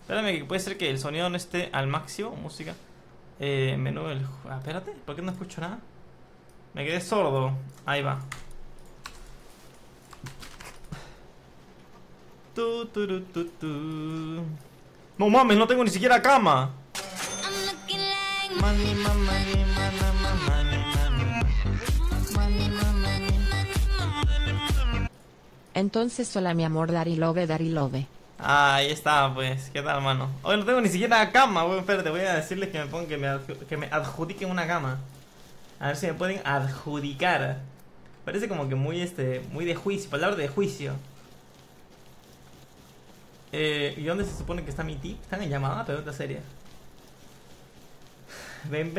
Espérame, que puede ser que el sonido no esté al máximo. Música. Menú del... espérate, ¿por qué no escucho nada? Me quedé sordo. Ahí va. No mames, no tengo ni siquiera cama. Entonces hola mi amor, Dari Love. Ahí está, pues. ¿Qué tal, mano? Hoy no tengo ni siquiera cama, weón. Espérate, voy a decirles que me pongan que me adjudiquen una cama. A ver si me pueden adjudicar. Parece como que muy muy de juicio, palabra de juicio. ¿Y dónde se supone que está mi tip? ¿Están en llamada? Pregunta seria. Ven.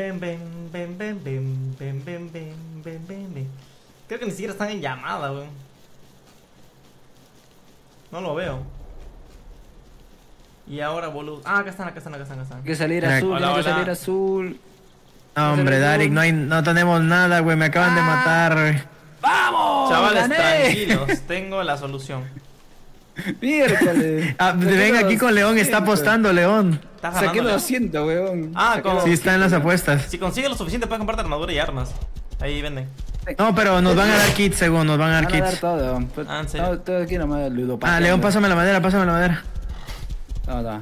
Creo que ni siquiera están en llamada, weón. No lo veo. Y ahora, boludo. Ah, acá están. Hay que salir azul, hola, hay que hola. salir azul. No, hombre, Darik, no tenemos nada, güey. Me acaban de matar, güey. ¡Vamos! Chavales, ¡Gané! tranquilos. Tengo la solución. Miércoles. Ven aquí con León, está apostando, León. Estás Saqué ganando, ¿no? 200, weón. Ah, Saqué con... Sí, está en las apuestas. Si consigues lo suficiente puedes comprarte armadura y armas. Ahí venden. No, pero nos van a dar kits, según, nos van a dar Van a dar kits. todo. Ah, ¿en serio? Todo aquí nomás ludopatía. Ah, León, pásame la madera. Toma.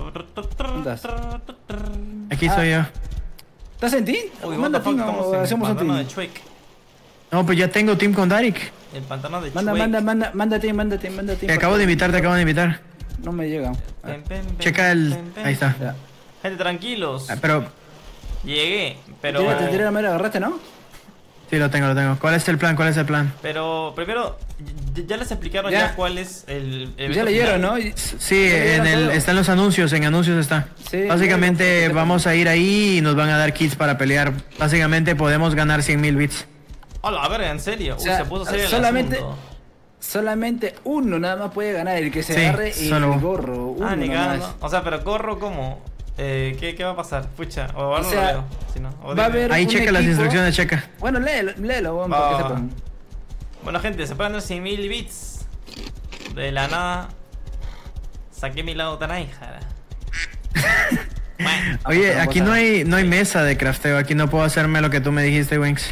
Aquí soy yo. ¿Estás en ti? Uy, Manda what the fuck, team, estamos en hacemos un pantano de team. Chuec. No, pues ya tengo team con Darik. El pantano de Manda team. Te acabo de invitar. No me llega. Checa ahí está. Ya. Gente, tranquilos. Pero, Llegué, pero... Te tiré la madera, agarraste, ¿no? sí, lo tengo. ¿Cuál es el plan? Pero primero, ya les explicaron Ya. ya cuál es el Ya evento leyeron, final. ¿no? Sí, está en los anuncios, en anuncios está. Sí, Básicamente sí. vamos a ir ahí y nos van a dar kits para pelear. Básicamente podemos ganar 100.000 bits. Hola, a ver, en serio. O sea, se puso serio el solamente- asunto. Solamente uno nada más puede ganar, el que se Sí, agarre solo. el gorro. Uno Ah, ni nomás. cagando. O sea, pero corro como... ¿qué va a pasar? Pucha, o ahora O no sea, lo leo. Si no, o va a dime. haber- Ahí un checa las equipo- instrucciones, checa. Bueno, léelo, weón, Va, para que va, sepan. Bueno, gente, se pueden dar 100.000 bits. De la nada. Saqué mi lado tanájara. Bueno, Oye, otra aquí cosa. no hay mesa de crafteo. Aquí no puedo hacerme lo que tú me dijiste, Winx.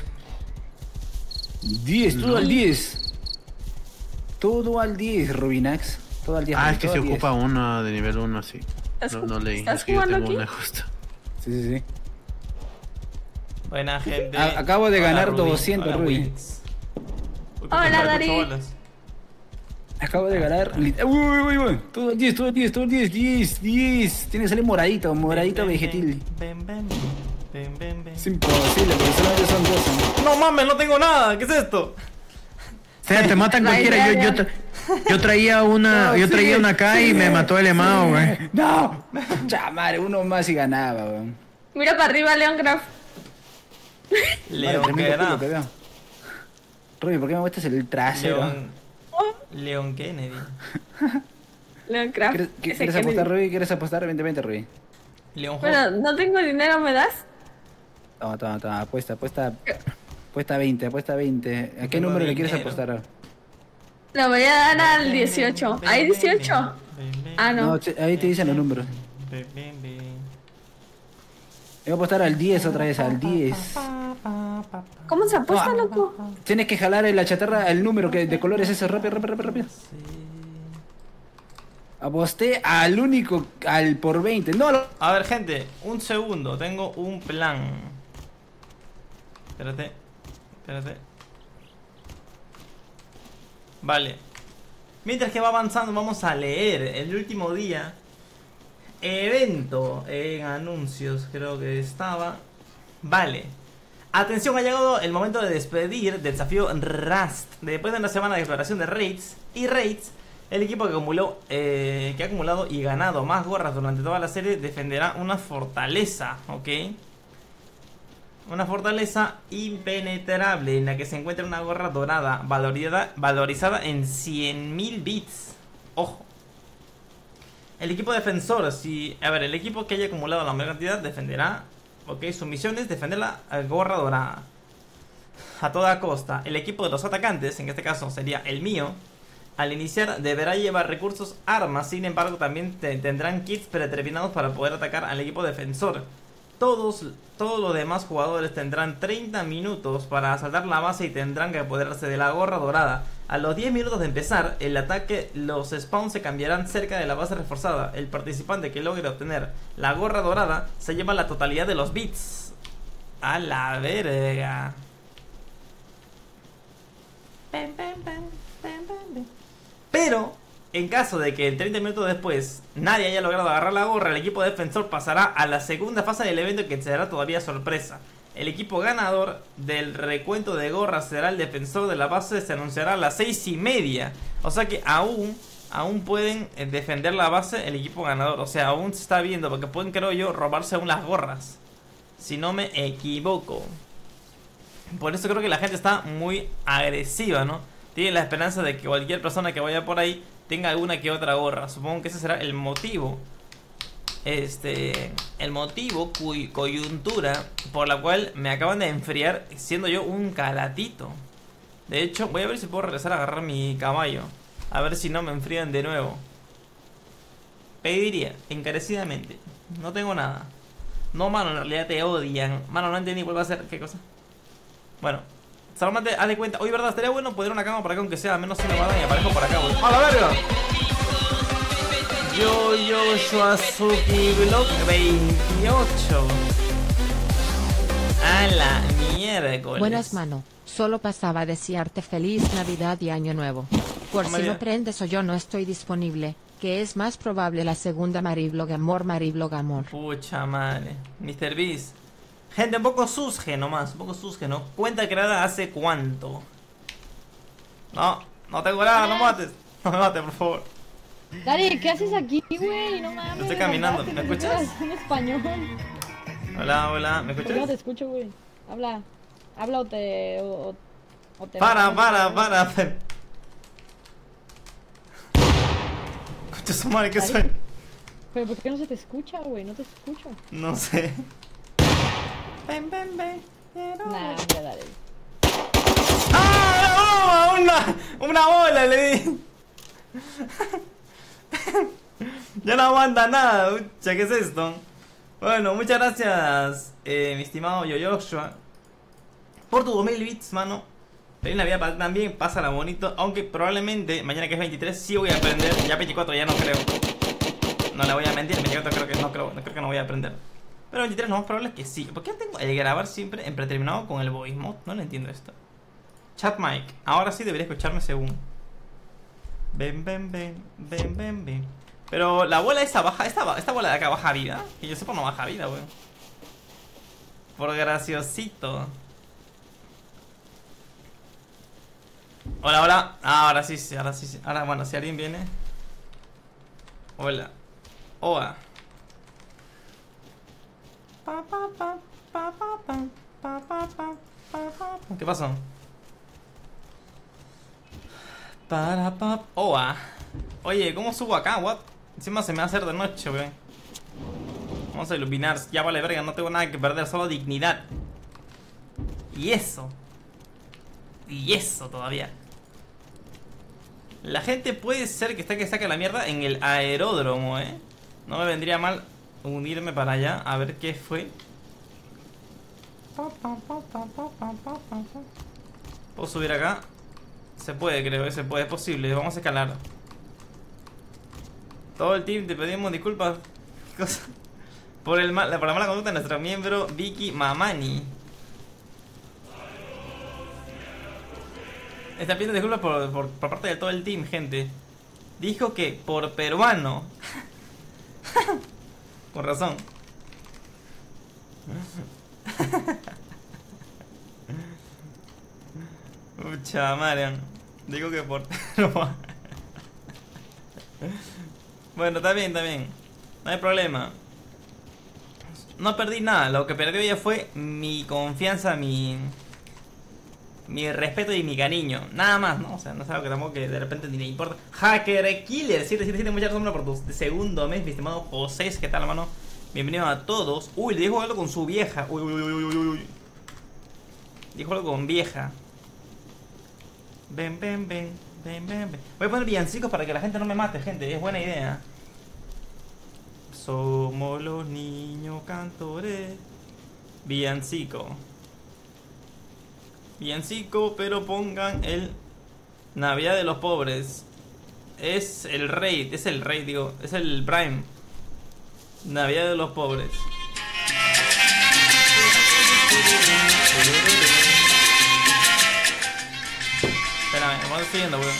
10, todo al 10. Todo al 10, Rubinax. Todo al 10. Ah, es que todo se al 10. ocupa uno de nivel 1 así. No leí. ¿Estás Es que yo jugando tengo aquí? una justo. Sí. buena gente. Acabo de ganar Rubin. 200, Hola, Rubin. Wins. Uy, Hola, compadre, Darik. chavalas. Acabo de ganar. Uy. Todo al 10, todo al 10, todo al 10. 10. Tiene que salir moradito Ven, vegetil. ven. Es imposible, porque solamente son 2. No mames, no tengo nada. ¿Qué es esto? O sea, te matan cualquiera. Yo traía una acá y me mató el Emao, güey. ¡No! Chamare, uno más y ganaba, weón. Mira para arriba, Leon Craft. León Tremendo Kennedy. culo que veo. Ruby, ¿por qué me muestras el trasero? León Kennedy. Leon Craft. ¿Quieres apostar, Ruby? ¿Quieres apostar? Vente, Ruby. León Bueno, no tengo dinero, ¿me das? Toma, apuesta 20, apuesta 20. ¿A qué Tengo número le quieres dinero. apostar? Lo voy a dar al 18. ¿Hay 18? Ah, no. Ahí te dicen los números. Voy a apostar al 10 otra vez, al 10. ¿Cómo se apuesta, No. loco? Tienes que jalar en la chatarra el número que de colores ese, rápido. Aposté al único, al por 20. No, A ver, gente, un segundo. Tengo un plan. Espérate. Vale. Mientras que va avanzando, vamos a leer el último día. Evento en anuncios, creo que estaba. Vale. Atención, ha llegado el momento de despedir del desafío Rust. Después de una semana de exploración de raids y raids, el equipo que ha acumulado y ganado más gorras durante toda la serie defenderá una fortaleza, ¿ok? Una fortaleza impenetrable en la que se encuentra una gorra dorada valorizada en 100.000 bits. Ojo. El equipo defensor, el equipo que haya acumulado la mayor cantidad defenderá, ok, su misión es defender la gorra dorada a toda costa. El equipo de los atacantes, en este caso sería el mío, Al iniciar deberá llevar recursos, armas, sin embargo también tendrán kits predeterminados para poder atacar al equipo defensor. Todos los demás jugadores tendrán 30 minutos para asaltar la base y tendrán que apoderarse de la gorra dorada. A los 10 minutos de empezar el ataque, los spawns se cambiarán cerca de la base reforzada. El participante que logre obtener la gorra dorada se lleva la totalidad de los bits. A la verga. Pero en caso de que 30 minutos después nadie haya logrado agarrar la gorra, el equipo defensor pasará a la segunda fase del evento, que será todavía sorpresa. El equipo ganador del recuento de gorras será el defensor de la base. Se anunciará a las 6:30. O sea que aún pueden defender la base el equipo ganador. O sea, aún se está viendo, porque pueden, creo yo, robarse aún las gorras, si no me equivoco. Por eso creo que la gente está muy agresiva, ¿no? Tiene la esperanza de que cualquier persona que vaya por ahí tenga alguna que otra gorra. Supongo que ese será el motivo. El motivo, coyuntura por la cual me acaban de enfriar, siendo yo un calatito. De hecho, voy a ver si puedo regresar a agarrar mi caballo, a ver si no me enfrían de nuevo. Pediría encarecidamente. No tengo nada. No, mano, en realidad te odian. Mano, no entendí cuál va a ser. ¿Qué cosa? Bueno, solamente haz de cuenta. Oye, verdad, estaría bueno poner una cama por acá, aunque sea, al menos si me matan y aparezco por acá, güey. ¡A la verga! Yo Shuazuki Block 28. A la miércoles. Buenas, mano. Solo pasaba a desearte feliz Navidad y Año Nuevo. Por si no prendes o yo no estoy disponible, que es más probable la segunda Mariblog amor. Pucha madre. Mr. Beast. Gente, un poco susge nomás. Un poco susge, ¿no? Cuenta creada hace cuánto. No tengo nada, no mates. No me mates, por favor. Dari, ¿qué haces aquí, güey? No mames. Estoy caminando, ¿me escuchas? En español. Hola, ¿me escuchas? No te escucho, güey. Habla o te... Para. Escucha su madre, ¿qué soy? Pero ¿por qué no se te escucha, güey? No te escucho. No sé. Ven. Nah, ya dale. ¡Ah! ¡Una bola le di! Ya no aguanta nada. Ucha, ¿qué es esto? Bueno, muchas gracias, mi estimado Yoyoshua, por tu 2000 bits, mano. Feliz Navidad para ti también, pásala bonito. Aunque probablemente mañana, que es 23, sí voy a aprender. Ya 24 ya no creo. No le voy a mentir, 24 creo que no voy a aprender. Pero 23 lo más probable es que sí. ¿Por qué tengo el grabar siempre en predeterminado con el voice mode? No lo entiendo esto. Chat mic, ahora sí debería escucharme según. Ven. Pero la bola esa baja, esta bola de acá baja vida. Que yo sepa no baja vida, weón. Por graciosito. Hola. Ahora sí. Ahora, bueno, si alguien viene. Hola. Oa. ¿Qué pasó? Oa. Oye, ¿cómo subo acá? What? Encima se me va a hacer de noche, weón. Vamos a iluminar. Ya vale verga, no tengo nada que perder, solo dignidad. Y eso todavía. La gente puede ser que está que saque la mierda en el aeródromo, No me vendría mal unirme para allá a ver qué fue. ¿Puedo subir acá? Se puede, creo, se puede, es posible. Vamos a escalar. Todo el team te pedimos disculpas. ¿Qué cosa? Por la mala conducta de nuestro miembro Vicky Mamani. Está pidiendo disculpas por parte de todo el team, gente. Dijo que por peruano. Con razón. Mucha madre. Digo que por peruano. Bueno, está bien. No hay problema. No perdí nada. Lo que perdió ya fue mi confianza, mi respeto y mi cariño. Nada más, ¿no? O sea, no es algo que tampoco que de repente ni le importa. Hacker Killer 777, muchas gracias por tu segundo mes, mi estimado José. ¿Qué tal, hermano? Bienvenido a todos. Uy, le dijo algo con su vieja. Uy. Dijo algo con vieja. Ven. Ven, ven, ven. Voy a poner villancicos para que la gente no me mate, gente. Es buena idea. Somos los niños cantores. Villancico. Villancico, pero pongan el Navidad de los pobres. Es el rey, digo. Es el Prime. Navidad de los pobres. Espérame, me estoy yendo, weón.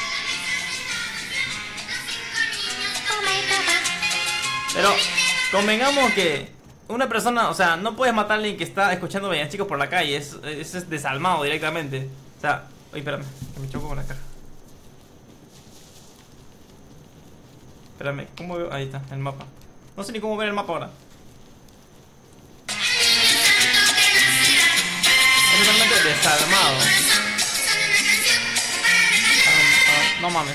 Pero convengamos que una persona, o sea, no puedes matar a alguien que está escuchando villancicos por la calle. Eso es desalmado directamente. O sea, oye, espérame, que me choco con la caja. Espérame, ¿cómo veo? Ahí está, el mapa. No sé ni cómo ver el mapa ahora. Es totalmente desalmado. No mames.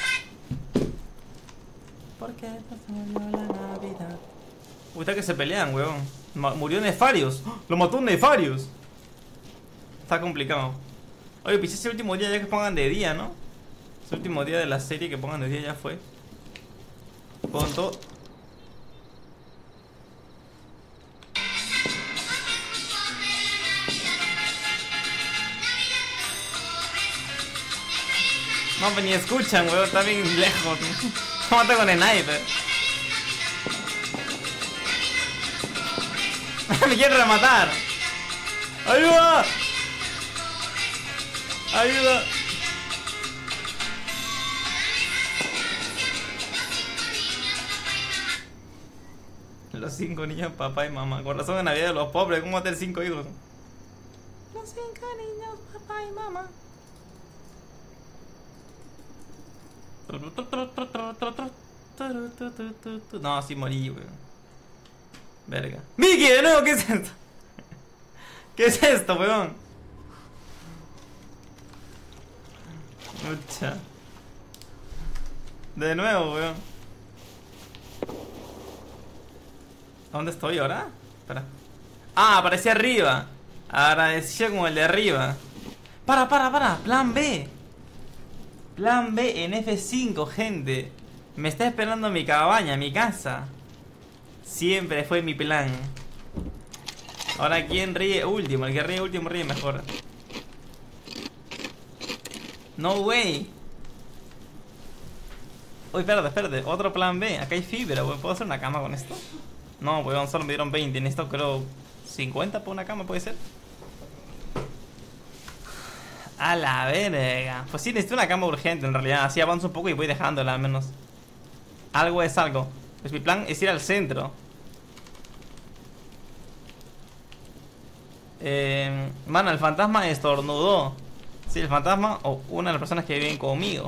¿Por qué pasó la Navidad? Uy, está que se pelean, weón. Murió Nefarius. ¡Oh! Lo mató Nefarius. Está complicado. Oye, pues ese último día ya que pongan de día, ¿no? Ese último día de la serie que pongan de día ya fue. Con todo. No, pues ni escuchan, weón, está bien lejos. Mata con el sniper. Me quieren rematar. ¡Ayuda! ¡Ayuda! Los 5 niños, papá y mamá. Con razón en la vida de los pobres. ¿Cómo va a tener 5 hijos? Los 5 niños, papá y mamá. No, así morí, weón. Verga. ¡Miki, de nuevo! ¿Qué es esto? ¿Qué es esto, weón? Mucha. De nuevo, weón. ¿Dónde estoy ahora? Espera. Ah, aparecía arriba. Aparecía como el de arriba. Para. Plan B. Plan B en F5, gente. Me está esperando mi cabaña, mi casa. Siempre fue mi plan. Ahora, ¿quién ríe último? El que ríe último ríe mejor. No way. Uy, espérate. Otro plan B. Acá hay fibra, weón. ¿Puedo hacer una cama con esto? No, weón, solo me dieron 20. En esto creo 50 por una cama, ¿puede ser? A la verga. Pues sí, necesito una cama urgente en realidad. Así avanzo un poco y voy dejándola al menos. Algo es algo. Pues mi plan es ir al centro. Mano, el fantasma estornudó. Sí, el fantasma o una de las personas que viven conmigo.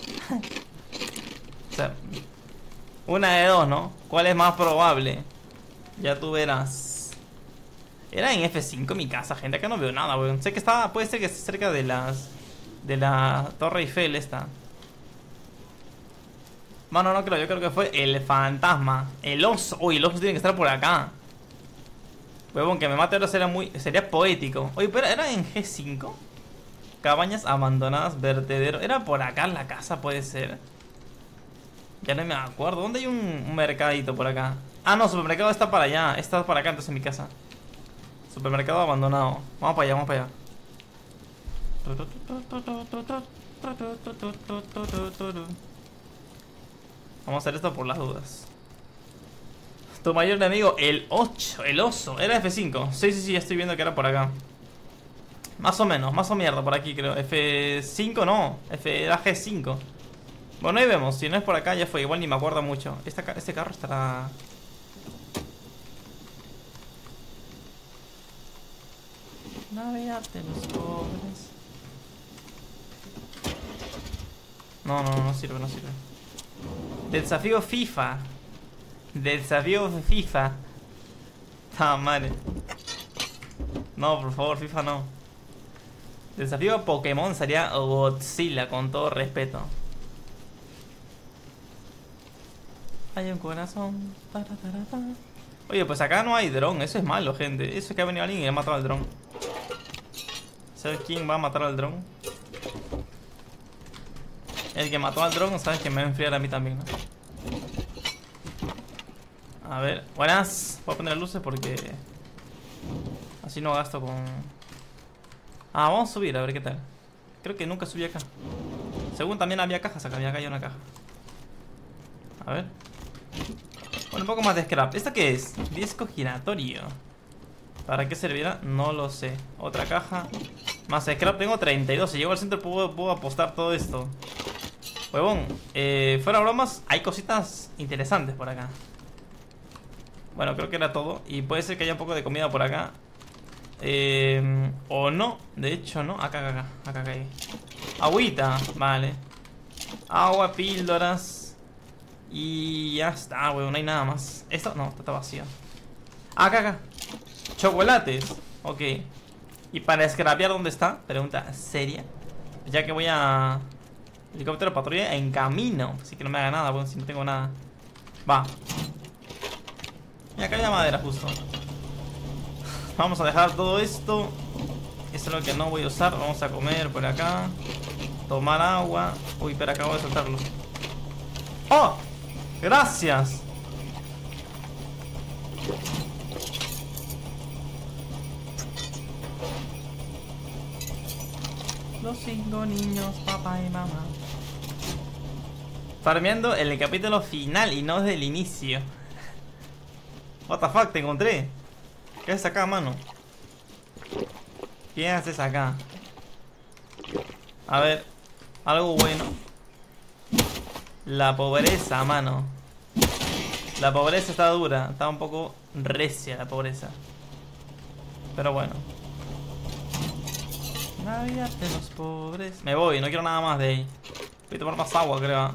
O sea, una de dos, ¿no? ¿Cuál es más probable? Ya tú verás. Era en F5 mi casa, gente. Acá no veo nada, weón. Sé que estaba, puede ser que esté cerca de la Torre Eiffel esta. Mano, no creo, yo creo que fue el fantasma. El oso. Uy, el oso tiene que estar por acá. Huevón, que me mate ahora sería poético. Oye, pero era en G5. Cabañas abandonadas, vertedero. Era por acá la casa, puede ser. Ya no me acuerdo. ¿Dónde hay un mercadito por acá? Ah, no, supermercado está para allá. Está para acá, entonces en mi casa. Supermercado abandonado. Vamos para allá. Vamos a hacer esto por las dudas. Tu mayor enemigo, el 8, el oso. Era F5. Sí, ya estoy viendo que era por acá. Más o menos, más o mierda por aquí creo. F5 no, era G5. Bueno, ahí vemos, si no es por acá ya fue. Igual ni me acuerdo mucho. Este carro estará... Navidad de los pobres. No sirve. Desafío FIFA. Ah, madre. No, por favor, FIFA no. Desafío Pokémon sería Godzilla, con todo respeto. Hay un corazón. Oye, pues acá no hay dron. Eso es malo, gente. Eso es que ha venido alguien y ha matado al dron. ¿Sabes quién va a matar al dron? el que mató al dron, sabes que me va a enfriar a mí también, ¿no? A ver, buenas. Voy a poner luces porque así no gasto con... Ah, vamos a subir a ver qué tal. Creo que nunca subí acá. Según también había cajas acá, había caído una caja. A ver. Bueno, un poco más de scrap. ¿Esta qué es? Disco giratorio. ¿Para qué servirá? No lo sé. Otra caja. Más scrap. Tengo 32. Si llego al centro puedo apostar todo esto. Huevón. Fuera bromas, hay cositas interesantes por acá. Bueno, creo que era todo. Y puede ser que haya un poco de comida por acá. O no. De hecho, no. Acá hay. Agüita. Vale. Agua, píldoras. Y ya está, weón. No hay nada más. Esto, no, está vacío. Acá. Chocolates. Ok. ¿Y para scrapear dónde está? Pregunta seria. Ya que voy a... Helicóptero patrulla en camino. Así que no me haga nada, weón. Si no tengo nada. Va. Y acá hay la madera justo. Vamos a dejar todo esto. Esto es lo que no voy a usar. Vamos a comer por acá. Tomar agua. Uy, pero acabo de soltarlo. ¡Oh! ¡Gracias! Los 5 niños, papá y mamá. Farmeando en el capítulo final y no desde el inicio. What the fuck, te encontré. ¿Qué haces acá, mano? ¿Qué haces acá? A ver, algo bueno. La pobreza, mano. La pobreza está dura. Está un poco recia la pobreza. Pero bueno. La vida de los pobres. Me voy, no quiero nada más de ahí. Voy a tomar más agua, creo.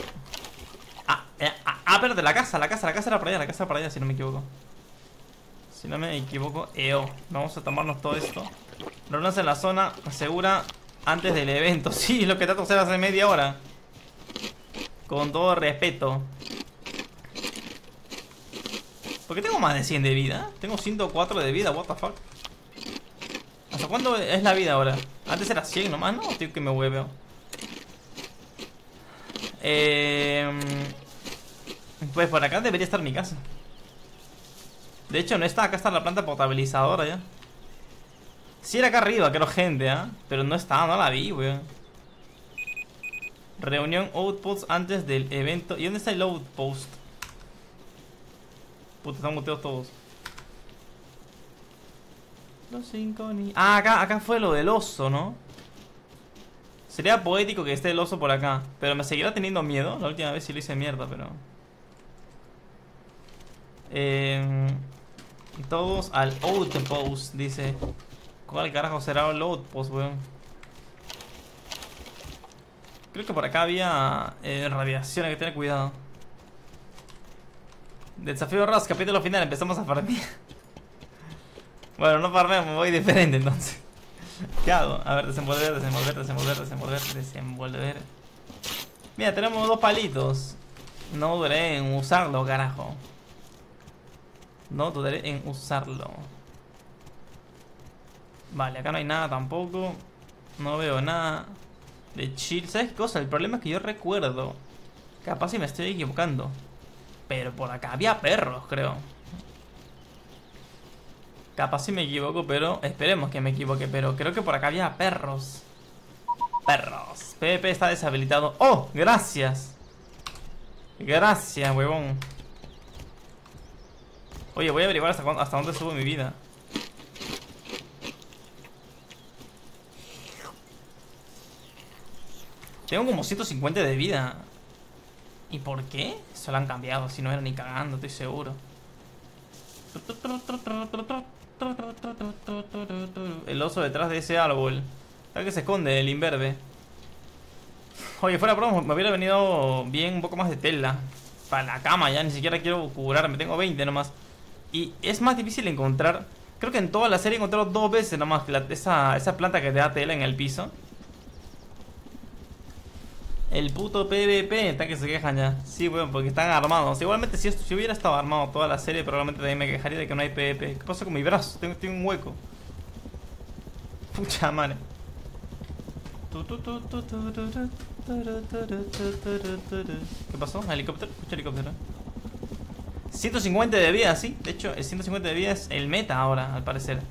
Espérate, la casa era por allá. La casa era por allá, si no me equivoco. Si no me equivoco, vamos a tomarnos todo esto. Reunirnos en la zona segura antes del evento. Sí, lo que trato de hacer hace media hora. Con todo respeto. ¿Por qué tengo más de 100 de vida? Tengo 104 de vida, what the fuck. ¿Hasta cuándo es la vida ahora? Antes era 100 nomás, ¿no? Tío, que me hueveo. Pues por acá debería estar mi casa. De hecho no está, acá está la planta potabilizadora ya. Sí era acá arriba, creo, gente, pero no está, no la vi, weón. Reunión Outpost antes del evento. ¿Y dónde está el Outpost? Puta, están muteados todos. Los 5 ni... Ah, acá fue lo del oso, ¿no? Sería poético que esté el oso por acá. Pero me seguirá teniendo miedo. La última vez sí lo hice mierda, pero... todos al Outpost, dice. ¿Cuál carajo será el Outpost, weón? Creo que por acá había radiación, hay que tener cuidado. Desafío Ras, capítulo final, empezamos a farmear. Bueno, no farmeo, me voy diferente entonces. ¿Qué hago? A ver, desenvolver. Mira, tenemos 2 palitos. No dudaré en usarlo, carajo. No dudaré en usarlo. Vale, acá no hay nada tampoco. No veo nada de chill. ¿Sabes qué cosa? El problema es que yo recuerdo, capaz si me estoy equivocando, pero por acá había perros, creo. Capaz si me equivoco, pero esperemos que me equivoque. Pero creo que por acá había perros. Perros. PvP está deshabilitado. ¡Oh! Gracias. Gracias, huevón. Oye, voy a averiguar hasta dónde subo mi vida. Tengo como 150 de vida. ¿Y por qué? Se lo han cambiado, si no era ni cagando, estoy seguro. El oso detrás de ese árbol. Tal que se esconde el imberbe. Oye, fuera promo, me hubiera venido bien un poco más de tela para la cama, ya ni siquiera quiero curarme. Tengo 20 nomás. Y es más difícil encontrar. Creo que en toda la serie he encontrado 2 veces nomás esa planta que te da tela en el piso. El puto PvP, está que se quejan ya. Sí, weón, porque están armados. Igualmente si hubiera estado armado toda la serie, probablemente también me quejaría de que no hay PvP. ¿Qué pasa con mi brazo? Tengo un hueco. Pucha madre. ¿Qué pasó? ¿Helicóptero? Escucha helicóptero. 150 de vida, sí. De hecho, el 150 de vida es el meta ahora, al parecer.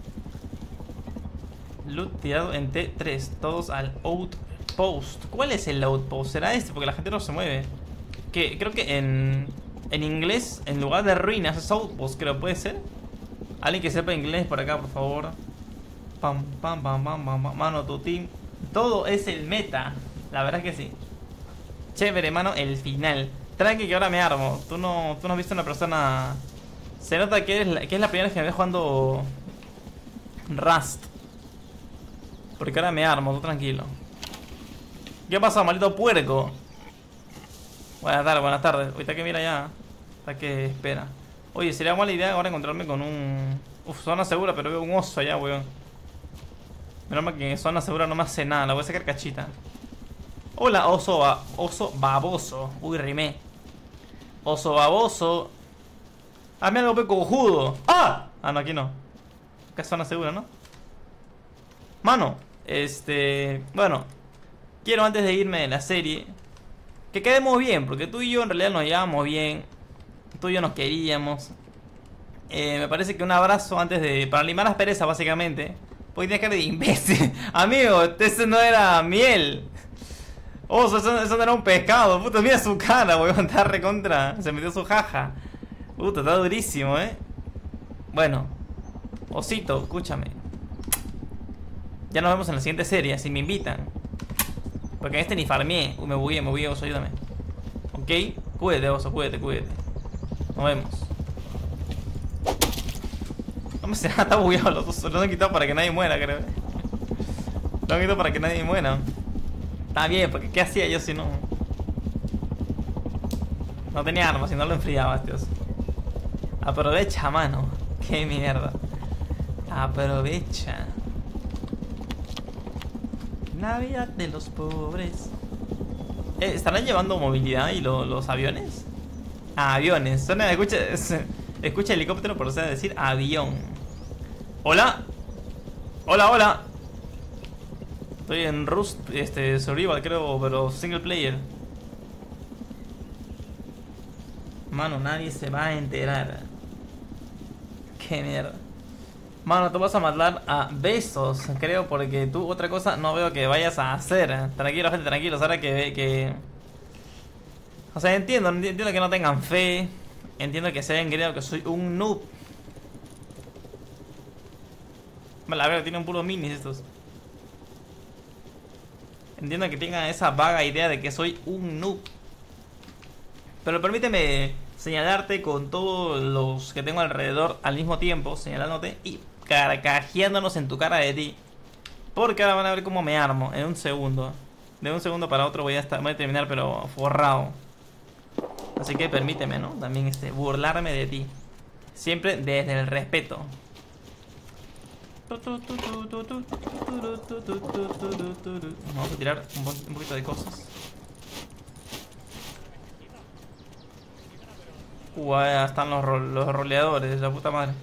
Loot tirado en T3. Todos al outpost. ¿Cuál es el outpost? ¿Será este? Porque la gente no se mueve. Que creo que en inglés, en lugar de ruinas, es outpost, creo. ¿Puede ser? Alguien que sepa inglés por acá, por favor. Pam, pam, pam, pam, pam, pam. Mano, tu team. Todo es el meta. La verdad es que sí. Chévere, mano, el final. Tranqui que ahora me armo. Tú no has visto una persona. Se nota que es la primera vez que me ves jugando Rust. Porque ahora me armo, tú tranquilo. ¿Qué pasa, maldito puerco? Buenas tardes, buenas tardes. Ahorita que mira ya. Hasta que espera. Oye, sería mala idea ahora encontrarme con un... Uf, zona segura, pero veo un oso allá, weón. Menos mal que en zona segura no me hace nada. La voy a sacar cachita. Hola, oso baboso. Uy, rimé. Oso baboso. Hazme algo pe cojudo. ¡Ah! Ah, no, aquí no. Acá es zona segura, ¿no? Mano, bueno, quiero antes de irme de la serie que quedemos bien, porque tú y yo en realidad nos llevamos bien. Tú y yo nos queríamos. Me parece que un abrazo antes de... Para limar las perezas, básicamente. Porque tienes cara de imbécil. Amigo, ese no era miel. Oso, eso no era un pescado. Puta, mira su cara, weón. Está recontra. Se metió su jaja. Puta, está durísimo, Bueno, osito, escúchame. Ya nos vemos en la siguiente serie, si me invitan. Porque en este ni farmeé. Uy, me bugué, oso, ayúdame. Ok, cuídate, oso, cuídate. Nos vemos. No me sé nada, está bugueado los osos. Lo han quitado para que nadie muera, creo. Lo han quitado para que nadie muera. Está bien, porque ¿qué hacía yo si no? No tenía armas, si no lo enfriaba, este oso. Aprovecha, mano. Qué mierda. Aprovecha. Navidad de los pobres. ¿Estarán llevando movilidad y los aviones? Aviones. Suena, escucha helicóptero, por sea decir avión. Hola. Hola. Estoy en Rust, Survival creo, pero single player. Mano, nadie se va a enterar. Qué mierda. Mano, tú vas a matar a besos, creo, porque tú otra cosa no veo que vayas a hacer. Tranquilo, gente, tranquilos. Ahora que... O sea, entiendo que no tengan fe. Entiendo que se hayan creído que soy un noob. Vale, a ver, tienen puros minis estos. Entiendo que tengan esa vaga idea de que soy un noob. Pero permíteme señalarte con todos los que tengo alrededor al mismo tiempo, señalándote y carcajeándonos en tu cara de ti. Porque ahora van a ver cómo me armo en un segundo. De un segundo para otro voy a terminar pero forrado. Así que permíteme, ¿no? También burlarme de ti. Siempre desde el respeto. Vamos a tirar un poquito de cosas. Ahí están los roleadores, la puta madre.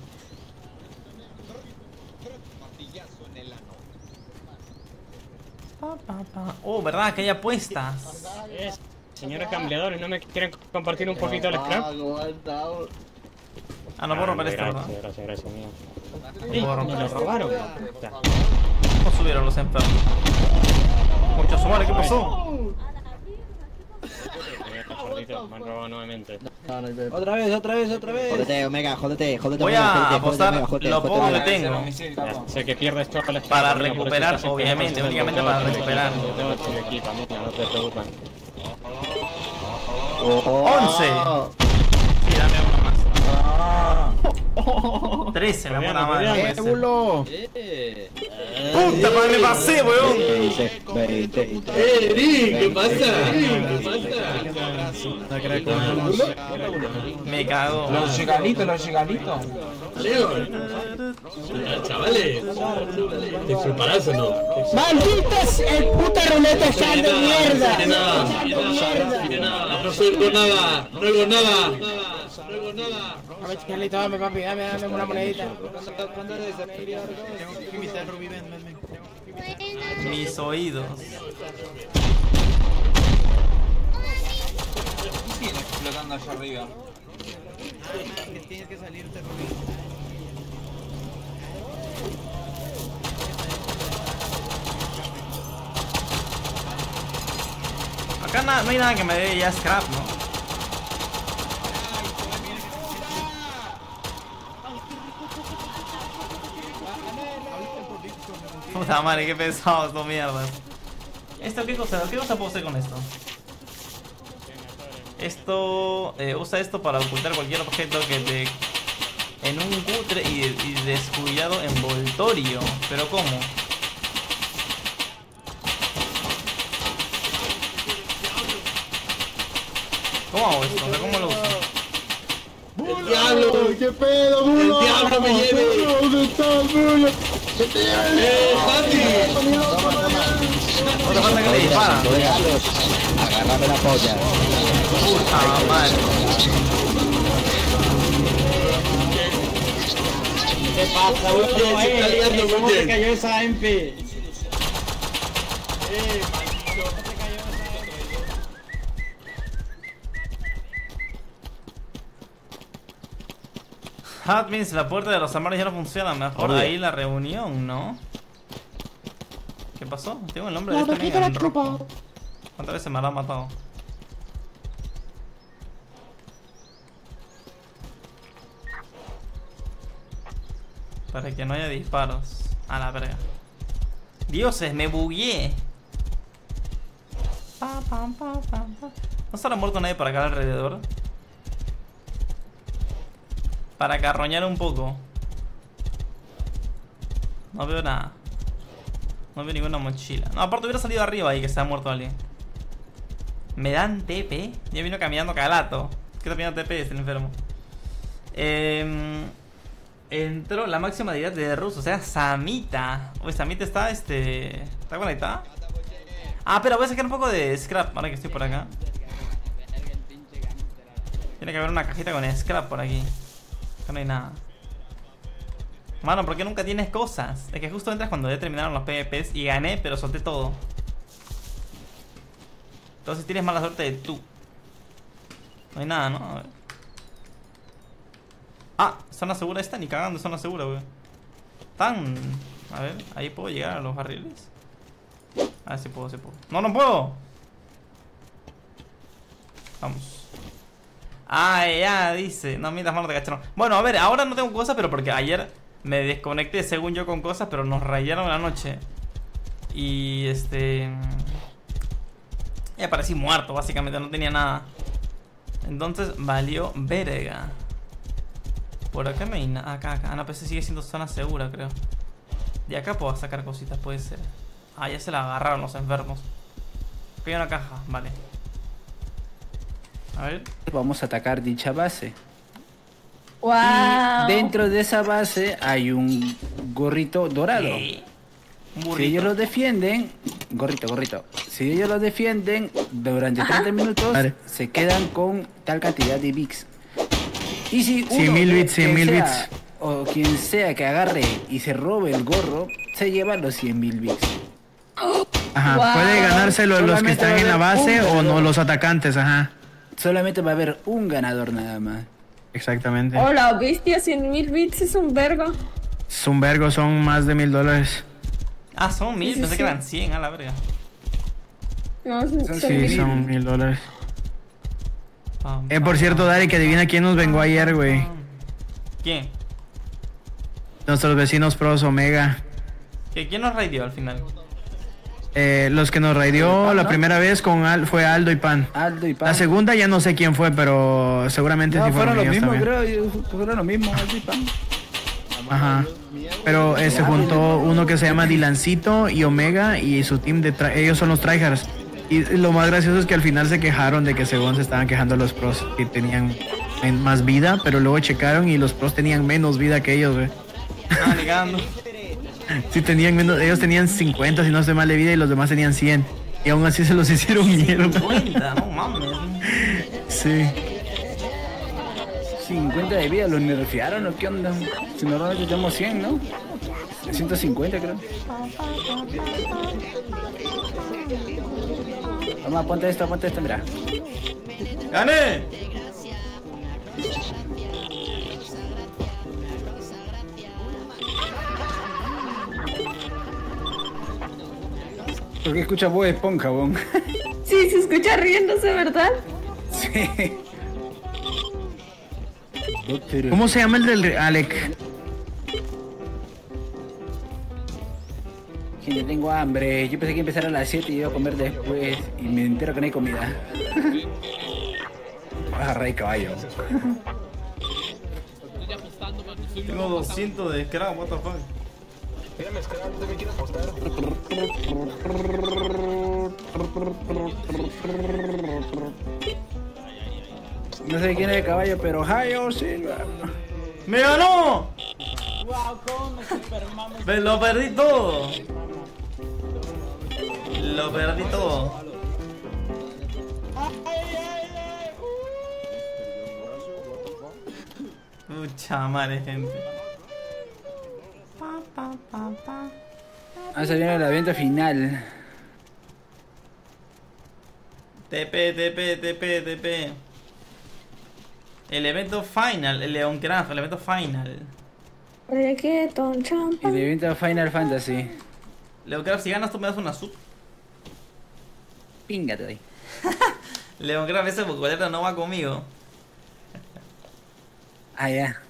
Oh, ¿verdad? Que hay apuestas. Señores gambleadores, ¿no me quieren compartir un poquito el scrap? Ah, no puedo romper esto, ¿verdad? Gracias, mío. Me lo robaron. ¿Cómo subieron los enfermos? Mucho sumar, ¿qué pasó? Me han robado nuevamente. Otra vez. Jódete, Omega, jódete. Voy a apostar lo poco que tengo. Sé que pierdes todo el para recuperar, obviamente, únicamente para recuperar. No te preocupes. 11. Sí, dame uno más. 13, la buena madre. ¡Bulo! ¡Puta madre, me pasé, weón! ¿Qué pasa? Me cago. Los gigalitos. León. Chavales. ¿Te preparas o no? ¡Malditos! ¡El puta ruleta está de mierda! No suelto nada. No hago nada. A ver, Carlito, dame, papi, dame una monedita. ¿Cuándo eres? Mis oídos. Sigue explotando allá arriba. Tienes que salirte, Acá no hay nada que me dé ya scrap, ¿no? Puta madre, qué pesado esto, mierda. ¿Esto qué cosa? ¿Qué cosa puedo hacer con esto? Esto... usa esto para ocultar cualquier objeto que te... en un cutre y descuidado envoltorio. ¿Pero cómo? ¿Cómo hago esto? ¿Cómo lo uso? ¡El diablo! ¿Qué pedo, Bulo? ¡El diablo me lleve! ¿Dónde estás, Bulo? ¡Que te lleve! ¡Santi! No te falta que le dispara. Agárrame la polla. Puta madre. ¿Qué pasa, Bulo? Se está liando, ¿Cómo te Bulo? cayó esa MP? Admins, la puerta de los armarios ya no funciona. Mejor ahí la reunión, ¿no? ¿Qué pasó? Tengo el nombre de este nigga en rojo. ¿Cuántas veces me habrá matado? Para que no haya disparos. A la verga. Dioses, me bugueé. ¿No se habrá muerto nadie por acá alrededor? Para carroñar un poco. No veo nada. No veo ninguna mochila. No, aparte hubiera salido arriba ahí que se ha muerto alguien. ¿Me dan TP? Ya vino caminando calato. ¿Qué está pidiendo TP? Es el enfermo. Entró la máxima deidad de ruso, o sea, Samita. Uy, Samita está, ¿está conectada? Ah, pero voy a sacar un poco de scrap ahora que estoy por acá. Tiene que haber una cajita con scrap por aquí. Acá no hay nada. Mano, ¿por qué nunca tienes cosas? Es que justo entras cuando ya terminaron los PvPs y gané, pero solté todo. Entonces tienes mala suerte de tú. No hay nada, ¿no? A ver. Ah, zona segura esta, ni cagando zona segura, wey. Tan... A ver, ahí puedo llegar a los barriles. A ver si puedo, si puedo. ¡No, no puedo! Vamos. Ah, ya, dice. No, mientras manos te cacharon. Bueno, a ver, ahora no tengo cosas, pero porque ayer me desconecté según yo con cosas, pero nos rayaron la noche. Y y aparecí muerto, básicamente, no tenía nada. Entonces valió verga. Por acá no hay nada. Acá. Ah, no, pero sigue siendo zona segura, creo. De acá puedo sacar cositas, puede ser. Ah, ya se la agarraron los enfermos. Aquí hay una caja, vale. A ver. Vamos a atacar dicha base. Wow. Y dentro de esa base hay un gorrito dorado. ¿Qué? Si ellos lo defienden, gorrito. Si ellos lo defienden durante 30 minutos, se quedan con tal cantidad de bits. Y si uno 100.000 bits, 100.000 bits. O quien sea que agarre y se robe el gorro, se lleva los 100.000 bits. Ajá, Wow. puede ganárselo los que Solamente están va a en la haber base un o no ganador. los atacantes, ajá. Solamente va a haber un ganador nada más. Exactamente. Hola, bestia, 100.000 bits es un vergo. Es un vergo, son más de $1,000. Ah, son 1000, Sí, pensé sí. que eran 100, a la verga. No, son Sí, 1.000. son $1,000. Por cierto, Dari, que adivina quién nos vengó ayer, güey. ¿Quién? Nuestros vecinos pros Omega. ¿Quién nos raidió al final? Los que nos raidió la primera vez con fue Aldo y Pan. La segunda ya no sé quién fue, pero seguramente No, sí fueron los ellos mismos, también. creo. Fueron los mismos. Así, pan. Ajá. Pero se juntó uno que se llama Dilancito y Omega y su team de ellos son los tryhards. Y lo más gracioso es que al final se quejaron de que según se estaban quejando los pros que tenían más vida, pero luego checaron y los pros tenían menos vida que ellos, güey. Ah, ligando. Sí, tenían menos, ellos tenían 50 si no estoy mal de vida y los demás tenían 100. Y aún así se los hicieron mierda. 50, no mames. Sí. 50 de vida, ¿los nerfearon o qué onda? Si normalmente tenemos 100, ¿no? 150 creo. Vamos, ponte esto, mira. ¡Gané! ¿Por qué escuchas voz de esponja, bon? Sí, se escucha riéndose, ¿verdad? Sí. ¿Cómo se llama el del Alec? Gente, tengo hambre. Yo pensé que empezara a las 7 y iba a comer después. Y me entero que no hay comida. Agarra de caballo. Tengo 200 de scrap, what the fuck. Mírame, Scrap, ¿tú me quieres apostar? No sé quién es el caballo, pero Hayo Silva. ¡Me ganó! Lo perdí todo. Lo perdí todo. Mucha madre, gente. Ah, se viene la venta final. TP. El evento final, el Leoncraft, el evento final. Reggaeton, champán. El evento Final Fantasy. Leoncraft, si ganas tú me das una sub. Píngate ahí. Leoncraft, ese vocabulario no va conmigo. Ah, ya.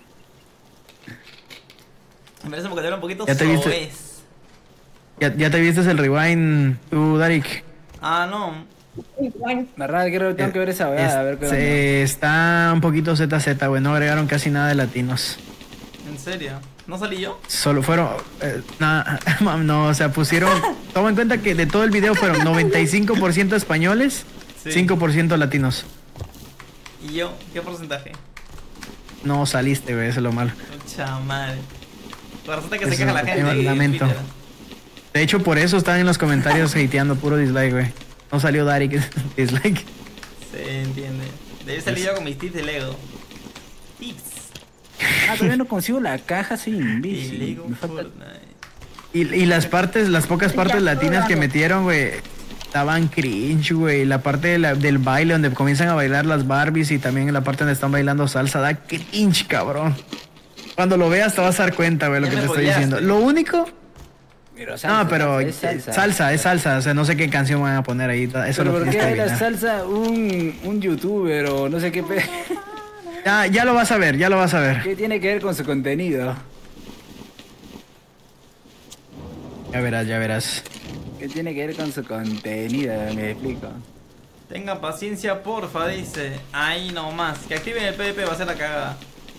Me parece un vocabulario un poquito ¿Ya te viste? soez. ¿Ya te viste el rewind, tú, Darik? Ah, no. Verdad, creo que tengo que ver esa weá, a ver qué onda. Está un poquito ZZ, güey. No agregaron casi nada de latinos. ¿En serio? ¿No salí yo? Solo fueron. Nada, no, o sea, pusieron. Toma en cuenta que de todo el video fueron 95% españoles, Sí. 5% latinos. ¿Y yo? ¿Qué porcentaje? No saliste, güey, eso es lo malo. Mucha madre. Pues resulta que se Eso queja la gente. en lamento. Twitter. De hecho, por eso están en los comentarios hateando puro dislike, güey. No salió Darik, dislike. Se entiende. Debe salir yo con mis tips de Lego. Tips. Ah, todavía no consigo la caja, soy Y imbécil. Lego Me falta... Fortnite. Y las pocas partes latinas que metieron, güey, estaban cringe, güey. La parte del baile donde comienzan a bailar las Barbies y también la parte donde están bailando salsa, da cringe, cabrón. Cuando lo veas te vas a dar cuenta, güey, lo Ya que me te estoy spoileaste. diciendo. Lo único... Pero salsa, No, pero es salsa. salsa, es salsa. O sea, no sé qué canción van a poner ahí. Eso Pero lo ¿por tienes qué que baila adivinar. salsa un youtuber o no sé qué Ya lo vas a ver, ya lo vas a ver. ¿Qué tiene que ver con su contenido? Ya verás. ¿Qué tiene que ver con su contenido? Me explico. Tengan paciencia, porfa, dice. Ahí nomás. Que activen el PvP, va a ser la cagada.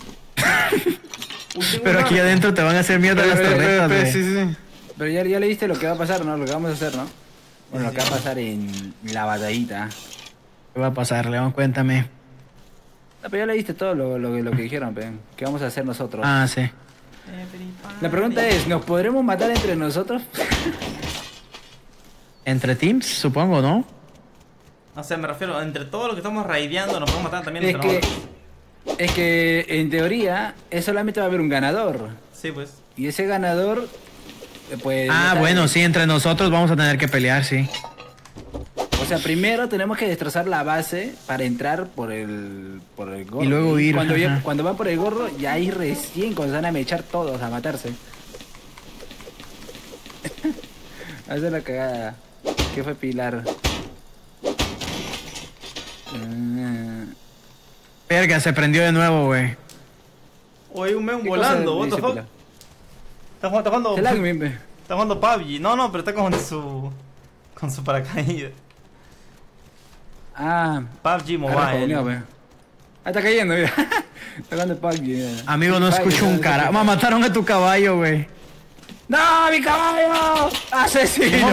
Pero aquí adentro te van a hacer mierda las torretas, güey. Sí. Pero ya le viste lo que va a pasar, ¿no? Lo que vamos a hacer, ¿no? Bueno, lo que va a pasar en la batallita. ¿Qué va a pasar, León? Cuéntame. No, pero ya le viste todo lo que dijeron, pe. ¿Qué vamos a hacer nosotros? Ah, sí. La pregunta es, ¿nos podremos matar entre nosotros? Entre teams, supongo, ¿no? O sea, me refiero, entre todos los que estamos raideando, nos podemos matar también Es entre que, nosotros. es que en teoría solamente va a haber un ganador. Sí, pues. Y ese ganador, pues... Ah, matar- bueno, sí, entre nosotros vamos a tener que pelear, sí. O sea, primero tenemos que destrozar la base para entrar por el gorro. Y luego ir, ajá. Cuando va por el gorro, ya ahí recién comienzan a mechar todos, a matarse. Hace la cagada. ¿Qué fue Pilar? Verga, se prendió de nuevo, güey. Oye, un meón ¿Qué volando, cosa what the dice fuck. Pilar? Está jugando. Se lag, mimpe. Está jugando PUBG. No, pero está con su paracaídas. Ah, PUBG ahora Mobile. spawneo, pe. Ah, está cayendo, mira. Está jugando PUBG, mira. Amigo, no escucho un carajo. Mataron a tu caballo, güey. ¡No, mi caballo! ¡Asesino!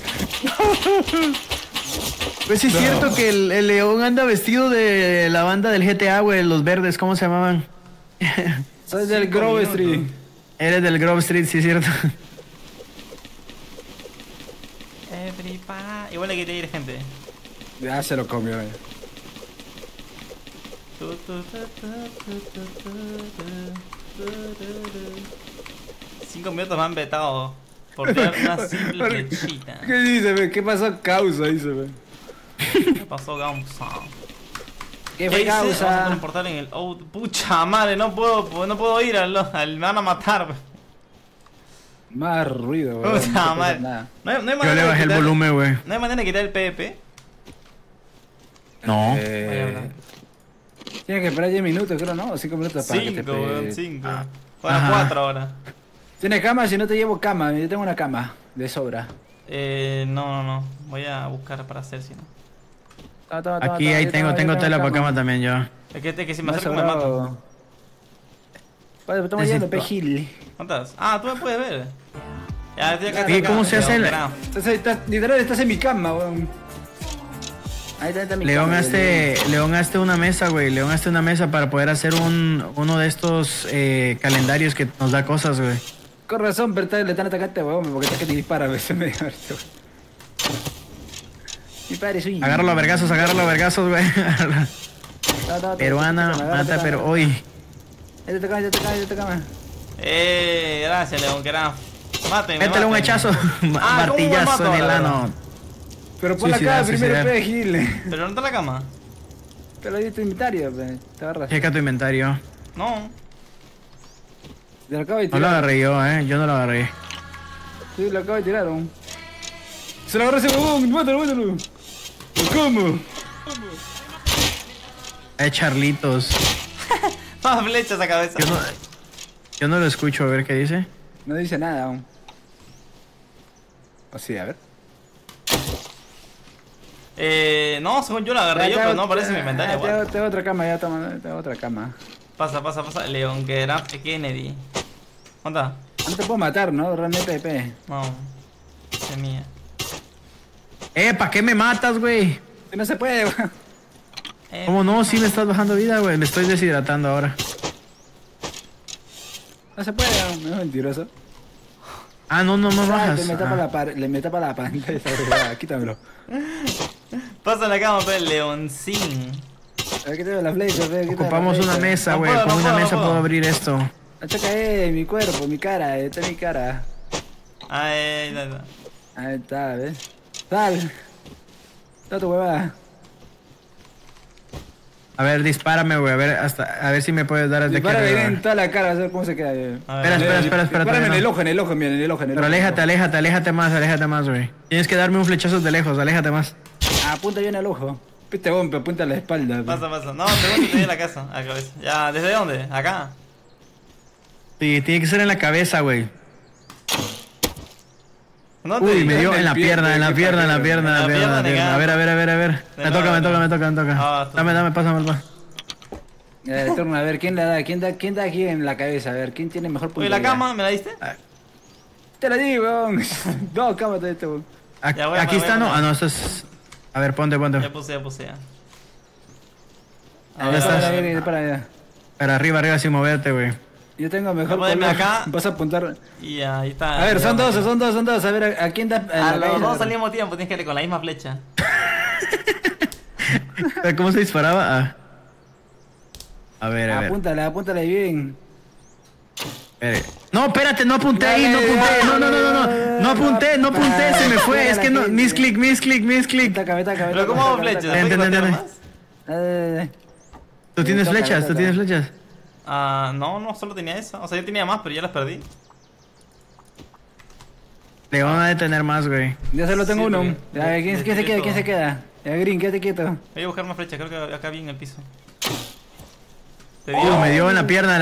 Pues sí es cierto que el león anda vestido de la banda del GTA, güey, los verdes, ¿cómo se llamaban? Soy del Grove Street. Eres del Grove Street, sí es cierto. Everybody. Igual le quería ir, gente. Ya se lo comió, Cinco minutos me han vetado por tener una simple flechita. ¿Qué dice, ve? ¿Qué pasó, causa? Dice, ve. ¿Qué pasó, Causa? ¿Qué fue, Vamos a causa? poner un portal en el out. Pucha madre, no puedo ir me van a matar. Más ruido, güey. Pucha madre. No hay Yo manera le de bajé el quitar- volumen, güey. No hay manera de quitar el PvP. No. Tienes que esperar 10 minutos, creo, ¿no? O 5 minutos para que te 5, weón, 5. Ajá. Ahora 4 ahora. ¿Tienes cama? Si no te llevo cama, yo tengo una cama de sobra. No. Voy a buscar para hacer si no. Aquí, ahí tengo tela para cama también yo. Es que si me acerco me mato. Vale, estamos yendo, pejil. ¿Cuántas? Ah, tú me puedes ver. Ya, estoy acá. ¿Y cómo se hace el...? Literal, estás en mi cama, weón. Ahí está mi León, cama. hazte una mesa, güey. León, hazte una mesa para poder hacer uno de estos calendarios que nos da cosas, güey. Con razón, pero le están atacando, weón, porque está que te dispara a veces me divertido. Mi padre soy... Agárralo a vergazos, güey. Peruana, mata, pero hoy. Ya te cama. Gracias, León, que era. Máteme. Métele un hachazo. Martillazo en el ano. Pero pon la cama primero, pejil. Pero no está la cama. Te lo di tu inventario, te agarras. Checa tu inventario. No. Te lo acabo de No tirar. lo agarré yo no lo agarré. Sí, lo acabo de tirar, weón. Se lo agarró ese huevón, mátalo. ¿Cómo? Charlitos. Más flechas a cabeza. Yo no lo escucho, a ver qué dice. No dice nada aún. O sí, a ver. No, según yo la agarré yo, pero no aparece en mi inventario. igual. Tengo otra cama, tengo otra cama. Pasa. León, que era Kennedy. ¿Dónde está? No te puedo matar, ¿no? Realmente PP. No. Es mía. ¿Para qué me matas, güey? No se puede, weón. ¿Cómo no? Sí me estás bajando vida, güey. Me estoy deshidratando ahora. No se puede, weón. No es mentiroso. Ah, no bajas. Le me tapa la pantalla. Quítamelo. Pasa la cama, pues, Leoncín. A ver, quítame la flecha, Ocupamos una mesa, güey. Con una mesa puedo abrir esto. Choca, mi cuerpo, mi cara, esta es mi cara. Ahí está, ¿ves? Sal. Da tu huevada. A ver, dispárame, güey. A ver si me puedes dar desde aquí. Dispárame en toda la cara, a ver cómo se queda. Espera. Dispárame en el ojo, en el ojo. Pero aléjate más, güey. Tienes que darme un flechazo de lejos, aléjate más. Apunta bien al ojo. Piste bomba, apunta a la espalda. Pasa. No, te voy a la casa, a la cabeza. Ya, ¿desde dónde? Acá. Sí, tiene que ser en la cabeza, güey. Uy, me dio en la pierna. A ver. Me toca. Dame, pásame. Turno, a ver, ¿quién le da? ¿Quién da aquí en la cabeza? A ver, ¿quién tiene mejor punto? Uy, la cama, ¿me la diste? Te la di, weón. Dos camas de esto, weón. Aquí está, ¿no? Ah, no, esto es... A ver, ponte. Ya puse ya. ¿Dónde estás? Para allá. Pero arriba sin moverte, güey. Yo tengo mejor ponerme acá. Vas a apuntar. Y ahí está. A ver, son dos. A ver, ¿a quién da? A los dos al mismo tiempo, tienes que ir con la misma flecha. ¿Cómo se disparaba? A ver. Apúntale bien. No, espérate, no apunté ahí, no apunté. No apunté, se me fue. Es que no, misclick. Pero ¿cómo hago flechas? ¿Tú tienes flechas? No, solo tenía esa. O sea, yo tenía más, pero ya las perdí. Le van a detener más, güey. Ya solo tengo uno. ¿Quién se queda? Green, quédate quieto. Voy a buscar más flechas, creo que acá vi en el piso. Me dio en la pierna.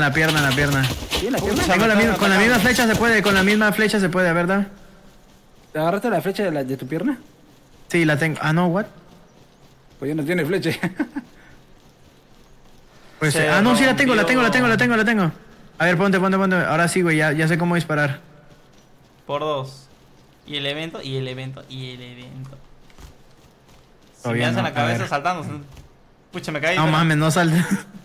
Con la misma flecha se puede, ¿verdad? ¿Te agarraste la flecha de tu pierna? Sí, la tengo. Ah, no, what? Pues ya no tiene flecha. Pues, no, sí la tengo. A ver, ponte. Ahora sí, güey, ya sé cómo disparar. Por 2. Y el evento. Si me hacen la cabeza saltando. Pucha, me caí. No mames, no salte.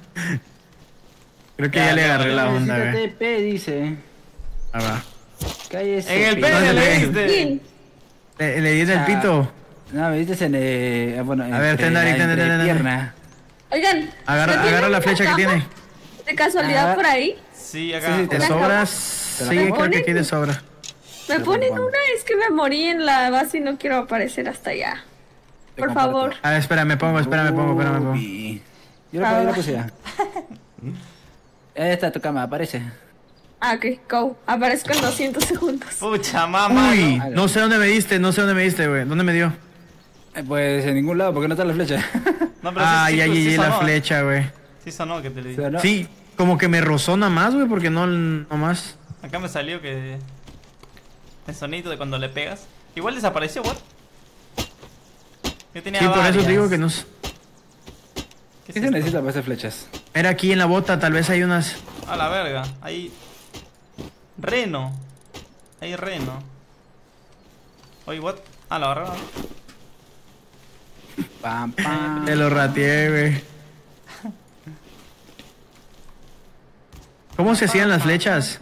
Creo que ya le agarré la onda, güey. TP dice. Ah, va. Cállese. En el pene le diste. Le di en el pito. No, me diste en a ver, ten pierna. Oigan. Agarra la flecha que tiene. ¿De casualidad por ahí? Sí, acá. Sí, ¿te sobras? Sí, creo que aquí te sobra. Me ponen una, es que me morí en la base y no quiero aparecer hasta allá. Por favor. A ver, espera, me pongo. Yo lo puse ya. Ahí está tu cama, aparece. Ah, ok, go. Aparezco en 200 segundos. Pucha, mamá. Uy, no sé dónde me diste, güey. ¿Dónde me dio? Pues en ningún lado, porque no está la flecha. No, pero sí, la flecha, güey. Sí sonó que te le di. Sí, como que me rozó nada más, güey, porque no más. Acá me salió que... el sonido de cuando le pegas. Igual desapareció, what? Yo tenía por eso te digo que no... ¿Qué se necesita para hacer flechas? Era aquí en la bota, tal vez hay unas... A la verga, hay... Reno. Hay reno. Oye, what? Ah, la agarraron. Pam, pam. Te lo rateé, güey. ¿Cómo se hacían las flechas?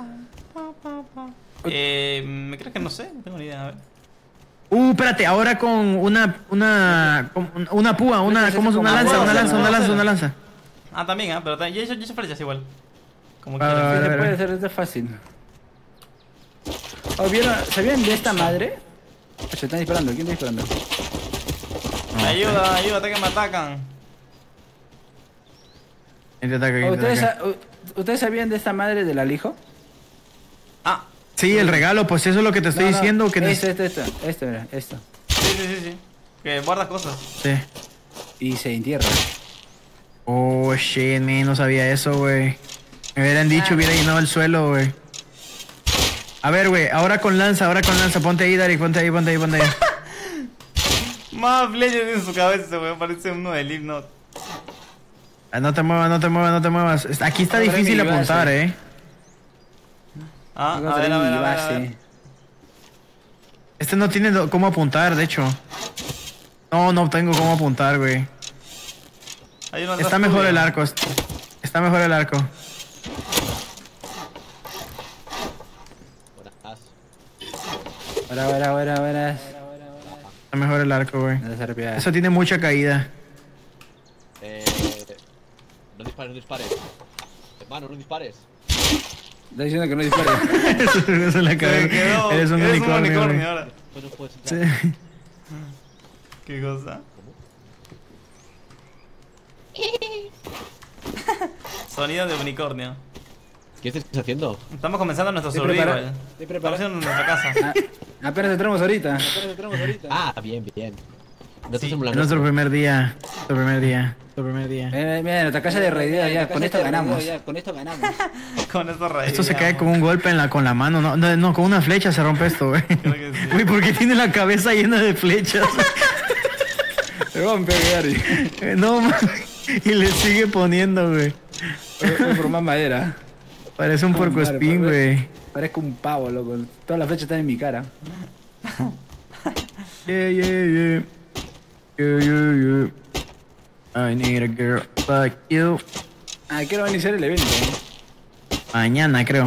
Me creo que no sé, no tengo ni idea, a ver. Espérate, ahora con una púa, ¿cómo es? Una lanza. Ah, también, pero yo he hecho flechas igual. Como puede ser, esto es fácil. ¿Sabían de esta madre? Se están disparando, ¿quién está disparando? Ayuda, que me atacan. ¿Ustedes sabían de esta madre del alijo? Ah. Sí, el regalo, pues eso es lo que te estoy diciendo. Que esto. Sí. Que guarda cosas. Sí. Y se entierra. Oh, shit, man, no sabía eso, güey. Me hubieran dicho, hubiera llenado el suelo, güey. A ver, güey, ahora con lanza. Ponte ahí, Dari, ponte ahí. Más flechas en su cabeza, güey. Parece uno del himno. No te muevas. Aquí está difícil apuntar, A ver. Este no tiene cómo apuntar, de hecho. No tengo cómo apuntar, güey. Está mejor el arco. Buenas. Está mejor el arco, güey. Eso tiene mucha caída. No dispares. Hermano, no dispares. Está diciendo que no dispares. Eso es la cabeza. Eres un unicornio ahora. Sí. ¿Qué cosa? Sonido de unicornio. ¿Qué estás haciendo? Estamos comenzando nuestro survival. Estamos haciendo nuestra casa. Apenas entramos ahorita. Ah, bien. Es nuestro primer día. Mira, nuestra casa de raidera ya. Con esto ganamos. Con esto raidera. Esto se cae con un golpe con la mano. No, con una flecha se rompe esto, güey. Uy, ¿por qué tiene la cabeza llena de flechas? Se rompe, Gary. No, man. Y le sigue poniendo, güey. Por más madera. Parece un puercoespín, güey. Parezco un pavo, loco. Todas las flechas están en mi cara. Yeah. I need a girl like you. ¿Qué hora va a iniciar el evento? Mañana, creo.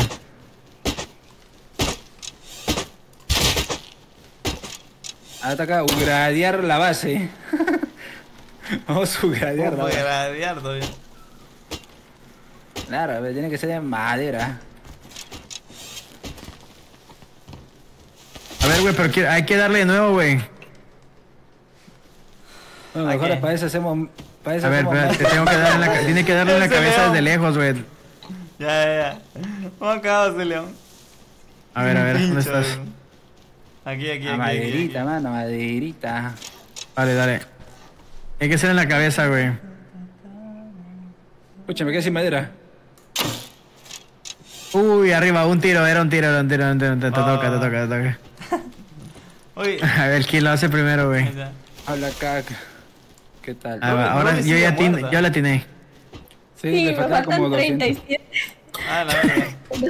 Ahora acá, ugradear la base. Vamos a ugradear la base. Ugradear todavía. Claro, tiene que ser de madera. A ver, güey, pero hay que darle de nuevo, güey. Bueno, mejor para eso hacemos... A ver, tiene que darle en la cabeza desde lejos, güey. Ya. ¿Cómo acabas, León? A ver, ¿dónde estás? Aquí. Maderita, mano, maderita. Dale. Hay que ser en la cabeza, güey. Escucha, me quedé sin madera. Uy, arriba, un tiro. Te toca. Uy. A ver, ¿quién lo hace primero, güey? Habla caca. ¿Qué tal? Ahora yo la atiné. Sí, me faltan 37. La verdad.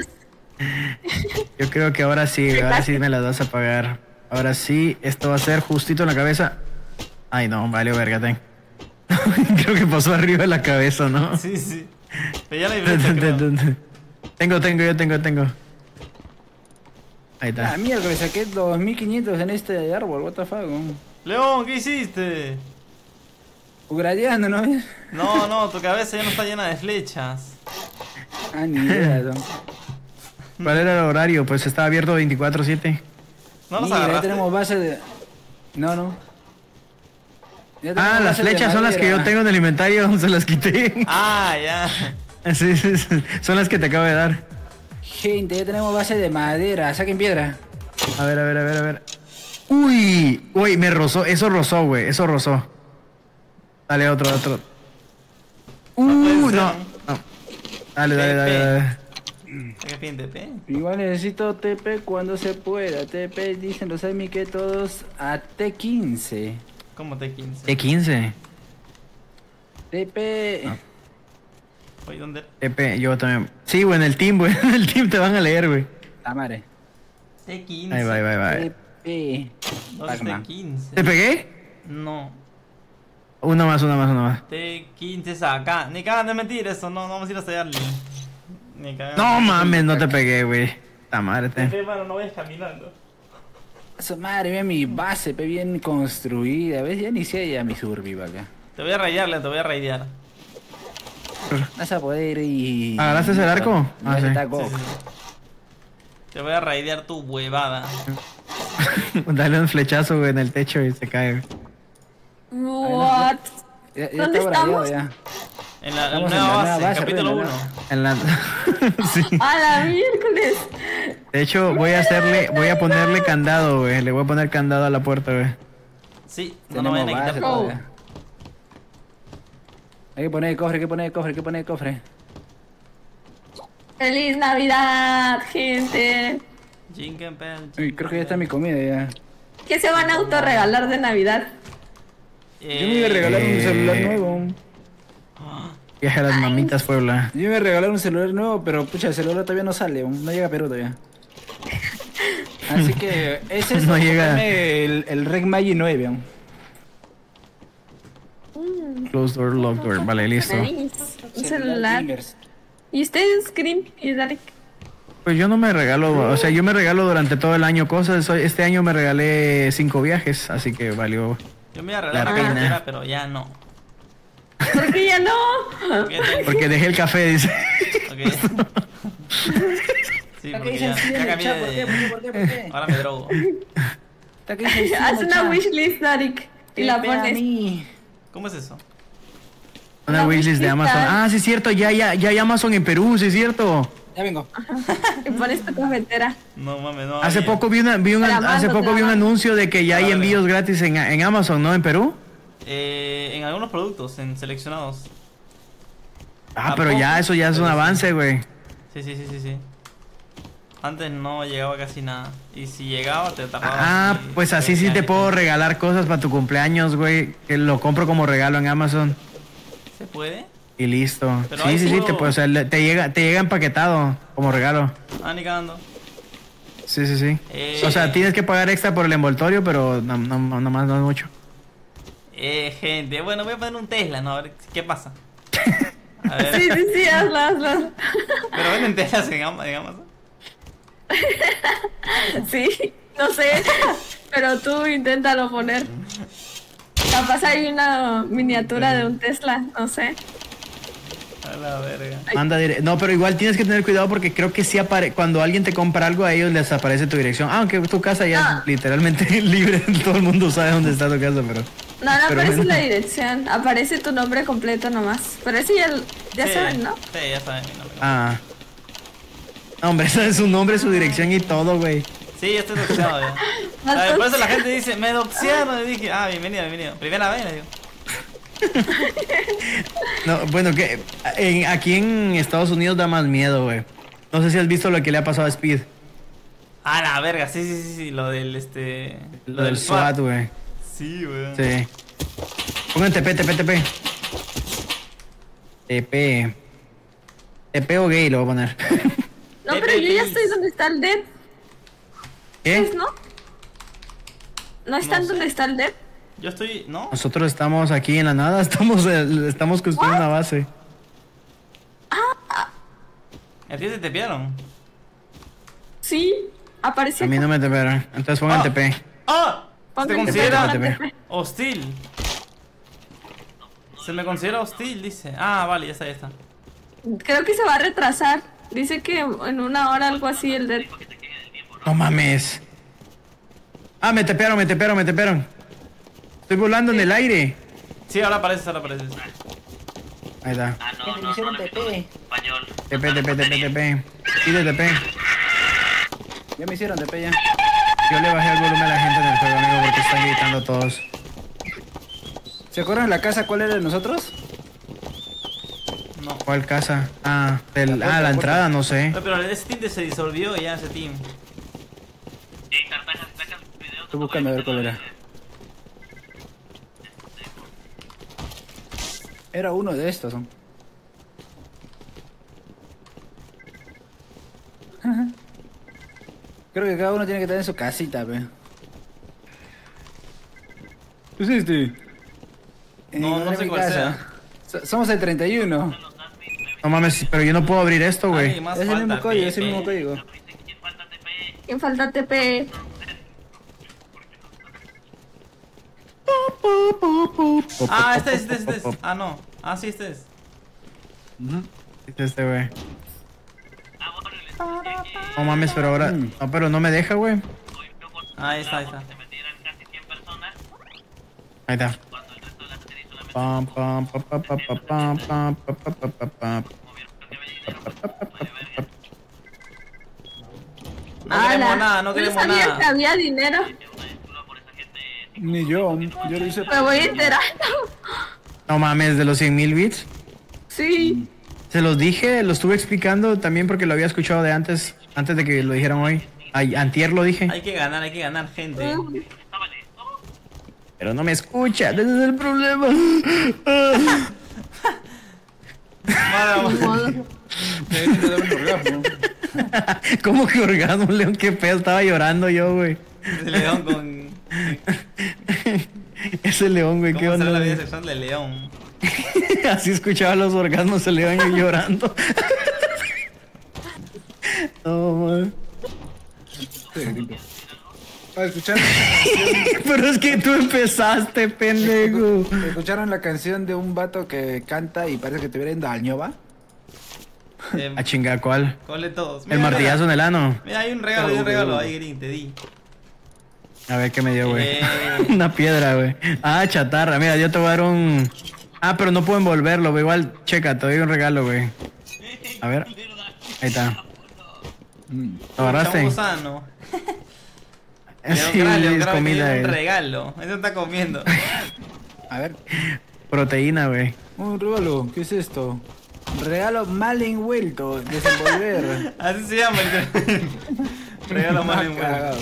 Yo creo que ahora sí me las vas a pagar. Ahora sí, esto va a ser justito en la cabeza. Ay, no, valió verga, creo que pasó arriba de la cabeza, ¿no? Sí. Pero ya la diferencia, Tengo. Ahí está. Mierda, me saqué 2500 en este árbol, what the fuck. León, ¿qué hiciste? Ugradiano, ¿no? No, tu cabeza ya no está llena de flechas. Ah, ni idea, ¿no? ¿Cuál era el horario? Pues estaba abierto 24/7. No nos Mira, ya agarraste. tenemos base de... No. Ya tenemos Ah, las base de flechas son las que yo madera. tengo en el inventario, se las quité. Ah, ya. Sí, son las que te acabo de dar. Gente, ya tenemos base de madera. Saquen piedra. A ver. Uy, me rozó, eso rozó, güey, eso rozó. Dale, otro. No. Dale. ¿Qué piden TP? Igual necesito TP cuando se pueda. TP dicen los Amy que todos a T15. ¿Cómo T15? T15. TP. Oye, ¿dónde? TP, yo también. Sí, güey, en el team, güey. En el team te van a leer, güey. La madre. T15. Ahí va. TP. ¿Dónde es Pac-Man. T15? ¿Te pegué? No. Una más. T15 es acá. Ni cagan de mentir eso, no vamos a ir a sellarle. Ni cagan. No mames, no te pegué, güey. La madre. TP, mano, no vayas caminando. Su madre, mía, mi base pe, bien construida. ¿Ves? Ya ni sé ya mi survival acá. Te voy a raidear. Vas a poder y... ¿Agarraste el arco? Ah, sí. Te voy a raidear tu huevada. Dale un flechazo, güey, en el techo y se cae. What? Ya ¿Dónde está brayado, estamos? ya. En la Estamos nueva en la base, nueva base, capítulo Rey, 1. En la... Sí. ¡A la miércoles! De hecho, voy a ponerle candado, güey. Le voy a poner candado a la puerta, güey. Sí, no vayan a quitar base todo. todavía. Hay que poner el cofre. ¡Feliz Navidad, gente! Jingle bell, Uy, creo que ya está mi comida ya. ¿Qué se van a autorregalar de Navidad? Yo me iba a regalar un celular nuevo. Viaje a las mamitas, Puebla. Yo me iba a regalar un celular nuevo, pero pucha, el celular todavía no sale, no llega a Perú todavía. Así que ese es No llega. el Reg Magi 9 aún. Close door, lock door. Vale, listo. Nice. Un celular. ¿Y ustedes, Scream y Darek? Pues yo no me regalo, o sea, yo me regalo durante todo el año cosas. Este año me regalé 5 viajes, así que valió. Yo me iba a regalar la una pena. cartera, pero ya no. ¿Por qué ya no? Porque dejé el café, dice. Ok. Sí, porque ya cambié de... ¿Por qué? Ahora me drogo. Haz una wishlist, Darek, y la pones. ¿Cómo es eso? Una wishlist de Amazon. Ah, sí es cierto, ya hay Amazon en Perú, sí es cierto. Ya vengo. Y pones tu cafetera. No mames, no. Hace había. poco vi un anuncio de que ya hay envíos gratis en Amazon, ¿no? En Perú. En algunos productos, en seleccionados. Ah, pero ya, eso ya es un avance, güey. Sí. Antes no llegaba casi nada. Y si llegaba, te tardaba. Ah, pues así sí te puedo regalar cosas para tu cumpleaños, güey. Que lo compro como regalo en Amazon. ¿Se puede? Y listo. Pero Sí, ahí sí, puedo- te, pues, o sea, te llega empaquetado como regalo. Ah, ni cagando. Sí. O sea, tienes que pagar extra por el envoltorio, pero nomás no es mucho. Gente, bueno, voy a poner un Tesla, ¿no? A ver qué pasa. A ver. Sí, hazlo. Pero venden Teslas en Amazon. Sí, no sé. Pero tú inténtalo poner. Capaz hay una miniatura de un Tesla, no sé. A la verga. Anda no, pero igual tienes que tener cuidado porque creo que sí cuando alguien te compra algo a ellos les aparece tu dirección. Aunque tu casa ya es literalmente libre, todo el mundo sabe dónde está tu casa, pero... No Pero aparece bueno. la dirección, aparece tu nombre completo nomás. Pero ese ya Sí, saben, ¿no? Sí, ya saben mi nombre. Ah. No, hombre, ese es su nombre, su dirección y todo, güey. Sí, ya estoy doxeado ya. A ver, por eso la gente dice, me doxearon. Y dije, bienvenido. Primera vez, le digo. No, bueno, que aquí en Estados Unidos da más miedo, güey. No sé si has visto lo que le ha pasado a Speed. A la verga, sí. Lo del Lo del SWAT, güey. Sí, güey. Sí. Pongan TP. TP o gay lo voy a poner. No, pero yo ya estoy donde está el Dead. ¿Qué? ¿No? ¿No están No sé. donde está el Dead? Yo estoy, ¿no? Nosotros estamos aquí en la nada, estamos construyendo una base. ¿A ti te tepearon? Sí, apareció. A mí no me tepearon, entonces pongan TP. ¡Ah! ¿Se Pongan considera TP. hostil? Se me considera hostil, dice. Ah, vale, ya está, ya está. Creo que se va a retrasar. Dice que en 1 hora algo así el de... No mames. Ah, me tepearon. Estoy volando en el aire. Sí, ahora apareces, Ahí está. Ah, no, me hicieron TP. TP. Pide TP. Ya me hicieron TP ya. Yo le bajé el volumen a la gente en el juego, amigo, porque están gritando todos. ¿Se acuerdan la casa cuál era de nosotros? No. ¿Cuál casa? Ah, la entrada, no sé. No, pero ese team se disolvió ya, ese team. Estoy buscando a ver cuál era. Era uno de estos, ¿no? Creo que cada uno tiene que tener su casita, pe. ¿Qué es este? No sé cuál sea. Somos el 31. No mames, pero yo no puedo abrir esto, güey. Es el mismo código, es el mismo código. ¿Quién falta TP? Ah, este es. Ah, no. Ah, sí, este es. Este, güey. No mames, pero ahora... No, pero no me deja, güey. Ahí está. Ahí está. Pam, pam, pam, pam, pam, pam, pam, pam, pam, pam, pam. No queremos nada, no Yo queremos sabía nada. que había dinero. Ni yo lo hice. Me voy enterando. No mames, de los 100.000 bits. Sí. Se los dije, lo estuve explicando también porque lo había escuchado de antes de que lo dijeran hoy. Ay, antier lo dije. Hay que ganar, gente. Pero no me escucha, ese es el problema. ¿Cómo que orgasmo, León? Qué pedo, estaba llorando yo, güey. Ese león con... Ese león, güey, qué ¿Cómo será onda. la vida sexual del león? Así escuchaba los orgasmos el león y llorando. No, man. ¿Escucharon? Pero es que tú empezaste, pendejo. ¿Escucharon la canción de un vato que canta y parece que te viene Dañova? A chingar, ¿cuál? ¿Cuál de todos? El martillazo en el ano. Mira, hay un regalo ahí, Green, te di. A ver qué me dio, güey. Una piedra, güey. Ah, chatarra. Mira, yo te voy a dar un... Ah, pero no puedo envolverlo, güey. Igual, checa, te doy un regalo, güey. A ver. Ahí está. ¿Lo agarraste? Gusano. Sí, es comida. Un regalo. Eso está comiendo. A ver. Proteína, güey. Un regalo, ¿qué es esto? Regalo mal envuelto, desenvolver. Así se llama el regalo mal envuelto.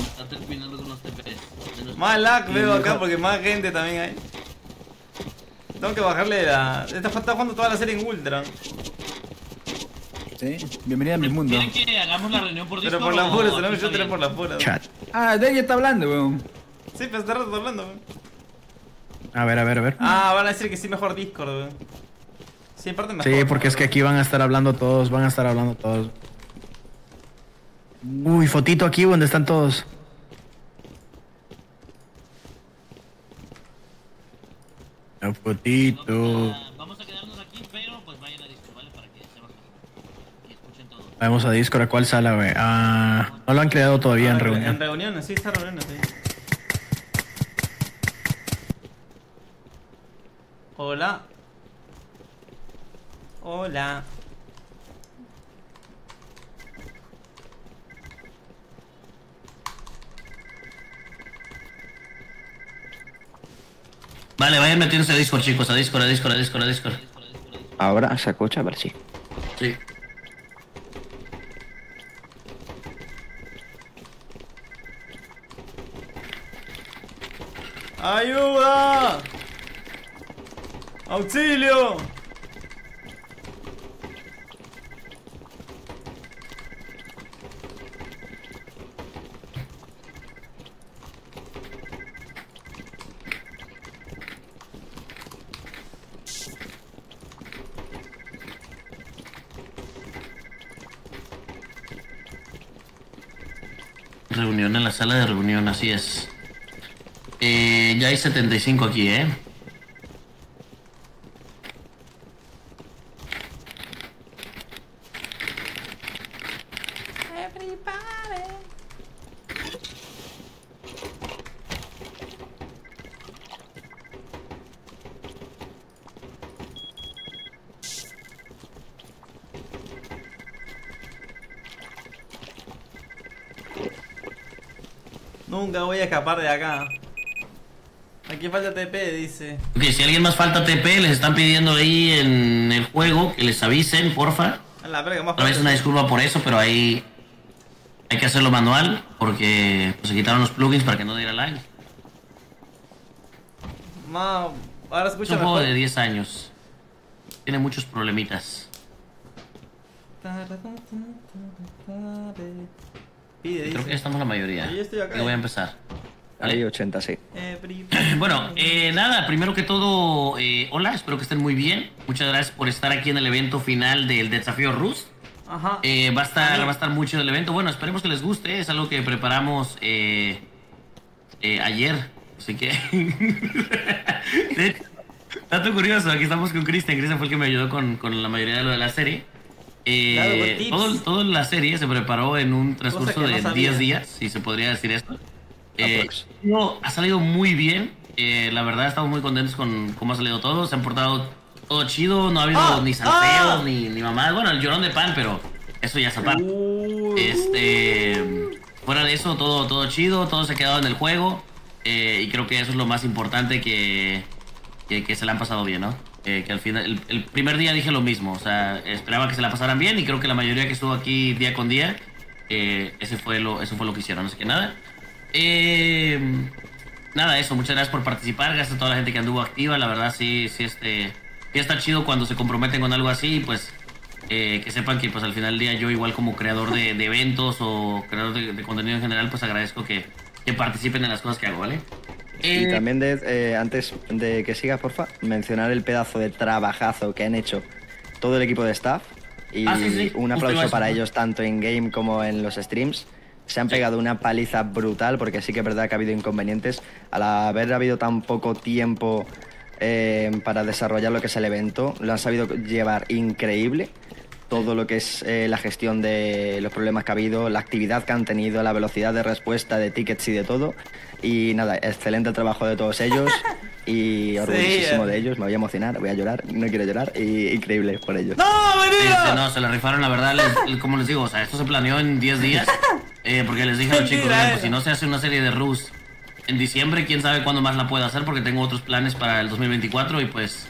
Más lag veo acá porque más gente también hay. Tengo que bajarle la... Está jugando toda la serie en Ultra. Sí, bienvenida a mi mundo. ¿Quieren que hagamos la reunión por Discord? Pero por la pura, se lo yo tiré por la pura. Chat. Ah, de ella está hablando, weón. Sí, pero está rato hablando, weón. A ver. Ah, van a decir que sí, mejor Discord, weón. Sí, en parte mejor. Sí, porque es que aquí van a estar hablando todos, Uy, fotito aquí donde están todos. La fotito. Vamos a quedarnos aquí, pero pues vayan a Discord, ¿vale? Para que se bajen y escuchen todo. Vamos a Discord, ¿a cuál sala, güey? Ah, no lo han creado todavía en reunión. En reuniones, sí, está reuniones, sí. Hola. Hola. Vale, vayan metiéndose a Discord, chicos, a Discord. Ahora se escucha, a ver si. Sí. ¡Ayuda! ¡Auxilio! Reunión en la sala de reunión, así es. Ya hay 75 aquí, Nunca voy a escapar de acá. Aquí falta TP, dice. Ok, si alguien más falta TP, les están pidiendo ahí en el juego que les avisen, porfa. A la verga, más Otra vez una disculpa por eso, pero ahí hay que hacerlo manual porque pues, se quitaron los plugins para que no diera lag. Ma, ahora Es escucha un juego mejor. de 10 años. Tiene muchos problemitas. Pide, Creo dice. que ya estamos la mayoría. Yo estoy acá. Yo voy a empezar. Hay 80, sí. Bueno, nada, primero que todo, hola, espero que estén muy bien. Muchas gracias por estar aquí en el evento final del desafío Rust. Ajá. Va a estar muy chido el evento. Bueno, esperemos que les guste. Es algo que preparamos ayer. Así que... Dato curioso, aquí estamos con Cristian. Cristian fue el que me ayudó con la mayoría de lo de la serie. Toda la serie se preparó en un transcurso de 10 días, si se podría decir esto. Ha salido muy bien. La verdad, estamos muy contentos con cómo ha salido todo. Se han portado todo chido. No ha habido ni salteos, ni mamadas. Bueno, el llorón de pan, pero eso ya es aparte. Fuera de eso, todo chido. Todo se ha quedado en el juego. Y creo que eso es lo más importante, que se la han pasado bien, ¿no? Que al final, el primer día dije lo mismo. O sea, esperaba que se la pasaran bien. Y creo que la mayoría que estuvo aquí día con día, eso fue lo que hicieron. Así que nada. Nada, eso, muchas gracias por participar, gracias a toda la gente que anduvo activa, la verdad sí está chido cuando se comprometen con algo así, pues que sepan que pues al final del día yo igual como creador de eventos o creador de contenido en general, pues agradezco que participen en las cosas que hago, ¿vale? Y también antes de que sigas, porfa, mencionar el pedazo de trabajazo que han hecho todo el equipo de staff y sí. un Justo aplauso eso, para ¿no? ellos tanto en game como en los streams. Se han pegado una paliza brutal porque sí que es verdad que ha habido inconvenientes. Al haber habido tan poco tiempo para desarrollar lo que es el evento, lo han sabido llevar increíble. Todo lo que es la gestión de los problemas que ha habido, la actividad que han tenido, la velocidad de respuesta de tickets y de todo. Y nada, excelente el trabajo de todos ellos y orgullosísimo de ellos. Me voy a emocionar, voy a llorar, no quiero llorar. Y increíble por ellos. No, se la rifaron, la verdad, como les digo, o sea, esto se planeó en 10 días. Porque les dije a los chicos, pues, si no se hace una serie de Rust en diciembre, quién sabe cuándo más la pueda hacer, porque tengo otros planes para el 2024 y pues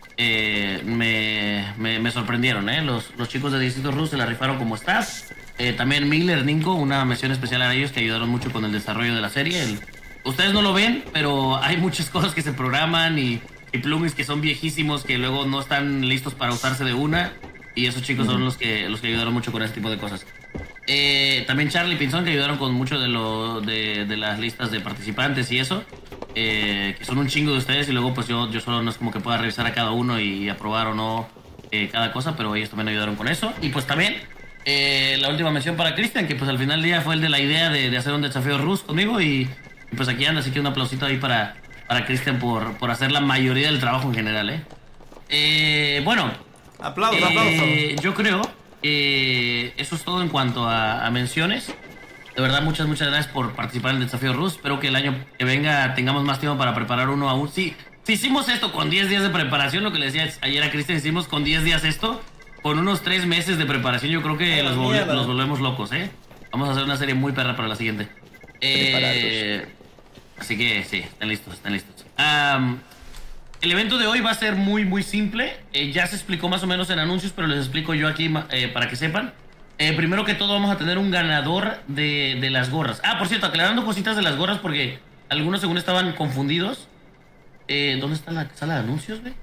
me sorprendieron, los chicos de Distrito Rust se la rifaron como staff. También Miller, Ninko, una mención especial a ellos que ayudaron mucho con el desarrollo de la serie. Ustedes no lo ven, pero hay muchas cosas que se programan y plugins que son viejísimos que luego no están listos para usarse de una, y esos chicos son los que ayudaron mucho con ese tipo de cosas. También Charlie y Pinzón, que ayudaron con mucho de las listas de participantes y eso, que son un chingo de ustedes, y luego pues yo solo no es como que pueda revisar a cada uno y aprobar o no cada cosa, pero ellos también ayudaron con eso. Y pues también la última mención para Cristian, que pues al final del día fue el de la idea de hacer un desafío Rust conmigo, y pues aquí anda, así que un aplausito ahí para Cristian por hacer la mayoría del trabajo en general, bueno, aplausos. Yo creo eso es todo en cuanto a menciones. De verdad, muchas gracias por participar en el desafío Rust. Espero que el año que venga tengamos más tiempo para preparar uno aún. Si hicimos esto con 10 días de preparación, lo que le decía ayer a Cristian, hicimos con 10 días esto, con unos 3 meses de preparación, yo creo que los volvemos locos, Vamos a hacer una serie muy perra para la siguiente. Así que sí, están listos. El evento de hoy va a ser muy simple. Ya se explicó más o menos en anuncios, pero les explico yo aquí para que sepan. Primero que todo vamos a tener un ganador de las gorras. Por cierto, aclarando cositas de las gorras porque algunos según estaban confundidos. ¿Dónde está la sala de anuncios, güey?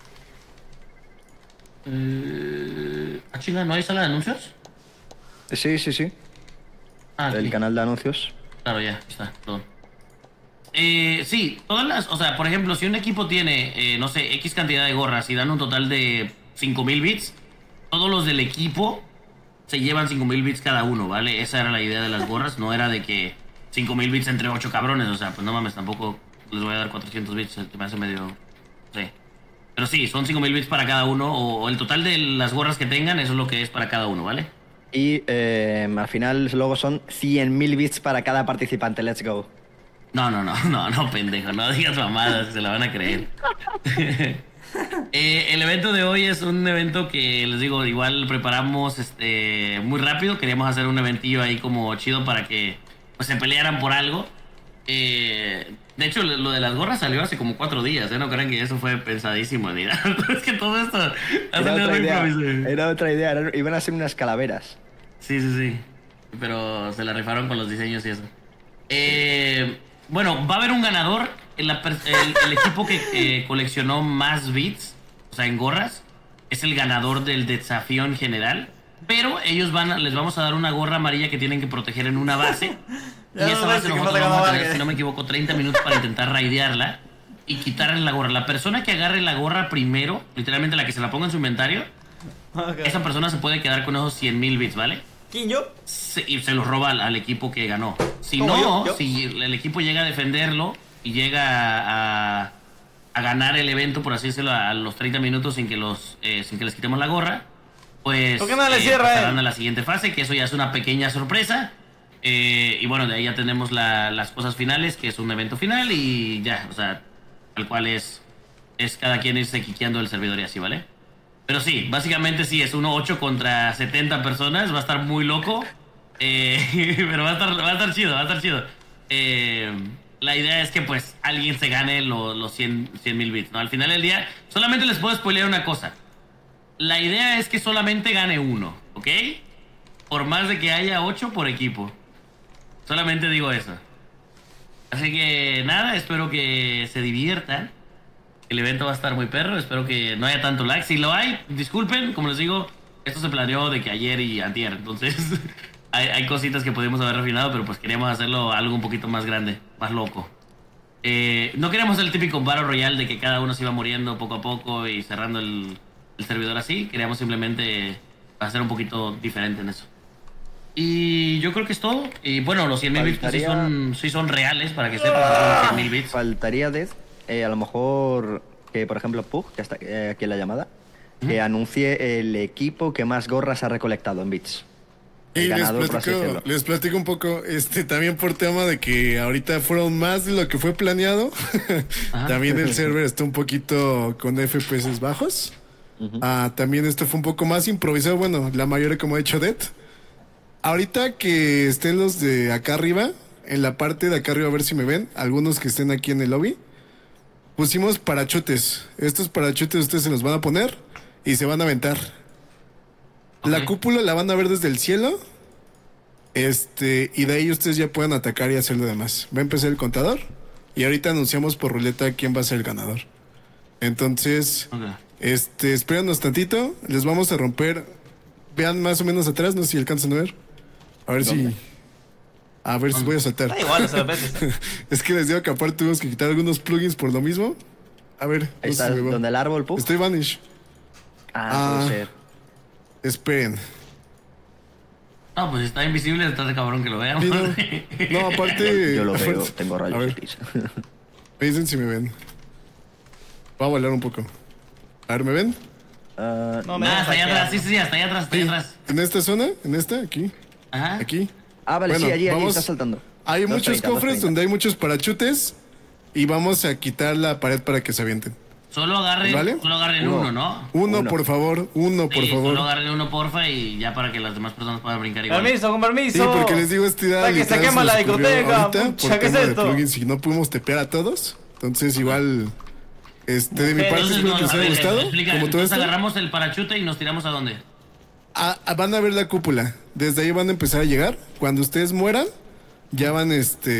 Chinga, ¿no hay sala de anuncios? Sí. El canal de anuncios. Claro, ya, está, perdón. Sí, todas las, o sea, por ejemplo, si un equipo tiene, no sé, X cantidad de gorras y dan un total de 5000 bits, todos los del equipo se llevan 5000 bits cada uno, ¿vale? Esa era la idea de las gorras, no era de que 5000 bits entre 8 cabrones, o sea, pues no mames, tampoco les voy a dar 400 bits, me hace medio, sí. Pero sí, son 5000 bits para cada uno, o el total de las gorras que tengan, eso es lo que es para cada uno, ¿vale? Y al final luego son 100.000 bits para cada participante. Let's go. No, pendejo, no digas mamadas, se la van a creer. El evento de hoy es un evento que, les digo, igual preparamos muy rápido. Queríamos hacer un eventillo ahí como chido para que pues, se pelearan por algo. De hecho, lo de las gorras salió hace como 4 días, no crean que eso fue pensadísimo ni nada. Es que todo esto era otra idea, iban a ser unas calaveras. Sí, pero se la rifaron con los diseños y eso. Bueno, va a haber un ganador. El equipo que coleccionó más bits, o sea, en gorras, es el ganador del desafío en general. Pero ellos les vamos a dar una gorra amarilla que tienen que proteger en una base. Y esa base nosotros vamos a tener, si no me equivoco, 30 minutos para intentar raidearla y quitarle la gorra. La persona que agarre la gorra primero, literalmente la que se la ponga en su inventario, esa persona se puede quedar con esos 100.000 bits, ¿vale? ¿Quién, yo? Y se los roba al equipo que ganó. Si no, ¿Yo? Si el equipo llega a defenderlo y llega a ganar el evento, por así decirlo, a los 30 minutos sin que les quitemos la gorra, pues ¿por qué no le cierra, pasarán a la siguiente fase, que eso ya es una pequeña sorpresa. Y bueno, de ahí ya tenemos las cosas finales, que es un evento final y ya, o sea, tal cual es cada quien irse quiqueando el servidor y así, ¿vale? Pero sí, básicamente sí, es 8 contra 70 personas, va a estar muy loco, pero va a estar chido, la idea es que pues alguien se gane los 100.000 bits, ¿no? Al final del día, solamente les puedo spoilear una cosa. La idea es que solamente gane uno, ¿ok? Por más de que haya 8 por equipo. Solamente digo eso. Así que nada, espero que se diviertan. El evento va a estar muy perro, espero que no haya tanto lag. Si lo hay, disculpen, como les digo, esto se planeó de que ayer y antier. Entonces hay cositas que podemos haber refinado, pero pues queríamos hacerlo algo un poquito más grande, más loco. No queríamos el típico Battle Royale de que cada uno se iba muriendo poco a poco y cerrando el servidor así. Queríamos simplemente hacer un poquito diferente en eso. Y yo creo que es todo. Y bueno, los 100.000 bits pues sí son reales, para que sepan, son 100.000 bits. Faltaría a lo mejor que, por ejemplo, Pug, que está aquí en la llamada, que anuncie el equipo que más gorras ha recolectado en bits. Y les platico un poco, también por tema de que ahorita fueron más de lo que fue planeado. También el server está un poquito con FPS bajos. También esto fue un poco más improvisado. Bueno, la mayoría como ha hecho Dead. Ahorita que estén los de acá arriba, en la parte de acá arriba, a ver si me ven, algunos que estén aquí en el lobby, pusimos parachutes. Estos parachutes ustedes se los van a poner y se van a aventar. La cúpula la van a ver desde el cielo. Y de ahí ustedes ya pueden atacar y hacer lo demás. Va a empezar el contador y ahorita anunciamos por ruleta quién va a ser el ganador. Entonces, espéranos tantito, les vamos a romper. Vean más o menos atrás, no sé si alcanzan a ver. A ver si voy a saltar. Da igual, no se lo metes. Es que les digo que aparte tuvimos que quitar algunos plugins por lo mismo. A ver. Ahí está, donde el árbol, Pug. Estoy vanish. Puede ser. Esperen. No, pues está invisible, está de cabrón que lo veamos. No, aparte. Yo lo veo, tengo rayos. Me dicen si me ven. Voy a volar un poco. A ver, ¿me ven? No, hasta allá atrás, sí, hasta allá atrás, ¿En esta zona? ¿En esta? ¿Aquí? Ajá. ¿Aquí? Vale, bueno, sí, allí está saltando. Hay muchos cofres donde hay muchos parachutes y vamos a quitar la pared para que se avienten. Solo agarren uno, ¿no? Uno, por favor. Solo agarren uno, porfa, y ya para que las demás personas puedan brincar igual. Con permiso. Sí, porque les digo, para que se quema la discoteca. ¿Qué es esto? Si no pudimos tepear a todos, entonces igual... de mi parte espero que les haya gustado. Entonces agarramos el parachute y nos tiramos ¿a dónde? Van a ver la cúpula. Desde ahí van a empezar a llegar. Cuando ustedes mueran, ya van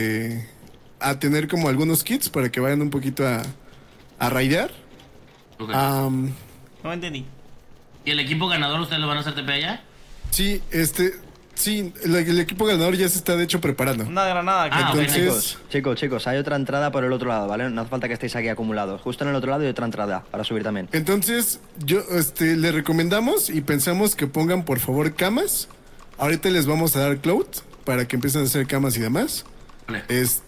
a tener como algunos kits para que vayan un poquito a raidear. Okay. No entendí. ¿Y el equipo ganador ustedes lo van a hacer TP allá? Sí, sí, el equipo ganador ya se está de hecho preparando. Una granada. Entonces, chicos, hay otra entrada por el otro lado, ¿vale? No hace falta que estéis aquí acumulados. Justo en el otro lado hay otra entrada para subir también. Entonces, yo le recomendamos y pensamos que pongan por favor camas. Ahorita les vamos a dar cloud para que empiecen a hacer camas y demás. Vale.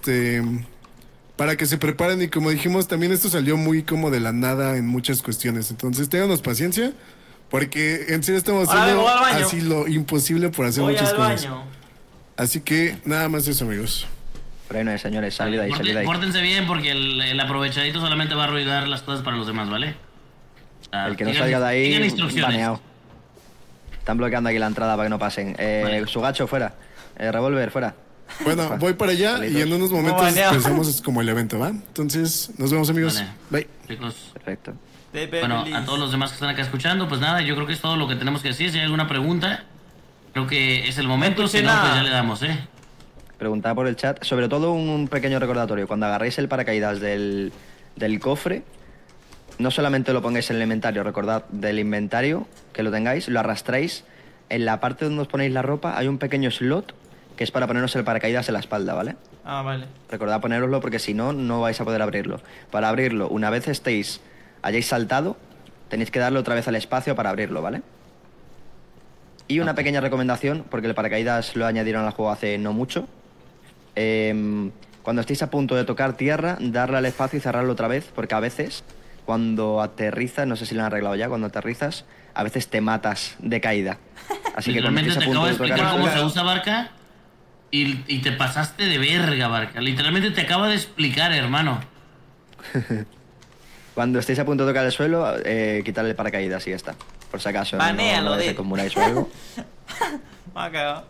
Para que se preparen y como dijimos, también esto salió muy como de la nada en muchas cuestiones. Entonces, ténganos paciencia. Porque en serio estamos haciendo así lo imposible por hacer muchas cosas. Así que nada más eso, amigos. Pero ahí no hay, señores, salid ahí, salid ahí. Pórtense bien porque el aprovechadito solamente va a arruinar las cosas para los demás, ¿vale? El que no salga de ahí, baneado. Están bloqueando aquí la entrada para que no pasen. Su gacho fuera. Revólver fuera. Bueno, voy para allá y en unos momentos pensamos como el evento, ¿va? Entonces, nos vemos, amigos. Bye. Chicos. Perfecto. Bueno, a todos los demás que están acá escuchando, pues nada, yo creo que es todo lo que tenemos que decir. Si hay alguna pregunta, creo que es el momento. Si no, pues ya le damos, Preguntaba por el chat. Sobre todo un pequeño recordatorio. Cuando agarréis el paracaídas del cofre, no solamente lo pongáis en el inventario, recordad del inventario que lo tengáis, lo arrastráis. En la parte donde os ponéis la ropa hay un pequeño slot que es para ponernos el paracaídas en la espalda, ¿vale? Ah, vale. Recordad ponéroslo porque si no, no vais a poder abrirlo. Para abrirlo, una vez hayáis saltado, tenéis que darle otra vez al espacio para abrirlo, ¿vale? Y una pequeña recomendación, porque el paracaídas lo añadieron al juego hace no mucho. Cuando estéis a punto de tocar tierra, darle al espacio y cerrarlo otra vez, porque a veces, cuando aterrizas, no sé si lo han arreglado ya, cuando aterrizas, a veces te matas de caída. Así que cuando estéis a punto de tocar... Literalmente te acabo de explicar cómo se usa, Barca, y te pasaste de verga, Barca. Literalmente te acabo de explicar, hermano. Cuando estéis a punto de tocar el suelo, quitarle el paracaídas y ya está. Por si acaso, banéalo, no de comunáis o algo. Me ha cagado.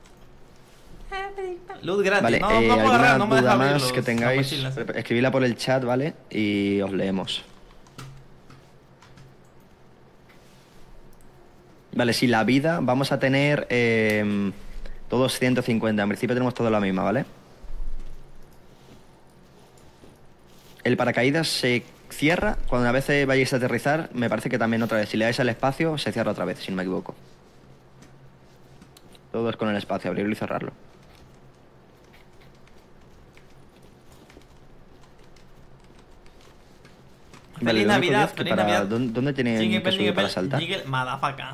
Luz gratis. Vale, no puedo agarrar, no me deja más abrirlos, que tengáis, escribidla por el chat, ¿vale? Y os leemos. Vale, si la vida vamos a tener todos 150. En principio tenemos todo la misma, ¿vale? El paracaídas se cierra cuando una vez vayáis a aterrizar. Me parece que también otra vez. Si le dais al espacio, se cierra otra vez, si no me equivoco. Todo es con el espacio, abrirlo y cerrarlo. Feliz Navidad, feliz Navidad. ¿Dónde tienen que subir para saltar? Madafaca.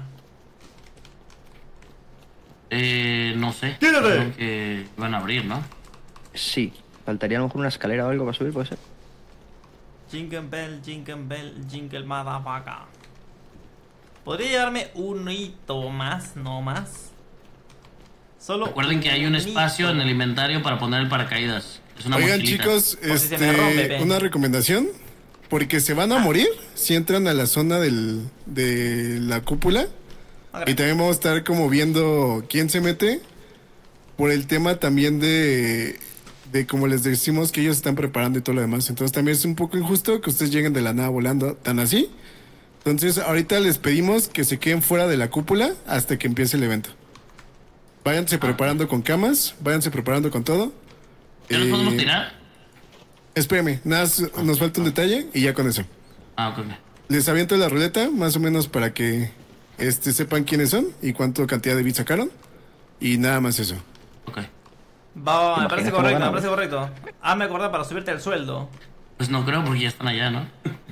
No sé. Creo que van a abrir, ¿no? Sí. Faltaría a lo mejor una escalera o algo para subir, puede ser. Jingle bell, jingle madafaca. ¿Podría llevarme un hito más, no más? Solo recuerden que hay un espacio en el inventario para poner el paracaídas. Es una Oigan, mochilita. chicos, una recomendación. Porque se van a morir si entran a la zona de la cúpula. Y también vamos a estar como viendo quién se mete. Por el tema también de como les decimos que ellos están preparando y todo lo demás. Entonces también es un poco injusto que ustedes lleguen de la nada volando tan así. Entonces ahorita les pedimos que se queden fuera de la cúpula hasta que empiece el evento. Váyanse preparando con camas, váyanse preparando con todo. ¿Ya nos podemos tirar? Espérame, nada, nos falta un detalle y ya con eso. Ok. Les aviento la ruleta, más o menos para que sepan quiénes son y cuánto cantidad de bits sacaron. Y nada más eso. Ok. Va, me parece correcto, me parece correcto. Hazme acordar para subirte el sueldo. Pues no creo porque ya están allá, ¿no?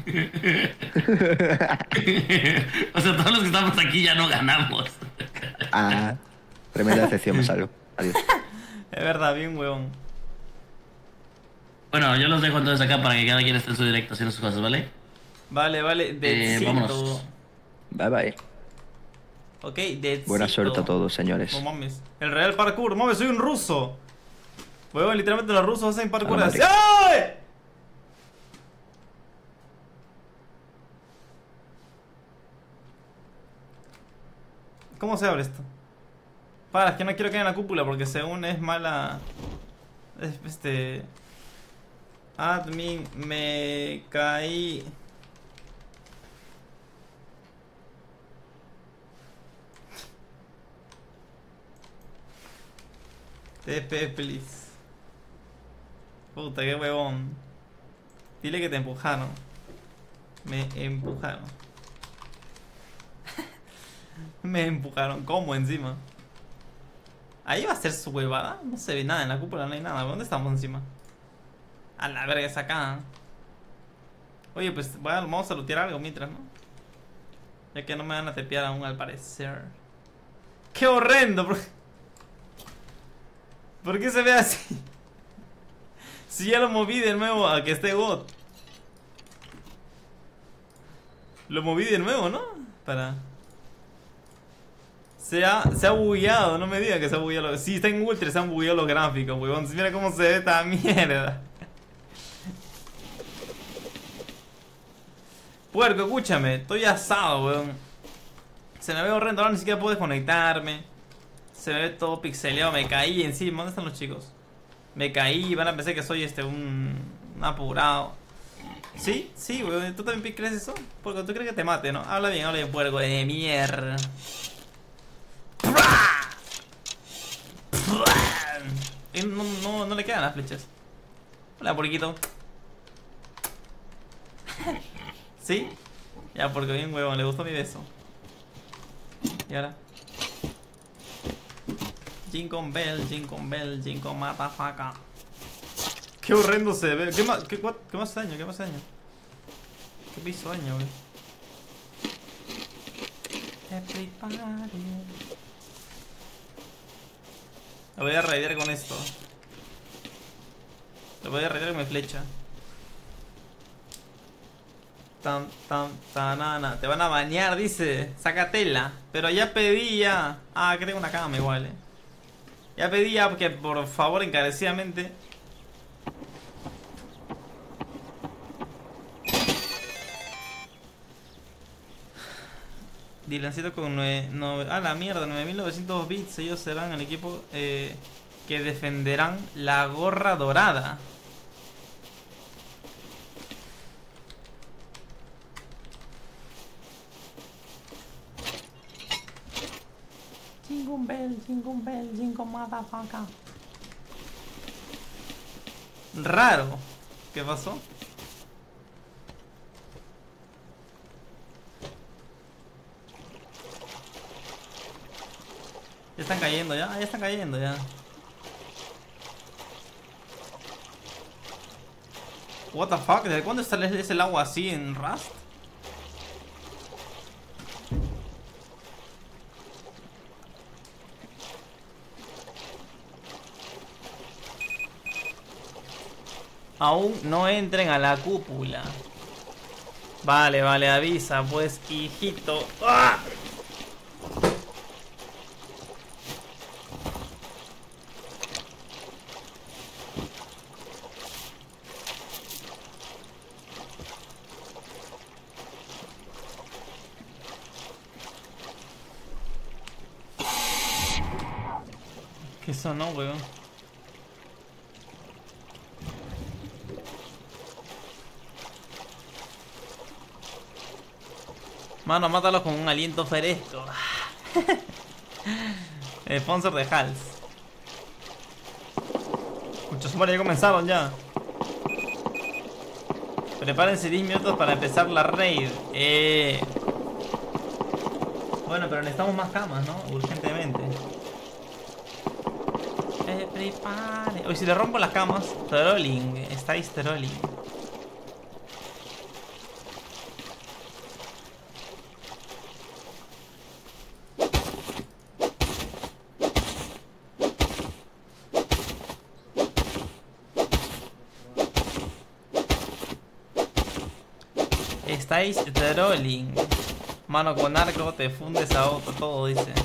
O sea, todos los que estamos aquí ya no ganamos. Tremenda decepción me salgo. Adiós. Es verdad, bien huevón. Bueno, yo los dejo entonces acá para que cada quien esté en su directo haciendo sus cosas, ¿vale? Vale, vámonos. Bye, bye. Ok, de buena suerte a todos, señores. No mames. El real parkour, mames, soy un ruso. Huevón, literalmente los rusos hacen parkour así. ¡Ay! ¿Cómo se abre esto? Para, es que no quiero caer en la cúpula porque según es mala... Admin, me caí. TP, please. Puta, qué huevón. Dile que te empujaron. Me empujaron. Me empujaron. ¿Cómo encima? Ahí va a ser su huevada. No se ve nada en la cúpula, no hay nada. ¿Dónde estamos encima? A la verga es acá. Oye, pues vamos a lootear algo mientras, ¿no? Ya que no me van a tepear aún al parecer. ¡Qué horrendo! ¿Por qué se ve así? Si ya lo moví de nuevo a que esté God. Lo moví de nuevo, ¿no? Para... Se ha bugueado, no me digan que se ha bugueado. Sí, está en ultra, se han bugueado los gráficos, weón. Mira cómo se ve esta mierda. Puerco, escúchame, estoy asado, weón. Se me ve horrendo, ahora ni siquiera puedo desconectarme. Se me ve todo pixeleado, me caí encima. ¿Dónde están los chicos? Me caí, van a pensar que soy un apurado. ¿Sí? Sí, weón, ¿tú también crees eso? Porque tú crees que te mate, ¿no? Habla bien, puerco de mierda. No le quedan las flechas. Hola, puerquito. ¿Sí? Ya, porque bien huevón, le gustó mi beso. Y ahora Jingle Bell, motherfucker. Qué horrendo se ve. ¿Qué más daño? ¿Qué piso daño, wey? Lo voy a raidear con esto. Lo voy a raidear con mi flecha. Tanana. Te van a bañar, dice. Sácatela. Pero ya pedía. Ah, que tengo una cama igual, Ya pedía que por favor encarecidamente. Dilancito con 9. Ah, la mierda, 9900 bits. Ellos serán el equipo que defenderán la gorra dorada. Jingle motherfucker. Raro. ¿Qué pasó? Ya están cayendo ya, What the fuck, ¿desde cuándo está el agua así en Rust? Aún no entren a la cúpula. Vale, avisa, pues, hijito. ¡Ah! ¿Qué sonó, weón? Mano, mátalo con un aliento fresco. El sponsor de Hals. Muchos humores ya comenzaron ya. Prepárense 10 minutos para empezar la raid. Bueno, pero necesitamos más camas, ¿no? Urgentemente. Prepare. Oye, si le rompo las camas, trolling. Estáis trolling. Estáis trolling. Mano, con arco te fundes a otro, todo dice.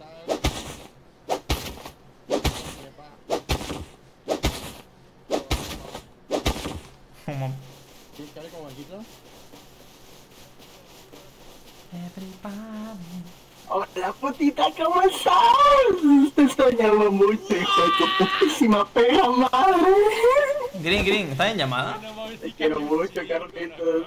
Hola, putita, ¿cómo estás? Te extrañaba mucho, hijo de tu putísima pega, madre. Green, ¿estás en llamada? Te quiero mucho, Carlitos.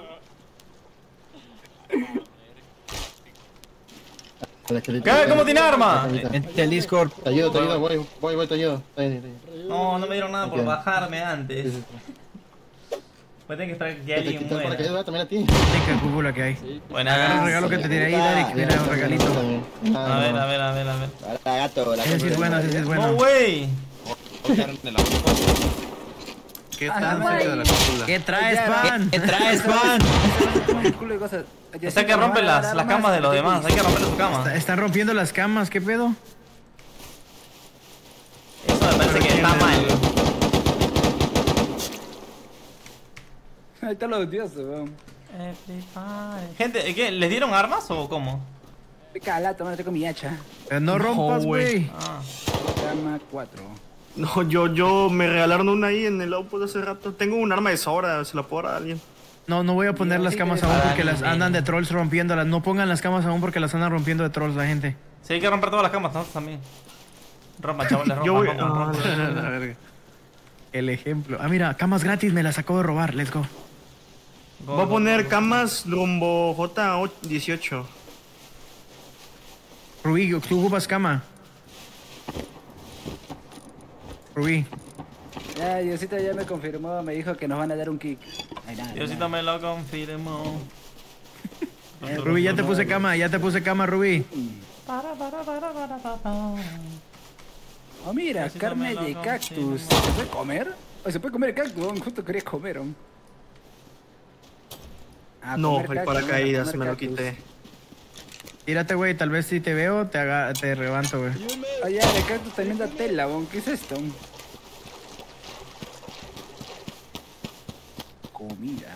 ¿Qué? ¿Cómo tiene arma? El Discord. Te ayudo, voy, te ayudo. No me dieron nada por bajarme antes. Voy a tener que esperar que alguien muera. Para que ayude también a ti. Qué cúpula que hay. Bueno, agarra el regalo que te tiré ahí, Derek. Mira, un regalito. A ver. La gato, la ese sí es bueno. No, wey. ¿Qué tan cerca de la cúpula? ¿Qué traes, pan? Está que rompe las camas de los demás. Hay que romper sus camas. Están rompiendo las camas, ¿qué pedo? Eso me parece que está mal. Ahí están los dioses, weón. Gente, ¿qué? ¿Les dieron armas o cómo? Cala, tómate con mi hacha. No rompas, güey. Cama 4. No, yo me regalaron una ahí en el outpost hace rato. Tengo un arma de sobra, se la puedo dar a alguien. No voy a poner las camas aún porque las andan de trolls rompiéndolas. No pongan las camas aún porque las andan rompiendo de trolls la gente. Sí, hay que romper todas las camas, ¿no? También. Rompan, chavales, rompan. El ejemplo. Ah, mira, camas gratis, me las acabo de robar. Let's go. Voy a poner camas rumbo J18. Rubí, tú ocupas cama. Rubí. Ya, Diosito ya me confirmó, me dijo que nos van a dar un kick. Ay, nada, Diosito me lo confirmó. Rubí, ya te puse cama, Rubí. Oh, mira, carne de cactus. ¿Se puede comer? ¿Se puede comer el cactus? Justo quería comer. No, el paracaídas me lo quité. Tírate, güey, tal vez si te veo te levanto, güey. Oye, el cactus también da tela, ¿qué es esto? Comida.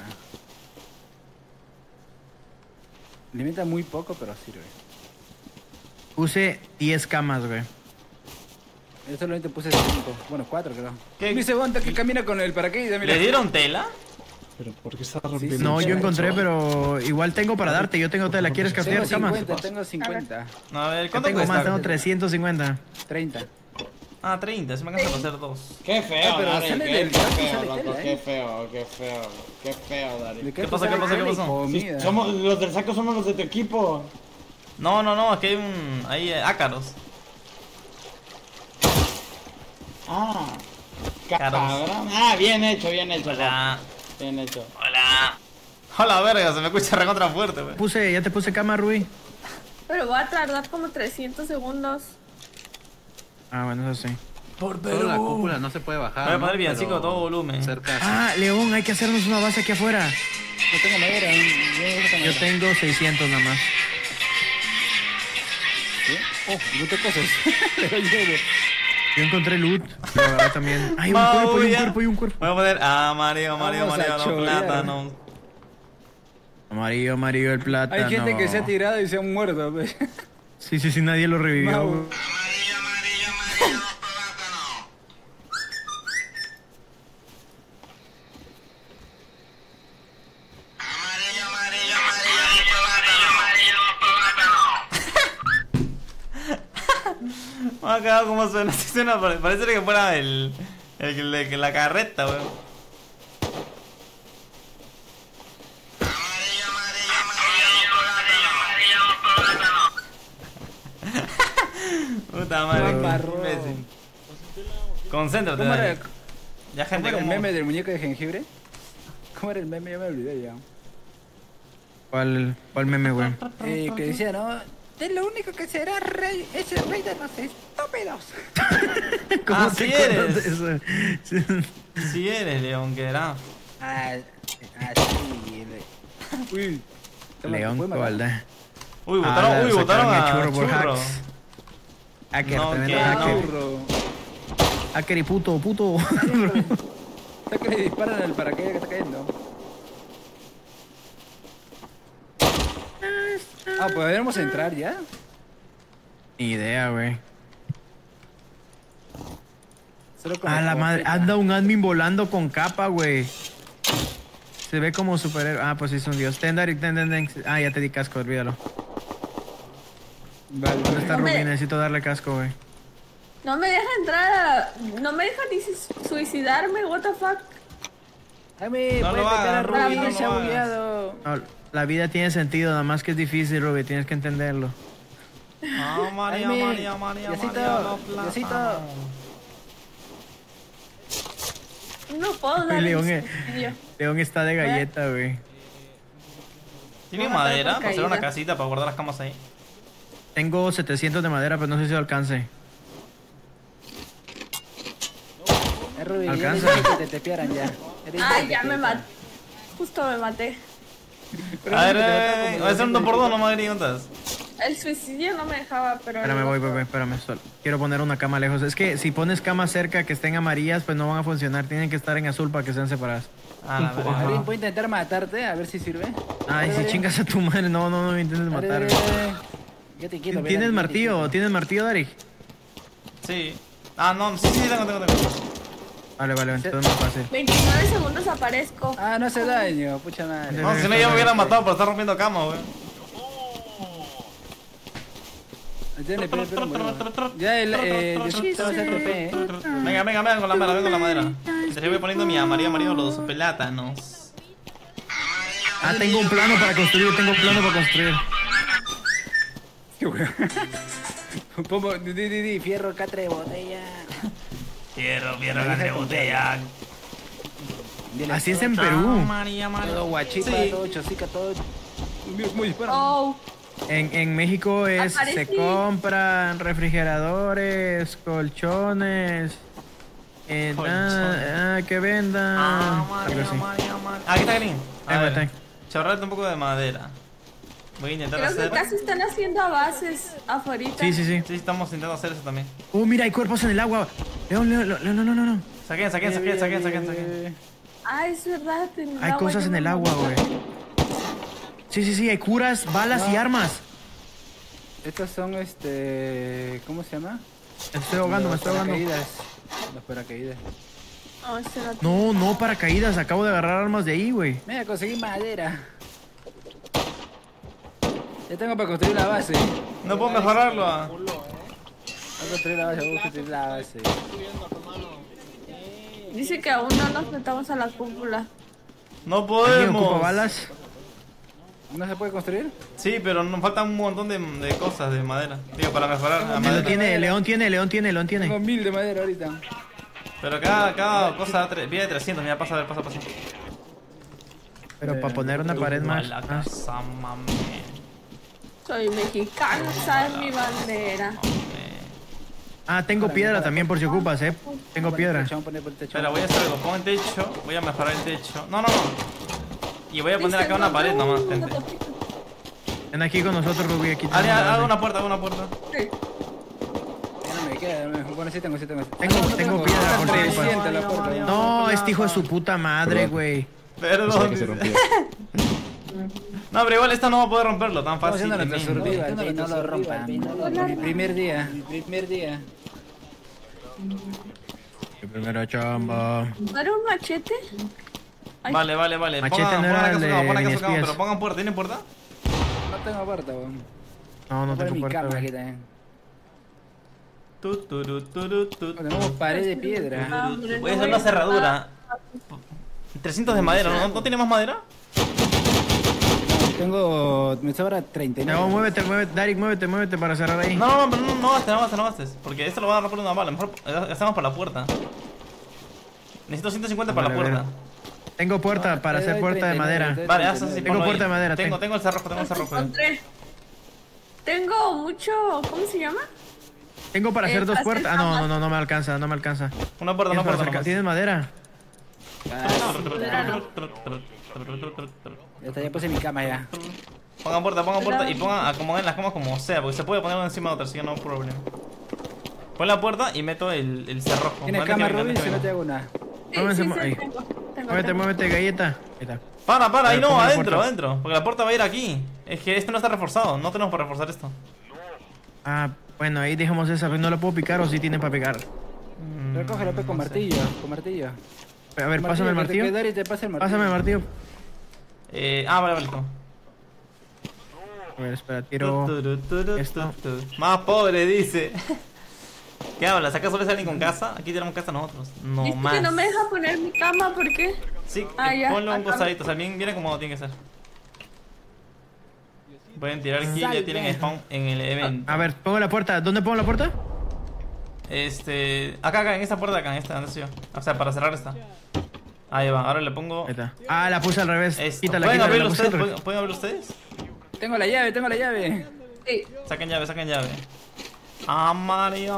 Alimenta muy poco, pero sirve. Puse 10 camas, güey. Yo solamente puse 5. Bueno, 4 creo. ¿Qué? Mi segundo que camina con el paracaídas, mira. ¿Le dieron tela? ¿Pero por qué está rompiendo? No, yo encontré, pero igual tengo para darte. Yo tengo tela. ¿Quieres craftear camas? Tengo 50. A ver, ¿cuánto tengo cuesta? más, tengo 350. 30. Ah, 30, se me alcanza para hacer 2. Qué feo, pero Dari, sale qué del feo, sale loco, tela, qué feo, Dari. ¿Qué pasa? Sí, somos, los del saco somos los de tu equipo. No, es que hay ácaros. Ah, cabrón. Ah, bien hecho. Hola. Bien hecho. Hola, verga, se me escucha recontra fuerte, güey. Ya te puse cama, Rubí. Pero va a tardar como 300 segundos. Ah, bueno, eso sí. Solo la cúpula no se puede bajar. Voy a poner ¿no? villancico Pero a todo volumen. Cerca. Ah, León, hay que hacernos una base aquí afuera. No tengo madera. Yo tengo 600 nada más. ¿Sí? Oh, muchas cosas. Pero llevo. Yo encontré loot, pero ahora también. Hay un cuerpo. Voy a poner amarillo, los plátanos. Amarillo, el plátano. Hay gente que se ha tirado y se han muerto. Sí, nadie lo revivió. Me ha quedado como suena, sí suena, parece que fuera la carreta, weón. Puta madre, imbécil. Concéntrate, ¿Cómo Dani. era, Ya, gente, ¿cómo era el meme del muñeco de jengibre? ¿Cómo era el meme? Ya me olvidé ya. ¿Cuál meme, güey? Que decía, ¿no? De lo único que será rey es el rey de los estúpidos. Ah, sí eres. Sí eres, León, que era. Sí. Uy. León, ¿cuál? Uy, votaron a Churro. Hacker, No, tremendo ¿qué? hacker. Hacker y puto. Está que le disparan al paracaídas que está cayendo. Ah, pues debemos entrar ya. Ni idea, güey. A la madre, anda un admin volando con capa, güey. Se ve como superhéroe. Ah, pues es un dios. Ten. Ah, ya te di casco, olvídalo. Vale, ¿dónde está Rubí? Necesito darle casco, güey. No me deja entrar no me deja ni suicidarme, what the fuck. No lo hagas, Rubí, no lo hagas. No, la vida tiene sentido, nada más que es difícil, Rubí, tienes que entenderlo. Ah, María, Diosito. No puedo darle León está de galleta, güey. ¿Tiene madera para hacer una casita para guardar las camas ahí? Tengo 700 de madera, pero no sé si alcance. Rubí, alcanza. Ya que te tepearan ya. Ay, ya me maté. Justo me maté. A ver, va a ser un 2x2, no me preguntas. El suicidio no me dejaba, pero... Espérame, solo. Quiero poner una cama lejos. Es que si pones camas cerca que estén amarillas, pues no van a funcionar. Tienen que estar en azul para que sean separadas. Voy a intentar matarte, a ver si sirve. Ay, si chingas a tu madre, no intentes matarme. ¿Tienes martillo? ¿Tienes martillo, Dari? Sí. Ah, no, sí, tengo. Vale, entonces me pasé. 29 segundos aparezco. Ah, no hace daño, pucha madre. No, si no ya me hubieran matado por estar rompiendo cama, wey. Ya Diosito, Venga con la madera. Se voy poniendo mi amarillo los plátanos. Tengo un plano para construir, Fierro, catre de botella. Fierro, catre de botella. Así es en Perú. Todo guachipa, todo chosica, todo... Muy disparo. Oh. En México se compran refrigeradores, colchones, que vendan. Aquí está Green. Chorrate un poco de madera. Voy a intentar Creo hacer. que casi están haciendo bases afuera. Sí, estamos intentando hacer eso también. Mira, hay cuerpos en el agua. León. Saquen. Ah, es verdad. Hay cosas en el agua, güey. Sí, hay curas, balas y armas. Estos son, ¿cómo se llama? Me estoy ahogando. Los paracaídas. No, paracaídas. Acabo de agarrar armas de ahí, güey. Mira, conseguí madera. Ya tengo para construir la base. No puedo mejorarlo. Voy a construir la base, Dice que aún no nos metamos a la cúpula. No podemos. ¿Ocupa balas? ¿No se puede construir? Sí, pero nos faltan un montón de cosas de madera. Digo, para mejorar. León tiene. Tengo 1000 de madera ahorita. Pero cada cosa pide 300. Mira, pasa. Pero para poner una pared más. Soy mexicano, esa es mi bandera. Tengo piedra también por si ocupas, Tengo piedra. Espera, voy a hacer algo. Pongo el techo. Voy a mejorar el techo. No. Y voy a poner acá una pared nomás, gente. Ven aquí con nosotros, Rubí. Aquí hago una puerta. Sí. No me queda, bueno, sí tengo. Tengo piedra. No, este hijo de su puta madre, güey. Perdón. No, pero igual esta no va a poder romperlo tan fácil. No lo rompan. Mi primer día. Mi primera chamba. ¿No era un machete? Vale. Machete no era el de espías. Pero pongan puerta. ¿Tienen puerta? No tengo puerta, weón. No tengo puerta. Tenemos pared de piedra. Voy a hacer una cerradura. 300 de madera. ¿No tiene más madera? Me sobra 39. No, muévete, Darik, muévete para cerrar ahí. No gastes. Porque esto lo van a romper una bala. Mejor hacemos para la puerta. Necesito 150 para la puerta. Tengo puerta para hacer puerta de madera. Vale, haz así. Tengo puerta de madera. Tengo el cerrojo. Tengo mucho. ¿Cómo se llama? Tengo para hacer dos puertas. No me alcanza. Una puerta. ¿Tienes madera? Ya puse mi cama ya. Pongan puerta y acomoden las camas como sea, porque se puede poner una encima de otra, así que no hay problema. Pon la puerta y meto el cerrojo. ¿Tienes cama, Rubin? Si no te hago nada. Muévete, galleta. Ahí está. Para, ahí no, adentro. Porque la puerta va a ir aquí. Es que esto no está reforzado, no tenemos para reforzar esto. Bueno, ahí dejamos esa, no la puedo picar o sí tiene para picar. Recógelo con martillo, A ver, pásame el martillo. Pásame el martillo. Vale, toma. A ver, espera, tiro esto. Más pobre, dice. ¿Qué hablas? ¿Acaso ves a alguien con casa? Aquí tenemos casa nosotros. No más. que no me deja poner mi cama, ¿por qué? Sí, ponlo un costadito, o sea, viene como tiene que ser. Pueden tirar aquí, ya tienen spawn en el evento. A ver, pongo la puerta. ¿Dónde pongo la puerta? Acá, en esta puerta de acá, en esta, donde estoy yo. O sea, para cerrar esta. Ahí va, ahora le pongo. Ahí está. La puse al revés. Quítala. ¿Pueden abrir ustedes? Tengo la llave. Sí. Saquen llave. María.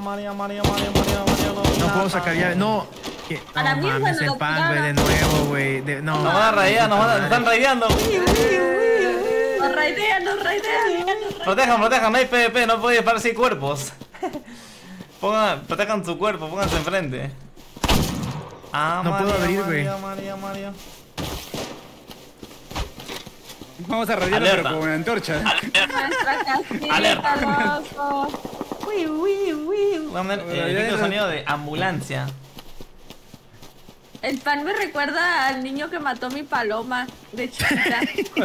No puedo sacar llave. No. A la mierda, mames, el pan, güey, de nuevo, güey. No. Nos van a raidear, nos están raideando. Nos raidean. Protejan, no hay PvP, no puede disparar así cuerpos. Protejan su cuerpo, pónganse enfrente. No puedo abrir, güey. María. Vamos a rayarlo pero con una antorcha. Nuestra casita, Alerta. loco. Vamos a ver el efecto de sonido de ambulancia. El pan me recuerda al niño que mató mi paloma de chiquita.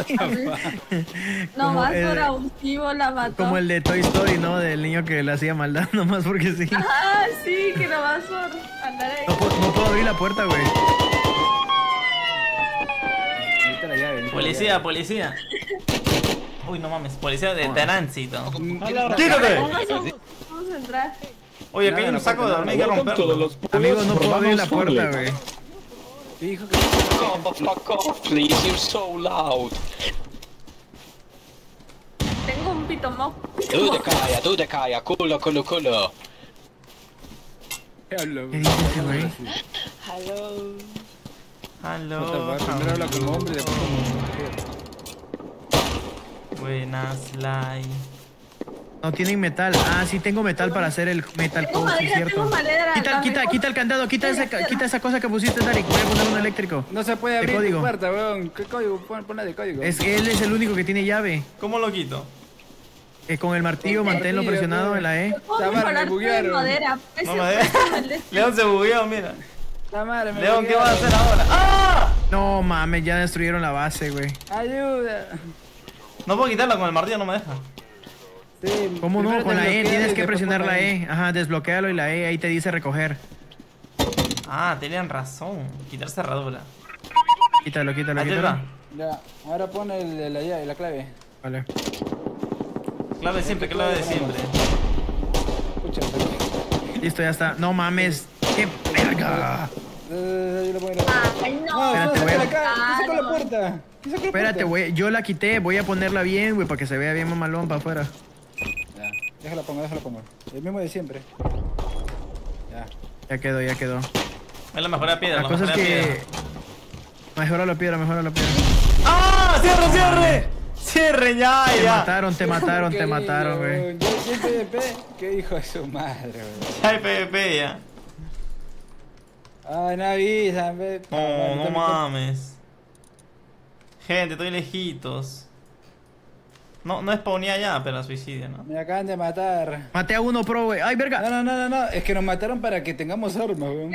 Nomás por abusivo la mató. Como el de Toy Story, ¿no? Del niño que le hacía maldad nomás porque sí. Ah, sí, que nomás por andar ahí. No puedo abrir la puerta, güey. Policía, policía. Uy, no mames, policía de tránsito. ¡Quítate! Vamos a entrar. Oye, acá hay un saco de dormir que romperlo. Amigos, no puedo abrir la puerta, güey. Dijo que... Fuck off, please, you're so loud. Tengo un pitomo. Tú te callas, culo. ¿Qué dices, güey? Hello. Primero habla como hombre y después como mujer. Buenas, Lai. No tienen metal. Ah, sí tengo metal para hacer el metal code, sí, cierto. Quita el candado, quita esa cosa que pusiste, Tarik. Voy a poner un eléctrico. No se puede abrir tu puerta, weón. ¿Qué código? Ponla de código. Él es el único que tiene llave. ¿Cómo lo quito? Con el martillo, manténlo presionado en la E. Me buguearon. León se bugueó, mira. León, ¿qué vas a hacer ahora? ¡Ah! No mames, ya destruyeron la base, güey. Ayuda. No puedo quitarla con el martillo, no me deja. Sí, ¿cómo no? Con la E, tienes que presionar la E. Ajá, desbloquéalo y la E, ahí te dice recoger. Ah, tenían razón. Quitar cerradura. Quítalo. Ya, ahora pon la clave. Vale. Clave siempre. Escucha, listo, ya está. No mames. ¡Qué verga! Ay, no. Espérate, güey. ¿Qué sacó la puerta? Espérate, güey. Yo la quité. Voy a ponerla bien, güey, para que se vea bien mamalón para afuera. Ya. Déjala pongo. El mismo de siempre. Ya quedó. Es la mejor piedra. La cosa es que... Mejora la piedra. ¡Ah! ¡Cierre! ¡Cierre ya! Te mataron, güey. Yo soy PvP. ¿Qué hijo de su madre, güey? Ya hay PvP ya. Ay, no avisan, ve. No mames. Gente, estoy lejitos. No spawné allá, pero suicidio, ¿no? Me acaban de matar. Maté a uno pro, güey. ¡Ay, verga! No. Es que nos mataron para que tengamos armas, weón.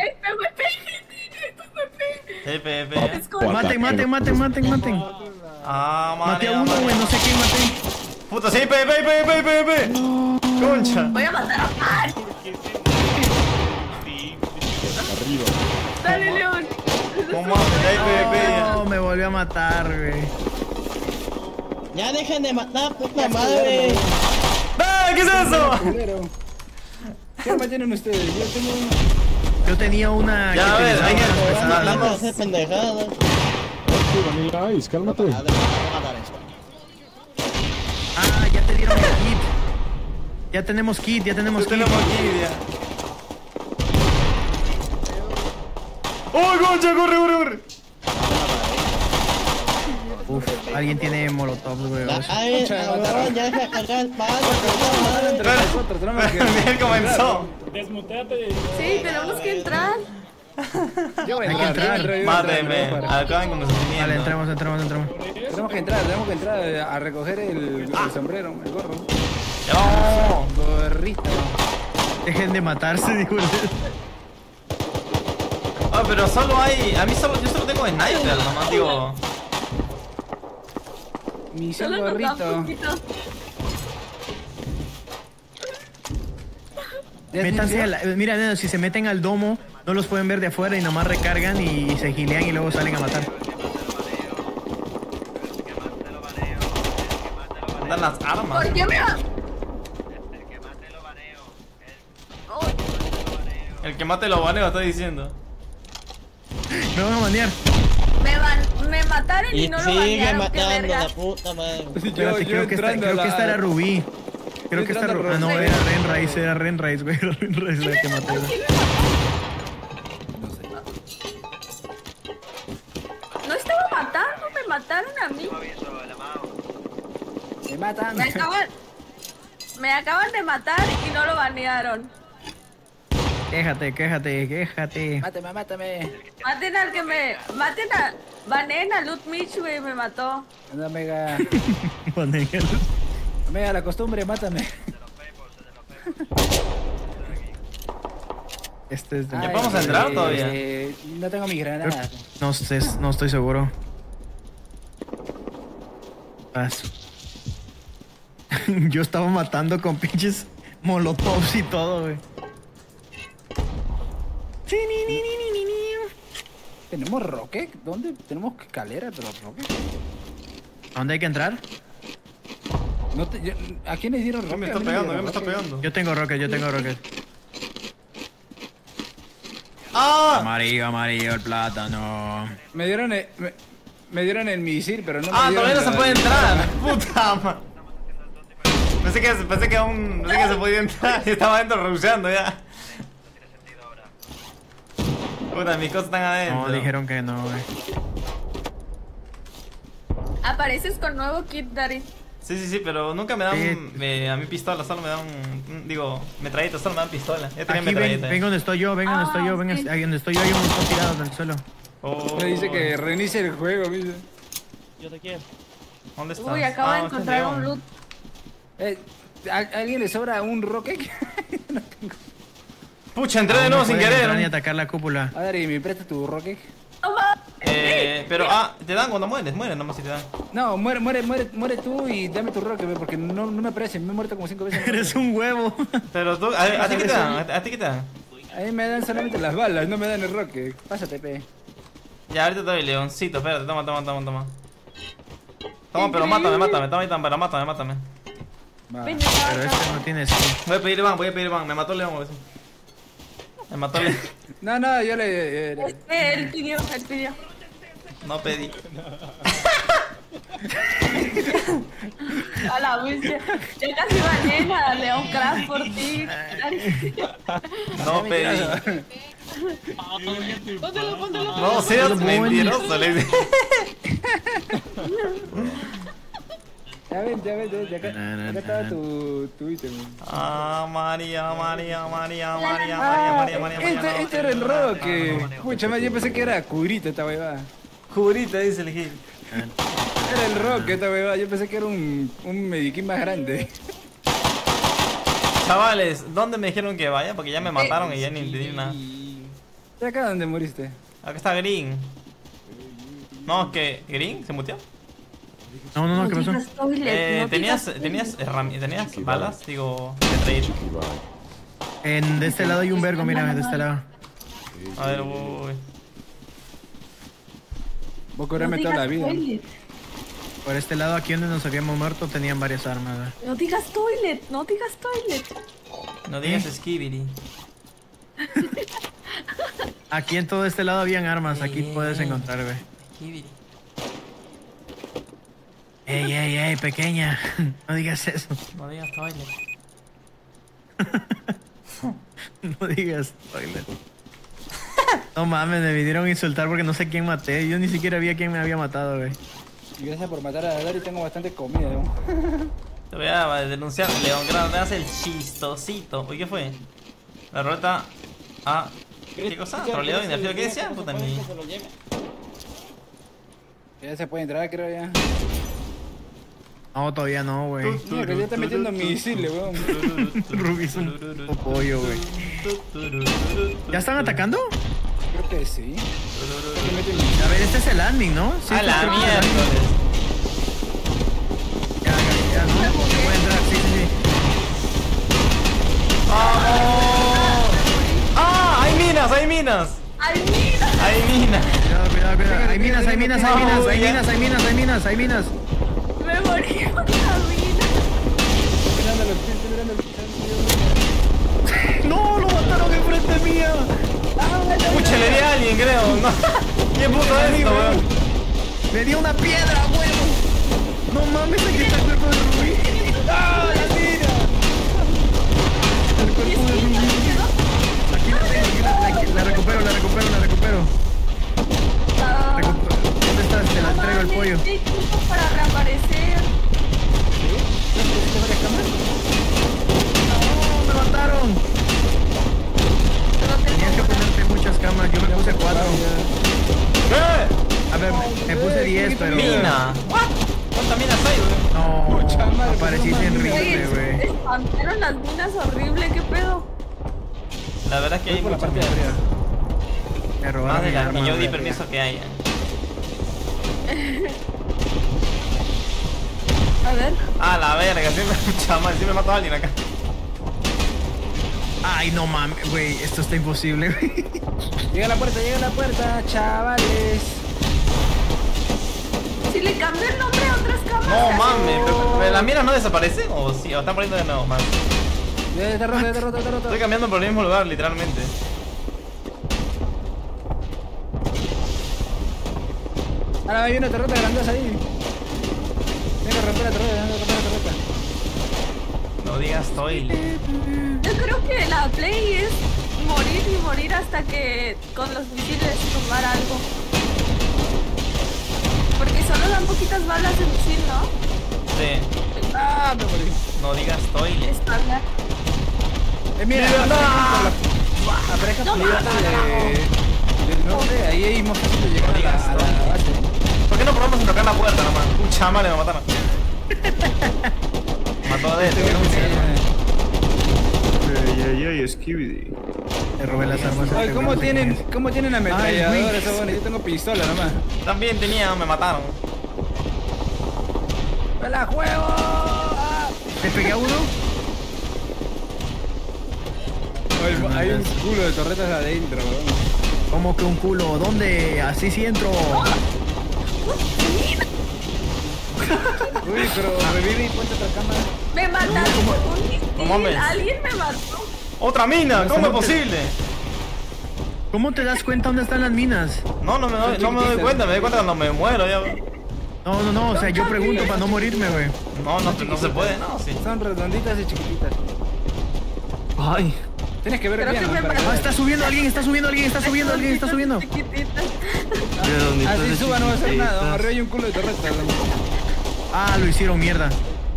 PvP. Maten. Ah, maté a uno, güey. No sé quién maté. Puta, sí, PvP. No. Concha. Voy a matar a Pan. Arriba. Dale, León. ¿Cómo hay PvP ya? No, me volvió a matar, güey. Ya dejen de matar, puta madre. ¿Qué es eso? ¿Qué arma tienen ustedes? Yo tenía una... Ya, a ver, hay que Vamos a hacer pendejadas. Cálmate. Ah, ya te dieron el kit. Ya tenemos kit. ya. ¡Oh, concha! ¡Corre! Uf, alguien tiene molotov, güey. Ay, cabrón, ya deja de cargar el pan. Bien comenzó. Desmuteate. Sí, tenemos que entrar. Hay que entrar. Máteme. Acaban con los sentimientos. Vale, entramos. Tenemos que entrar a recoger el sombrero, el gorro. No. Gorrito. Dejen de matarse, dijo. Ah, pero solo hay... yo solo tengo sniper, nomás digo... Misión gorrito. Métanse mira, nena, si se meten al domo, no los pueden ver de afuera y nomás recargan y se gilean y luego salen a matar. Andan las armas. ¿Por qué me va? El que mate lo baneo, estoy diciendo. Me van a banear. Me mataron y no lo banearon, qué verga. La puta madre. Espérate, creo que esta era Rubí. Creo que esta Rubí. Ah, no, era Renrais, güey. Era Renrais la que maté. No estaba matando, me mataron a mí. Me matan. Me acaban de matar y no lo banearon. Quéjate. Mátame. Maten al que me... Maten a... Banen a Loot Mitch, güey, me mató. Anda, Omega. Omega, la costumbre, mátame. ¿Ya vamos a entrar todavía? No tengo mis granadas. No estoy seguro. Paso. Yo estaba matando con pinches molotovs y todo, güey. ¿Tenemos rocket? ¿Dónde? Tenemos escalera, pero rocket. ¿A dónde hay que entrar? ¿A quién les dieron rocket? Me está pegando. Yo tengo rocket. ¡Ah! Amarillo, el plátano. Me dieron el misil, pero no me dieron... todavía no se puede entrar. Puta madre. Pensé que se podía entrar y estaba adentro rusheando ya. Puta, mis cosas están adentro. No, dijeron que no, güey. Apareces con nuevo kit, Dari. Sí, pero nunca me dan a mi pistola, solo me dan metralleta, solo me dan pistola. Ya tenía metralleta. Ven donde estoy yo, ahí donde estoy yo hay un montón tirado en el suelo. Me dice que reinicie el juego, ¿viste? Yo te quiero. ¿Dónde estás? Uy, acabo de encontrar un loot. ¿A alguien le sobra un rocket? No tengo. Pucha, entré de nuevo sin querer. Ni atacar la cúpula. A ver, ¿me presta tu rocket? Pero, te dan cuando mueres nomás si te dan. No, muere tú y dame tu rocket, porque no me aparece, me he muerto como 5 veces. Eres un huevo. Pero tú, ¿a ti qué te dan? ¿A ti qué te dan? A mí me dan solamente las balas, no me dan el rocket. Pásate, pe. Ya, ahorita te doy, leoncito, espérate, toma. Toma, pero mátame, mátame. Pero este no tiene skin. Voy a pedir ban, me mató el león, me mató el león. No, yo le... Él pidió. No pedí. A la bestia. Ya casi va llena, León Craft por ti. No pedí. Póntelo. No seas mentiroso, le dice. Ya ven, acá estaba tu ítem. María. Este era el roque. Pucha, yo pensé que era curita esta huevada. Curita, dice el Gil. Era el roque esta huevada, yo pensé que era un mediquín más grande. Chavales, ¿dónde me dijeron que vaya? Porque ya me mataron y ya ni entendí nada. ¿Y acá dónde moriste? Acá está Green. No, ¿qué? ¿Green? ¿Se muteó? No, ¿qué pasó? ¿Tenías balas? Digo, de trade. De este lado hay un vergo, mira, de este lado. A ver, uy. Vos correme toda la vida. Por este lado, aquí donde nos habíamos muerto, tenían varias armas. No digas toilet. No digas skibidi. Aquí en todo este lado habían armas, aquí puedes encontrar, güey. Skibidi. Ey, pequeña. No digas eso. No digas toilet. No digas toilet. No mames, me vinieron a insultar porque no sé quién maté. Yo ni siquiera vi a quién me había matado, güey. Y gracias por matar a Dari, tengo bastante comida, ¿no? Te voy a denunciar, León. Me hace el chistosito. Uy, ¿qué fue? La ruleta a... ¿Qué cosa? ¿Troleo y nerfeo? ¿Qué decía? Puta ni... Ya se puede entrar, creo ya. No, todavía no, güey. No, que ya está metiendo misiles, weón. Rubí es un pollo, güey. ¿Ya están atacando? Creo que sí. A ver, este es el landing, ¿no? Sí, a la mierda. Ya, ¿no? Voy a entrar, sí. ¡Vamos! ¡Ah! ¡Hay minas! Cuidado. Hay minas. Me morí con la mina. No, lo mataron enfrente mía. Pucha, le di a alguien, creo. No. ¿Quién puso esto, weón? Le di una piedra, huevo. No mames, aquí está el cuerpo de Rubí. ¡Ah, la mina! El cuerpo de Rubí. Aquí la tengo, la recupero. ¿Dónde estás? Te la entrego el pollo. Para reaparecer. No, me mataron. No A ver, me puse 10, pero... ¡Mina! ¿What? ¿Cuántas minas hay, güey? No, apareciste en rifle, güey. Espantaron las minas horrible, ¿qué pedo? La verdad es que hay por la muchas parte de minas. arriba. Me Más robaron de mi las arma, que yo di güey. permiso que haya. A ver. Ah, la verga, sí me mató a alguien acá. Ay, no mames, güey, esto está imposible, güey. Llega a la puerta, chavales. Si le cambió el nombre a otras cámaras. No mames, pero ¿las minas no desaparecen? ¿O sí? ¿O están poniendo de nuevo más? Ya está roto. Estoy cambiando por el mismo lugar, literalmente. Ahora hay una torreta grandiosa ahí. Venga, romper la torreta. No digas toil. Yo creo que la play es morir y morir hasta que con los misiles tumbar algo. Porque solo dan poquitas balas de misil, ¿no? Sí. Ah, me morí. No digas toil. Estándar. Mira, la pareja No, pirata del norte, ahí hay más fácil de llegar No digas a la base. ¿Por qué no probamos a tocar la puerta nomás? Pucha madre, me mataron. Mató a Dete. Ey, Skibidi. Te robé las armas. Ay, ¿cómo tienen ametralladora esa buena? Yo tengo pistola nomás. También tenía, me mataron. ¡Me la juego! ¿Te pegué a uno? Hay un culo de torretas adentro, weón. ¿Cómo que un culo? ¿Dónde? Así sí entro. Uy, pero revive y ponte otra cámara. Me mataron con un misil. No mames. Alguien me mató. ¡Otra mina! ¿Cómo es posible? ¿Cómo te das cuenta dónde están las minas? No me doy cuenta, me doy cuenta cuando me muero ya. No, o sea, yo pregunto para no morirme, güey. No se puede, no, sí. Son redonditas y chiquititas. Ay. Tienes que ver Creo bien. que me ¿no? mató. Está subiendo alguien. Chiquititas. Así suba, no va a hacer nada. Arriba hay un culo de torretas. Ah, lo hicieron mierda.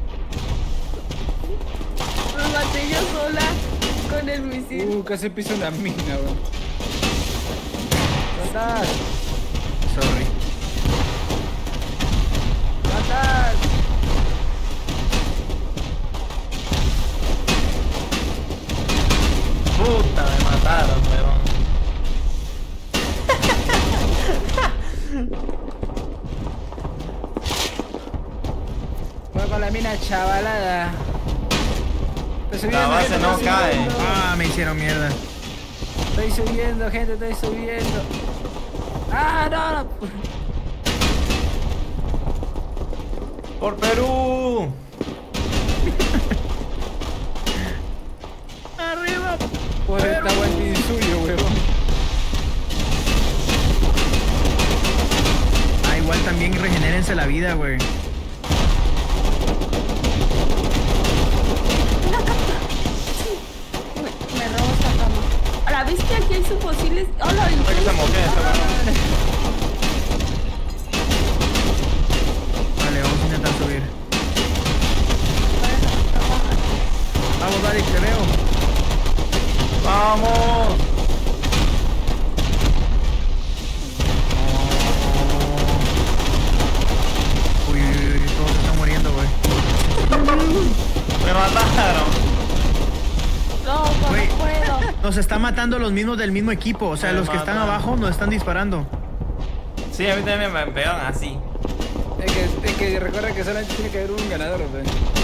Me maté yo sola con el misil. Casi piso una mina, weón. ¡Matar! Sorry. ¡Matar! Puta, me mataron, weón. Voy con la mina chavalada. La base no cae. Ah, me hicieron mierda. Estoy subiendo, gente, estoy subiendo. ¡Ah, no! ¡Por Perú! ¡Arriba! Por esta vuelta suyo, weón. Ah, igual también regenérense la vida, güey. Me robo esta cama. Ahora, ¿viste aquí hay subfusiles? ¡Hola! Hay que se moquea esta weón. Vale, vamos a intentar subir. Vamos, Dani, te veo. ¡Vamos! Uy, todos se están muriendo, güey. Me mataron. No Güey. puedo. Nos están matando los mismos del mismo equipo. O sea, los que están abajo nos están disparando. Sí, a mí también me pegaron así. Es que recuerda que solamente tiene que haber un ganador, weón.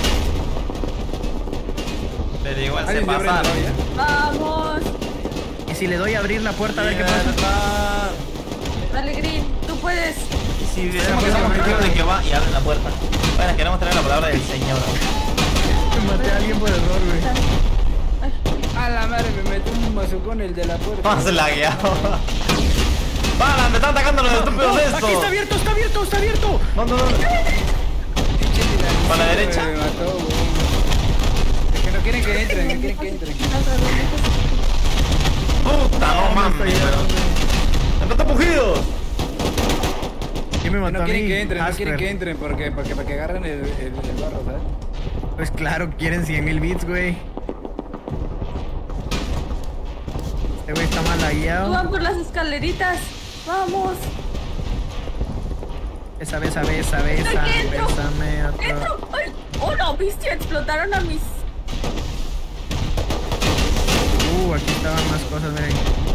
Pero igual se ¿Alguien dio pasaron. brenda, Vamos. Y si le doy a abrir la puerta, a ver qué pasa. Mierda. Dale, Green. Tú puedes. Y si decimos que somos testigos de que va y abre la puerta. Bueno, queremos tener la palabra del Señor. Maté a alguien por error, güey. A la madre, me metí un bazucón el de la puerta. Vamos lagueado. ¡Para! ¡Me están atacando los estúpidos estos! ¡Aquí está abierto, está abierto, está abierto! No. ¿Para la derecha? Me mató, weón. Es que no quieren que entren, no quieren que entren. ¡Puta, no mames! ¡Están pujidos! ¿Quién me mató No a mí? quieren que entren, no Asper. quieren que entren porque para que agarren el barro, ¿sabes? Pues claro, quieren 100,000 bits, güey. Este Este güey está mal lagueado. Suban por las escaleritas. Vamos. Besa, ¿Entro? bésame otro. ¡Entro! ¡Ay! ¡Oh, no! ¿Viste? Explotaron a mis... Aquí estaban más cosas, miren.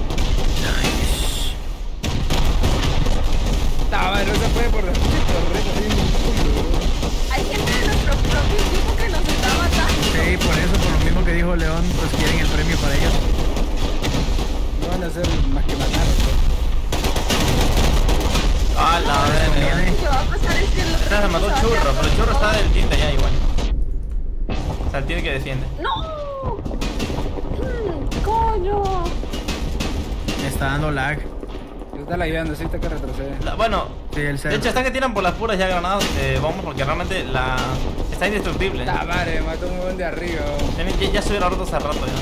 No se puede por la torreta. Hay gente de nuestro propio equipo que nos está matando. Sí, por eso, por lo mismo que dijo León, pues quieren el premio para ellos. No van a hacer más que matar. Ah, la verga. Lo que va a pasar es que los Se mató Churro, pero el Churro está del tinte ya igual. O sea, el tiene que defiende. ¡No! ¡Coño! Me está dando lag. Se está lagueando, sí, está que retrocede. Bueno, sí, el de hecho están que tiran por las puras ya granadas bombas porque realmente está indestructible. ¡Ta madre! Mató un buen de arriba. Ya se hubiera roto hace rato ya.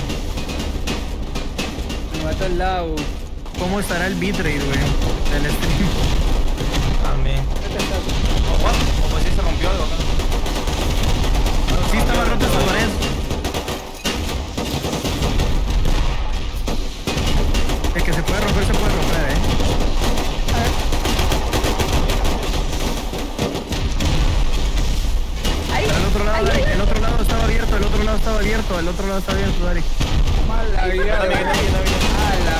Me mató el lado. ¿Cómo estará el bitrate, güey? Del stream. También. O pues sí se rompió algo acá. Sí estaba roto esa pared. El que se puede romper, Pero el otro lado estaba abierto, Dari. Mala vida. A la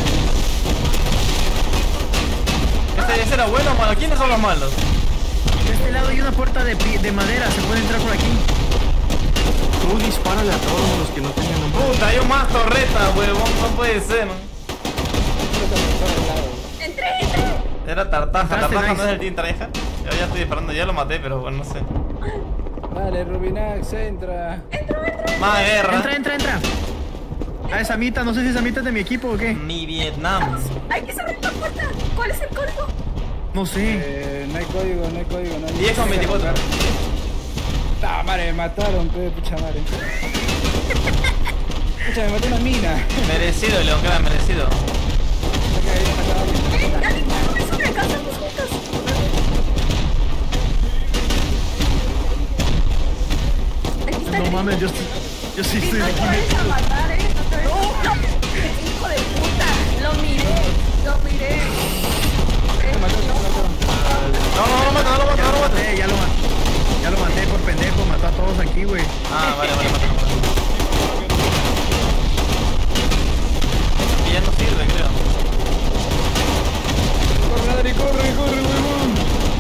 madre. ¿Ese era bueno o malo? ¿Quiénes son los malos? De este lado hay una puerta de madera, se puede entrar por aquí. Tú dispárale a todos los que no tengan un... Puta, hay un más torreta, huevón, no puede ser, ¿no? ¡Entré! Era Tartaja no es el Team Tareja. Yo ya estoy disparando, ya lo maté, pero bueno, no sé. Dale, Rubinax, entra. Más guerra. Entra. Ah, esa mitad, no sé si esa mitad es de mi equipo o qué. Mi Vietnam. Hay que cerrar la puerta. ¿Cuál es el código? No sé. No hay código. 10 con 24. ¡Ah, madre! Me mataron, pucha madre. Pucha, me mató una mina. Merecido, León, cara, merecido. ¡Dale! ¡Es una casa juntos! No mames, yo sí estoy aquí. No te vayas a matar, ¡No! ¡Hijo de puta! Lo miré. No lo maté. Ya lo maté por pendejo, mató a todos aquí, güey. Ah, vale, mátalo. Y ya no sirve, creo. Corre, Adri, corre, huevón.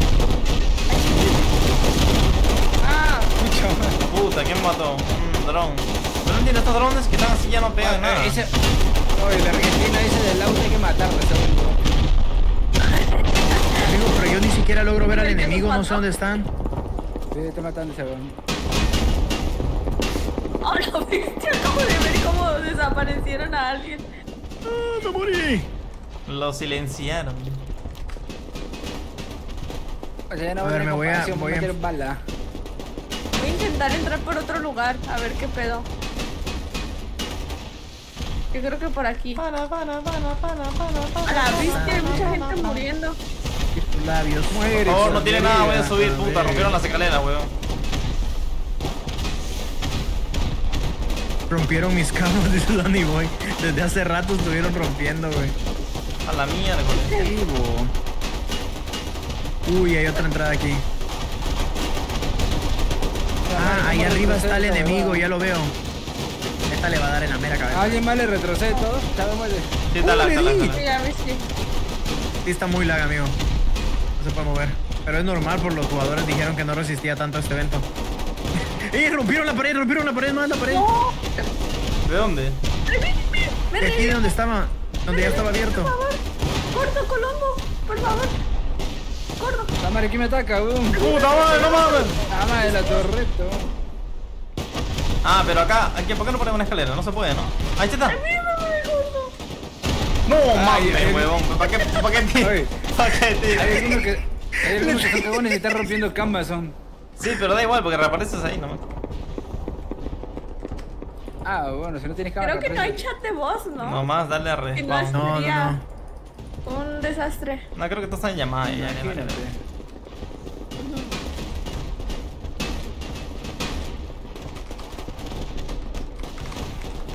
Ah, puta, ¿quién mató? Un dron. Pero no entiendo, estos drones que están así ya no pegan nada. Oye, el argentino ese del auto hay que matarlo, Amigo, pero yo ni siquiera logro ver al enemigo, no sé dónde están. Sí, está matando ese weón. Oh, no, viste, acabo de ver cómo desaparecieron a alguien. ¡Ah, me morí! Lo silenciaron. O sea, ya no a ver, me voy a meter bala. Voy a intentar entrar por otro lugar, a ver qué pedo. Yo creo que por aquí. Para. ¿Viste? Hay mucha gente muriendo. Tus labios. Por favor, no tiene nada, voy a subir, puta, rompieron las escaleras, weón. Rompieron mis camas, dice Danny Boy. Desde hace rato estuvieron rompiendo, güey. A la mierda, Uy, hay otra entrada aquí. Ah, ahí arriba está el enemigo, ya lo veo. Esta le va a dar en la mera cabeza. ¿Alguien más le retrocede todo? Sí, está lag. Sí, está muy lag, amigo. No se puede mover. Pero es normal, por los jugadores dijeron que no resistía tanto a este evento. Rompieron la pared, no es la pared. No. ¿De dónde? De aquí de donde estaba, donde ya estaba abierto. Por favor, Gordo Colombo, por favor. Gordo. La madre, ¿quién me ataca, boom? ¡Puta madre, no mames! La madre, la torreta. Ah, pero acá, ¿por qué no ponemos una escalera? No se puede, ¿no? Ahí está. No mames, huevón. ¿Para qué tira? Hay algunos que son cagones y están rompiendo canvas, son. Sí, pero da igual porque reapareces ahí nomás. Ah, bueno, si no tienes cámara. Creo que no hay chat de voz, ¿no? Nomás darle a respawn. No. Un desastre. No, creo que todos están en llamada ya.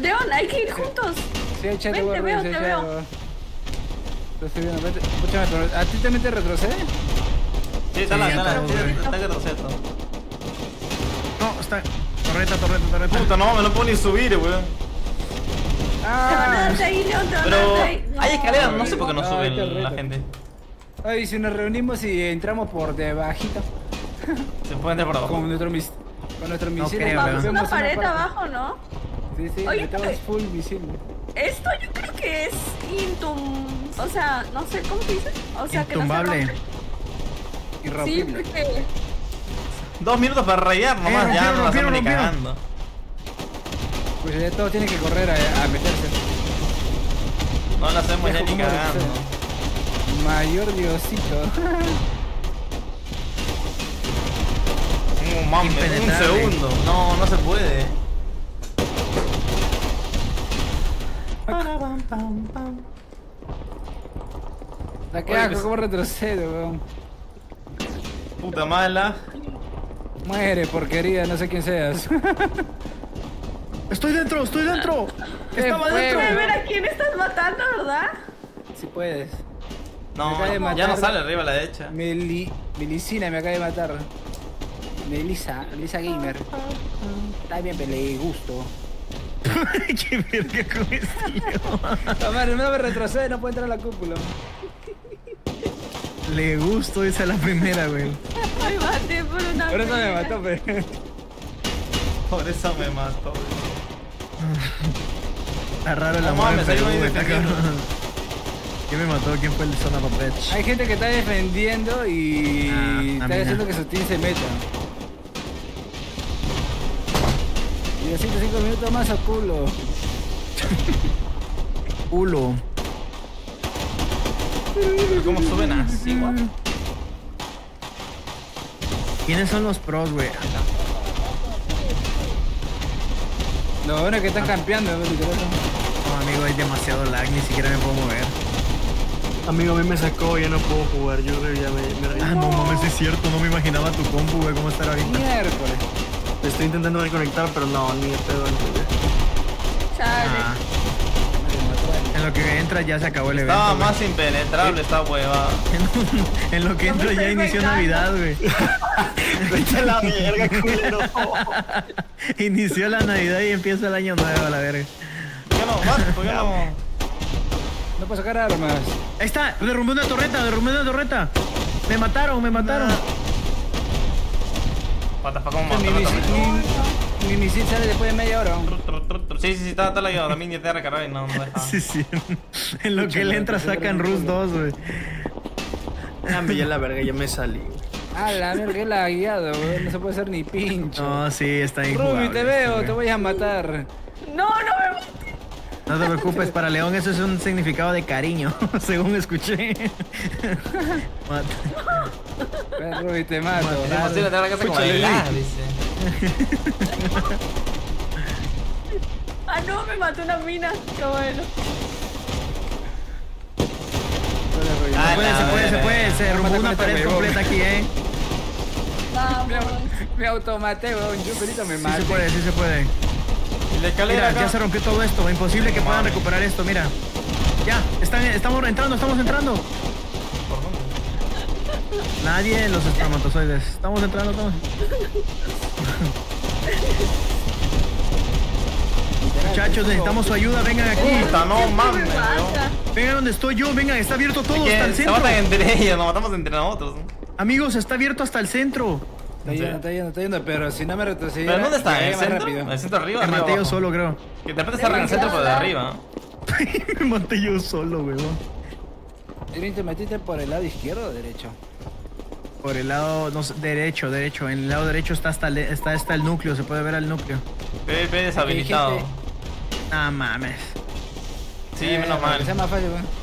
León, hay que ir juntos. Sí, échate, Ven, te veo, te veo. Estoy viendo, vete. Escúchame, pero ¿a ti también te retrocede? Sí, está que retroceso. No, está. Torreta. Puta, no, me lo puedo ni subir, weón. Te van a dar de ahí, León, te van a dar de ahí. Hay escaleras, no sé por qué no suben la gente. Ay, si nos reunimos y entramos por debajito. Se puede entrar por abajo. Con nuestro misil. Vamos una pared abajo, ¿no? Sí, Oye, metemos full misil. Esto yo creo que es o sea, no sé cómo se dice. O sea, intumbable. que no se rompe. Sí, porque... 2 minutos para rayar nomás, ya no la hacemos ni cagando. Pues ya todos tienen que correr a meterse. No la hacemos ya ni cagando. Mayor Diosito. Mames, un segundo. No se puede. La que hago, ¿cómo retrocedo, weón? Puta mala. Muere, porquería, no sé quién seas. Estoy dentro. Estaba dentro. A ver, ¿a quién estás matando, verdad? Si puedes. No, ya no sale arriba a la derecha. Melicina me acaba de matar. Melissa Gamer. Está bien, pero le gusto. Qué verga con este León. No me retrocede, no puede entrar a la cúpula. Le gusto, esa es la primera, güey. Ay, maté por una. Por eso me mató, pero. Por eso me mató. Está raro el amor en Perú, güey. ¿Quién me mató? ¿Quién fue el Son of a Bitch? Hay gente que está defendiendo y está haciendo que su team se meta. Y así 5 minutos más a culo. Culo. ¿Cómo suben así, guapo? ¿Quiénes son los pros, güey? Lo bueno es que están campeando, literal. No, amigo, hay demasiado lag, ni siquiera me puedo mover. Amigo, a mí me sacó, ya no puedo jugar, yo ya me reí. Ah, no mames, es cierto, no me imaginaba tu compu, güey, cómo estar ahorita. Miércoles. Te estoy intentando reconectar, pero no, ni de pedo. Chale. En lo que entra ya se acabó el evento. Estaba más impenetrable esta hueva. En lo que entra ya inició Navidad, güey. Vete a la verga, culero. Inició la Navidad y empieza el año nuevo, a la verga. ¿Por qué no? No puedo sacar armas. Ahí está, derrumbé una torreta. Me mataron. Mi misil sale después de media hora. Sí, está la guiada. También ya te recargado y no deja. Sí. En lo que él entra sacan Rus 2, güey. Ya me la verga, ya me salí. Ah, la verga, que la guiado, güey. No se puede hacer ni pincho. No, sí, está ahí. Ruby, te veo, te voy a matar. No me mates. No te preocupes, para León eso es un significado de cariño, según escuché. Ruby, te mato. Es posible tener la casa como de lag, dice. Ah, no, me mató una mina. Qué bueno. Se puede. Se derrumbó una pared completa aquí, Vamos. Me automaté, weón. Yo solito me maté. Sí se puede. Mira, ya se rompió todo esto. Imposible que puedan recuperar esto, mira. Ya, estamos entrando. ¿Por dónde? Nadie en los espermatozoides. Estamos entrando. Muchachos, necesitamos su ayuda, vengan aquí. Puta, no mames. Vengan donde estoy yo, vengan, está abierto todo hasta el Se centro. matan entre ellos, nos matamos entre nosotros. Amigos, está abierto hasta el centro. Está yendo, pero si no me retrocedí. ¿Pero dónde está? ¿En el centro? ¿En el centro arriba? Me maté yo solo, creo. Que de repente está en el centro, pero de arriba. Me maté yo solo, weón. ¿Te metiste por el lado izquierdo o derecho? Por el lado, no sé, derecho. En el lado derecho está el núcleo, se puede ver el núcleo. PvP deshabilitado. Ah, mames. Sí, menos mal. Que sea más fácil, weón.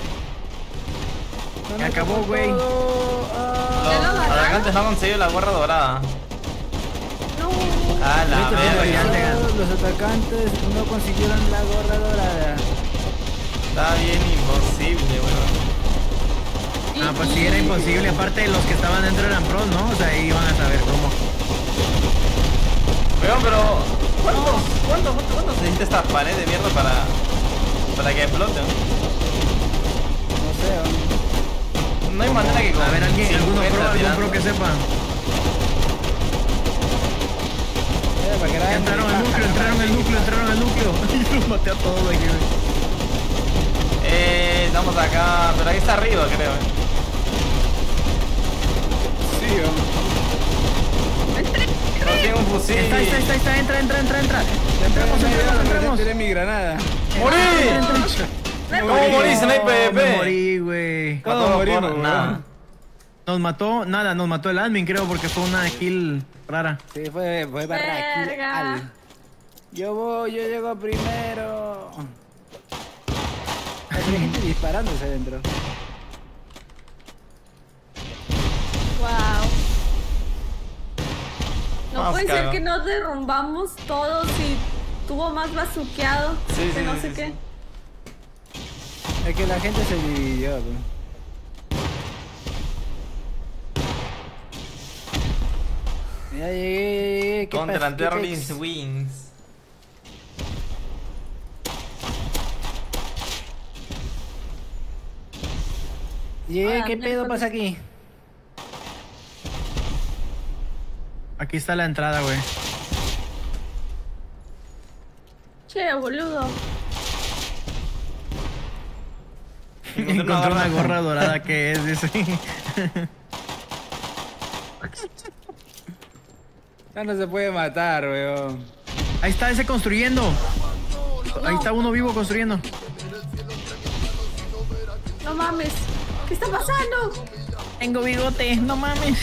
Se acabó, güey. Los atacantes no han conseguido la gorra dorada. No. Ah, la verga. Los atacantes no consiguieron la gorra dorada. Está bien imposible, weón. Ah, pues sí, era imposible. Aparte, los que estaban dentro eran pros, ¿no? O sea, ahí iban a saber cómo. Weón, pero ¿Cuántos necesita esta pared de mierda para que explote? No sé. No hay manera que... A ver, algún pro que sepa. Entraron al núcleo. Y los maté a todos aquí, güey. Estamos acá, pero ahí está arriba, creo. Sí, no tengo un fusil. Está, entra. Entremos. Tiré mi granada. ¡Morí! ¿Cómo morí? Si no hay PvP. Me morí, güey. ¿Cómo morimos, nada. Nos mató el admin, creo, porque fue una kill rara. Sí, fue barra kill. Yo llego primero. Hay gente disparándose adentro. Wow. No Vamos, puede ser cago. que nos derrumbamos todos y tuvo más bazuqueado. Sí, que sí, no sí, sé sí, qué. sí. Es que la gente se dividió, pues. Ya llegué. ¿Qué Contra pasa? ¿Qué Terlis pex? Wings. Llegué, Hola, ¿qué pedo pasa aquí? Aquí está la entrada, güey. Che, boludo. Encontré una gorra dorada que es, dice. Ya no se puede matar, weón. Ahí está ese construyendo. Ahí está uno vivo construyendo. No mames. ¿Qué está pasando? Tengo bigote, no mames.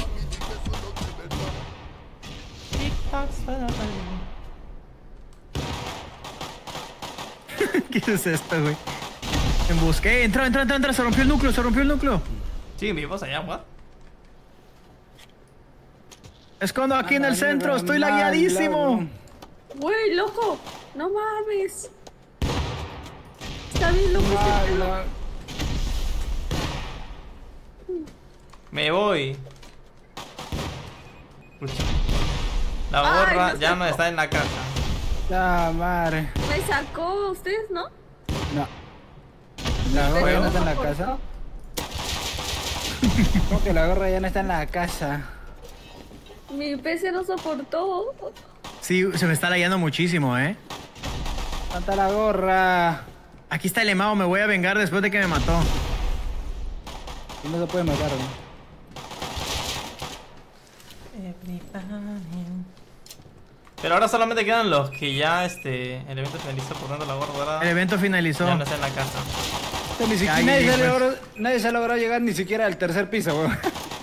¿Qué es esto, güey? Embusqué, entra, se rompió el núcleo. ¿Siguen vivos allá, what? Escondo aquí en el centro, estoy lagueadísimo. Güey, loco. No mames. Está bien loco este pedo. Me voy. Pucha. La Ay, gorra no ya sacó. no está en la caja. La madre. Me sacó ustedes, ¿no? No. La gorra ya no está en la casa. ¿Cómo que la gorra ya no está en la casa? Mi PC no soportó. Sí, se me está lagueando muchísimo, ¿eh? ¿Dónde está la gorra? Aquí está el Emao, me voy a vengar después de que me mató. Y no se puede matar, ¿no? Pero ahora solamente quedan los que ya el evento finalizó, por tanto la gorra dorada El evento finalizó. ya no está en la casa. Ni siquiera, Ay, pues. nadie se ha logrado llegar ni siquiera al tercer piso, weón.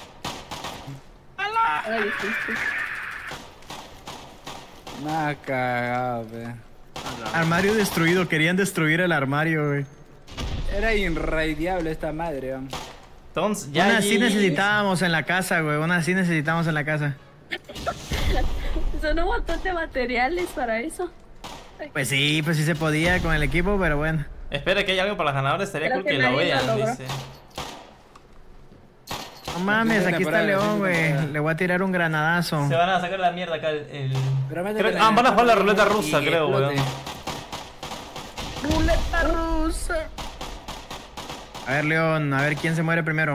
Nada cagado, pe. Armario destruido, querían destruir el armario, güey. Era irradiable esta madre, weón. Entonces, ya Una allí- sí necesitábamos en la casa, güey. Una sí necesitamos en la casa. Son un montón de materiales para eso. Pues sí se podía con el equipo, pero bueno. Espera que hay algo para los ganadores, estaría Creo cool que que lo nadie lo vean, logró. dice. No mames, aquí está León, güey. Le voy a tirar un granadazo. Se van a sacar la mierda acá Pero métete Creo- en van a jugar la ruleta y rusa, creo, explote. weón. Ruleta rusa. A ver, León, a ver quién se muere primero.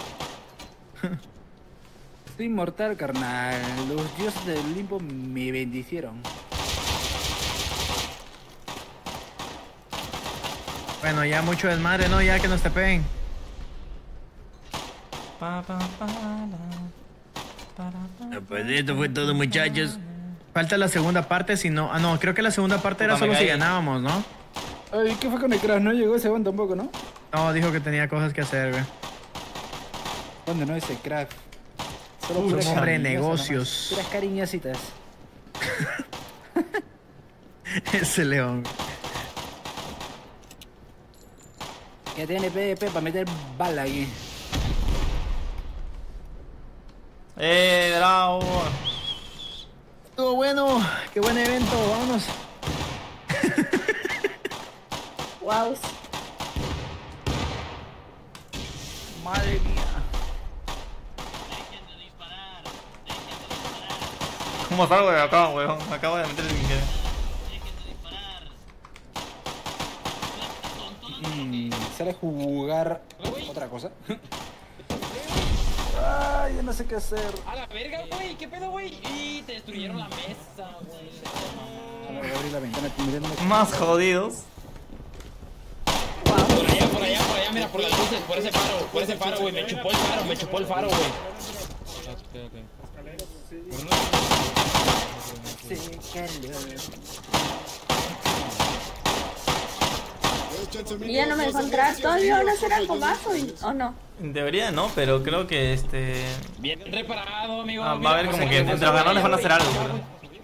Soy inmortal, carnal. Los dioses del Olimpo me bendicieron. Bueno, ya mucho desmadre, ¿no? Ya que nos te peguen. Pues esto fue todo, muchachos. Falta la segunda parte, si no... Ah, no, creo que la segunda parte era Puta, me solo si caí. ganábamos, ¿no? Ay, ¿qué fue con el crash? No llegó ese buen tampoco, ¿no? No, dijo que tenía cosas que hacer, güey. ¿Dónde no ese crack? Solo Somos puras hombre de cariñosas negocios. nomás. Puras cariñositas. Ese León. Que tiene PvP para meter bala aquí. Bravo. Estuvo bueno. Qué buen evento. Vámonos. Wow. Madre mía. ¿Cómo salgo de acá, weón? Me acabo de meter sin querer. ¿Sale jugar otra cosa? Ay, yo no sé qué hacer. A la verga, güey, ¿qué pedo, güey? Y te destruyeron la mesa, güey. Voy a abrir la ventana aquí mirándome. Más jodidos. Por allá, mira, por las luces, por ese faro, güey. Me chupó el faro, güey. Y ya no me dejó entrar. ¿Todavía van a hacer algo más o no? Debería, ¿no? Pero creo que Bien reparado, amigo. va a haber como que entre los ganones van a hacer algo, creo.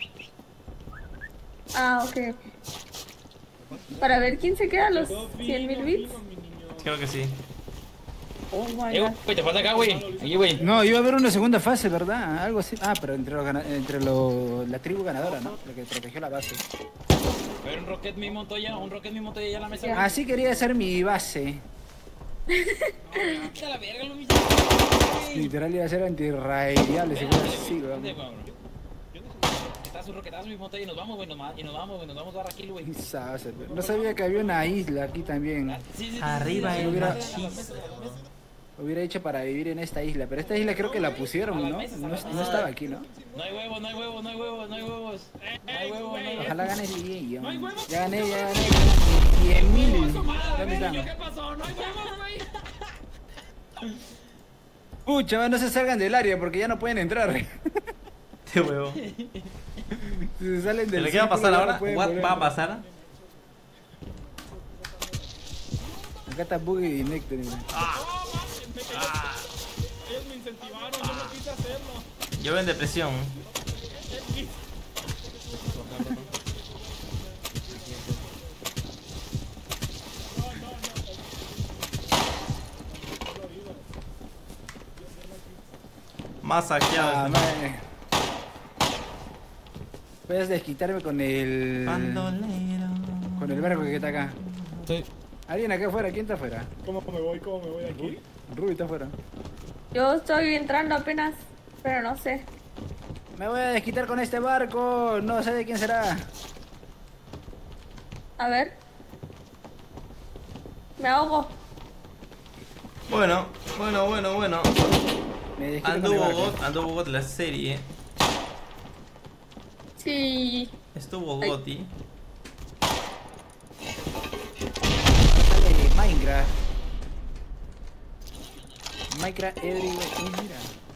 Ah, ok. Para ver quién se queda los 100.000 bits. Creo que sí. Oh my god. Güey, te falta acá, güey. Aquí, güey. No, iba a haber una segunda fase, ¿verdad? Algo así. Ah, pero la tribu ganadora, ¿no? La que protegió la base. A ver, un Rocket mi Montoya ya en la mesa. Así quería hacer mi base. A la verga, lo mismo. Literal iba a ser antirradial, si fuera así, weón. Está su roquetazo mi Montoya y nos vamos, güey, nos vamos a dar aquí, güey. No sabía que había una isla aquí también. Arriba el machismo. Hubiera hecho para vivir en esta isla, pero esta isla creo que la pusieron, ¿no? No estaba aquí, ¿no? No hay huevos. Ojalá ganes bien, yo. Ya gané. 100.000. ¿Dónde están? ¿Qué pasó? No hay huevos, güey. Pucha, no se salgan del área porque ya no pueden entrar. Qué huevo. Se salen del ¿Qué va a pasar ahora? ¿What va a pasar? Acá está Buggy y Nectar. Ellos me incentivaron, yo no quise hacerlo. Yo en depresión. Más saqueado. Puedes desquitarme con el... Bandolero. Con el barco que está acá. Sí. ¿Alguien acá afuera? ¿Quién está afuera? ¿Cómo me voy de aquí? Ruby está afuera. Yo estoy entrando apenas, pero no sé. Me voy a desquitar con este barco. No sé de quién será. A ver. Me ahogo. Bueno. Me desquito con el barco. Anduvo God la serie. Sí. Estuvo Goti. Minecraft everywhere. Mira.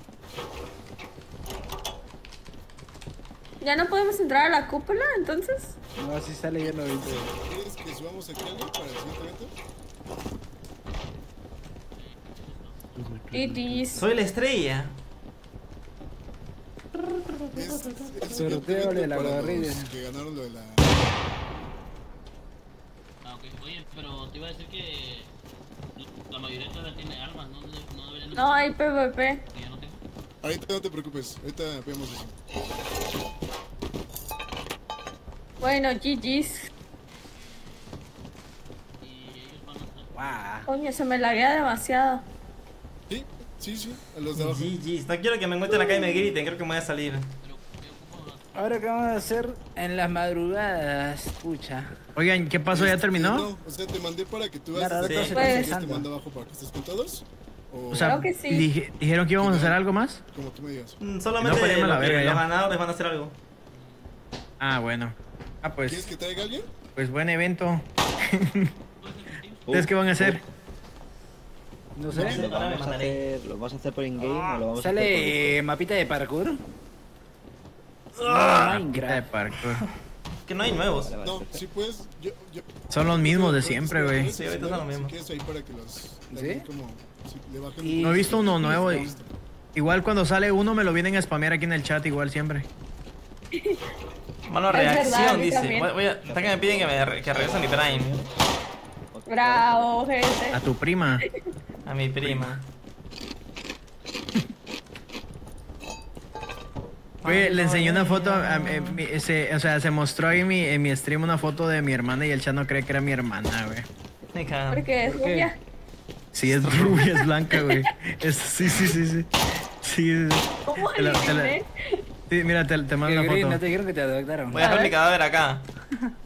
¿Ya no podemos entrar a la cúpula entonces? No, así sale ya 90. ¿Quieres que subamos aquí algo para el siguiente evento? Soy la estrella. Sorteo de la gorrilla. Que ganaron lo de la... Ah, ok. Oye, pero te iba a decir que la mayoría todavía tiene armas, no deberían... No, hay PvP. Yo no tengo. Ahorita no te preocupes, ahorita vemos eso. Bueno, GG's. Wow. Coño, se me laguea demasiado. Sí, a los de abajo. GG's. No quiero que me encuentren acá y me griten, creo que me voy a salir. Ahora qué vamos a hacer en las madrugadas, pucha. Oigan, ¿qué pasó? ¿Ya terminó? No, o sea, te mandé para que tú Claro, hagas sí. te mando abajo para que estés con todos. O sea, Creo que sí. ¿dijeron que íbamos a hacer algo más? Como tú me digas. Solamente No, para irme a la verga los ya. ganadores van a hacer algo. Ah, bueno. Ah, pues. ¿Quieres que traiga alguien? Pues buen evento. ¿Ustedes qué van a hacer? No sé. ¿Lo vamos a hacer por in-game o lo vamos a hacer ¿Sale mapita de parkour? Mapita de parkour. Que no hay nuevos. No, si puedes, yo... Son los mismos de siempre, güey. Sí, ahorita son los mismos. Si quieres ahí para que los... ¿Sí? Como, si le bajen No he visto uno nuevo. Igual cuando sale uno me lo vienen a spamear aquí en el chat, igual siempre. Mano, Es reacción, verdad, a mí dice. también. Hasta que me piden que regrese a mi Prime. Bravo, gente. A tu prima. A mi prima. Oye, le enseñé una foto, o sea, se mostró ahí en mi stream una foto de mi hermana y el chat no cree que era mi hermana, güey. Me cagan. Porque es rubia. Sí, es rubia, es blanca, güey. Sí. Sí. ¿Cómo Te la- adiviné? Sí, mira, te mando una foto. No te dijeron que te adoptaron. Voy a dejar mi cadáver acá.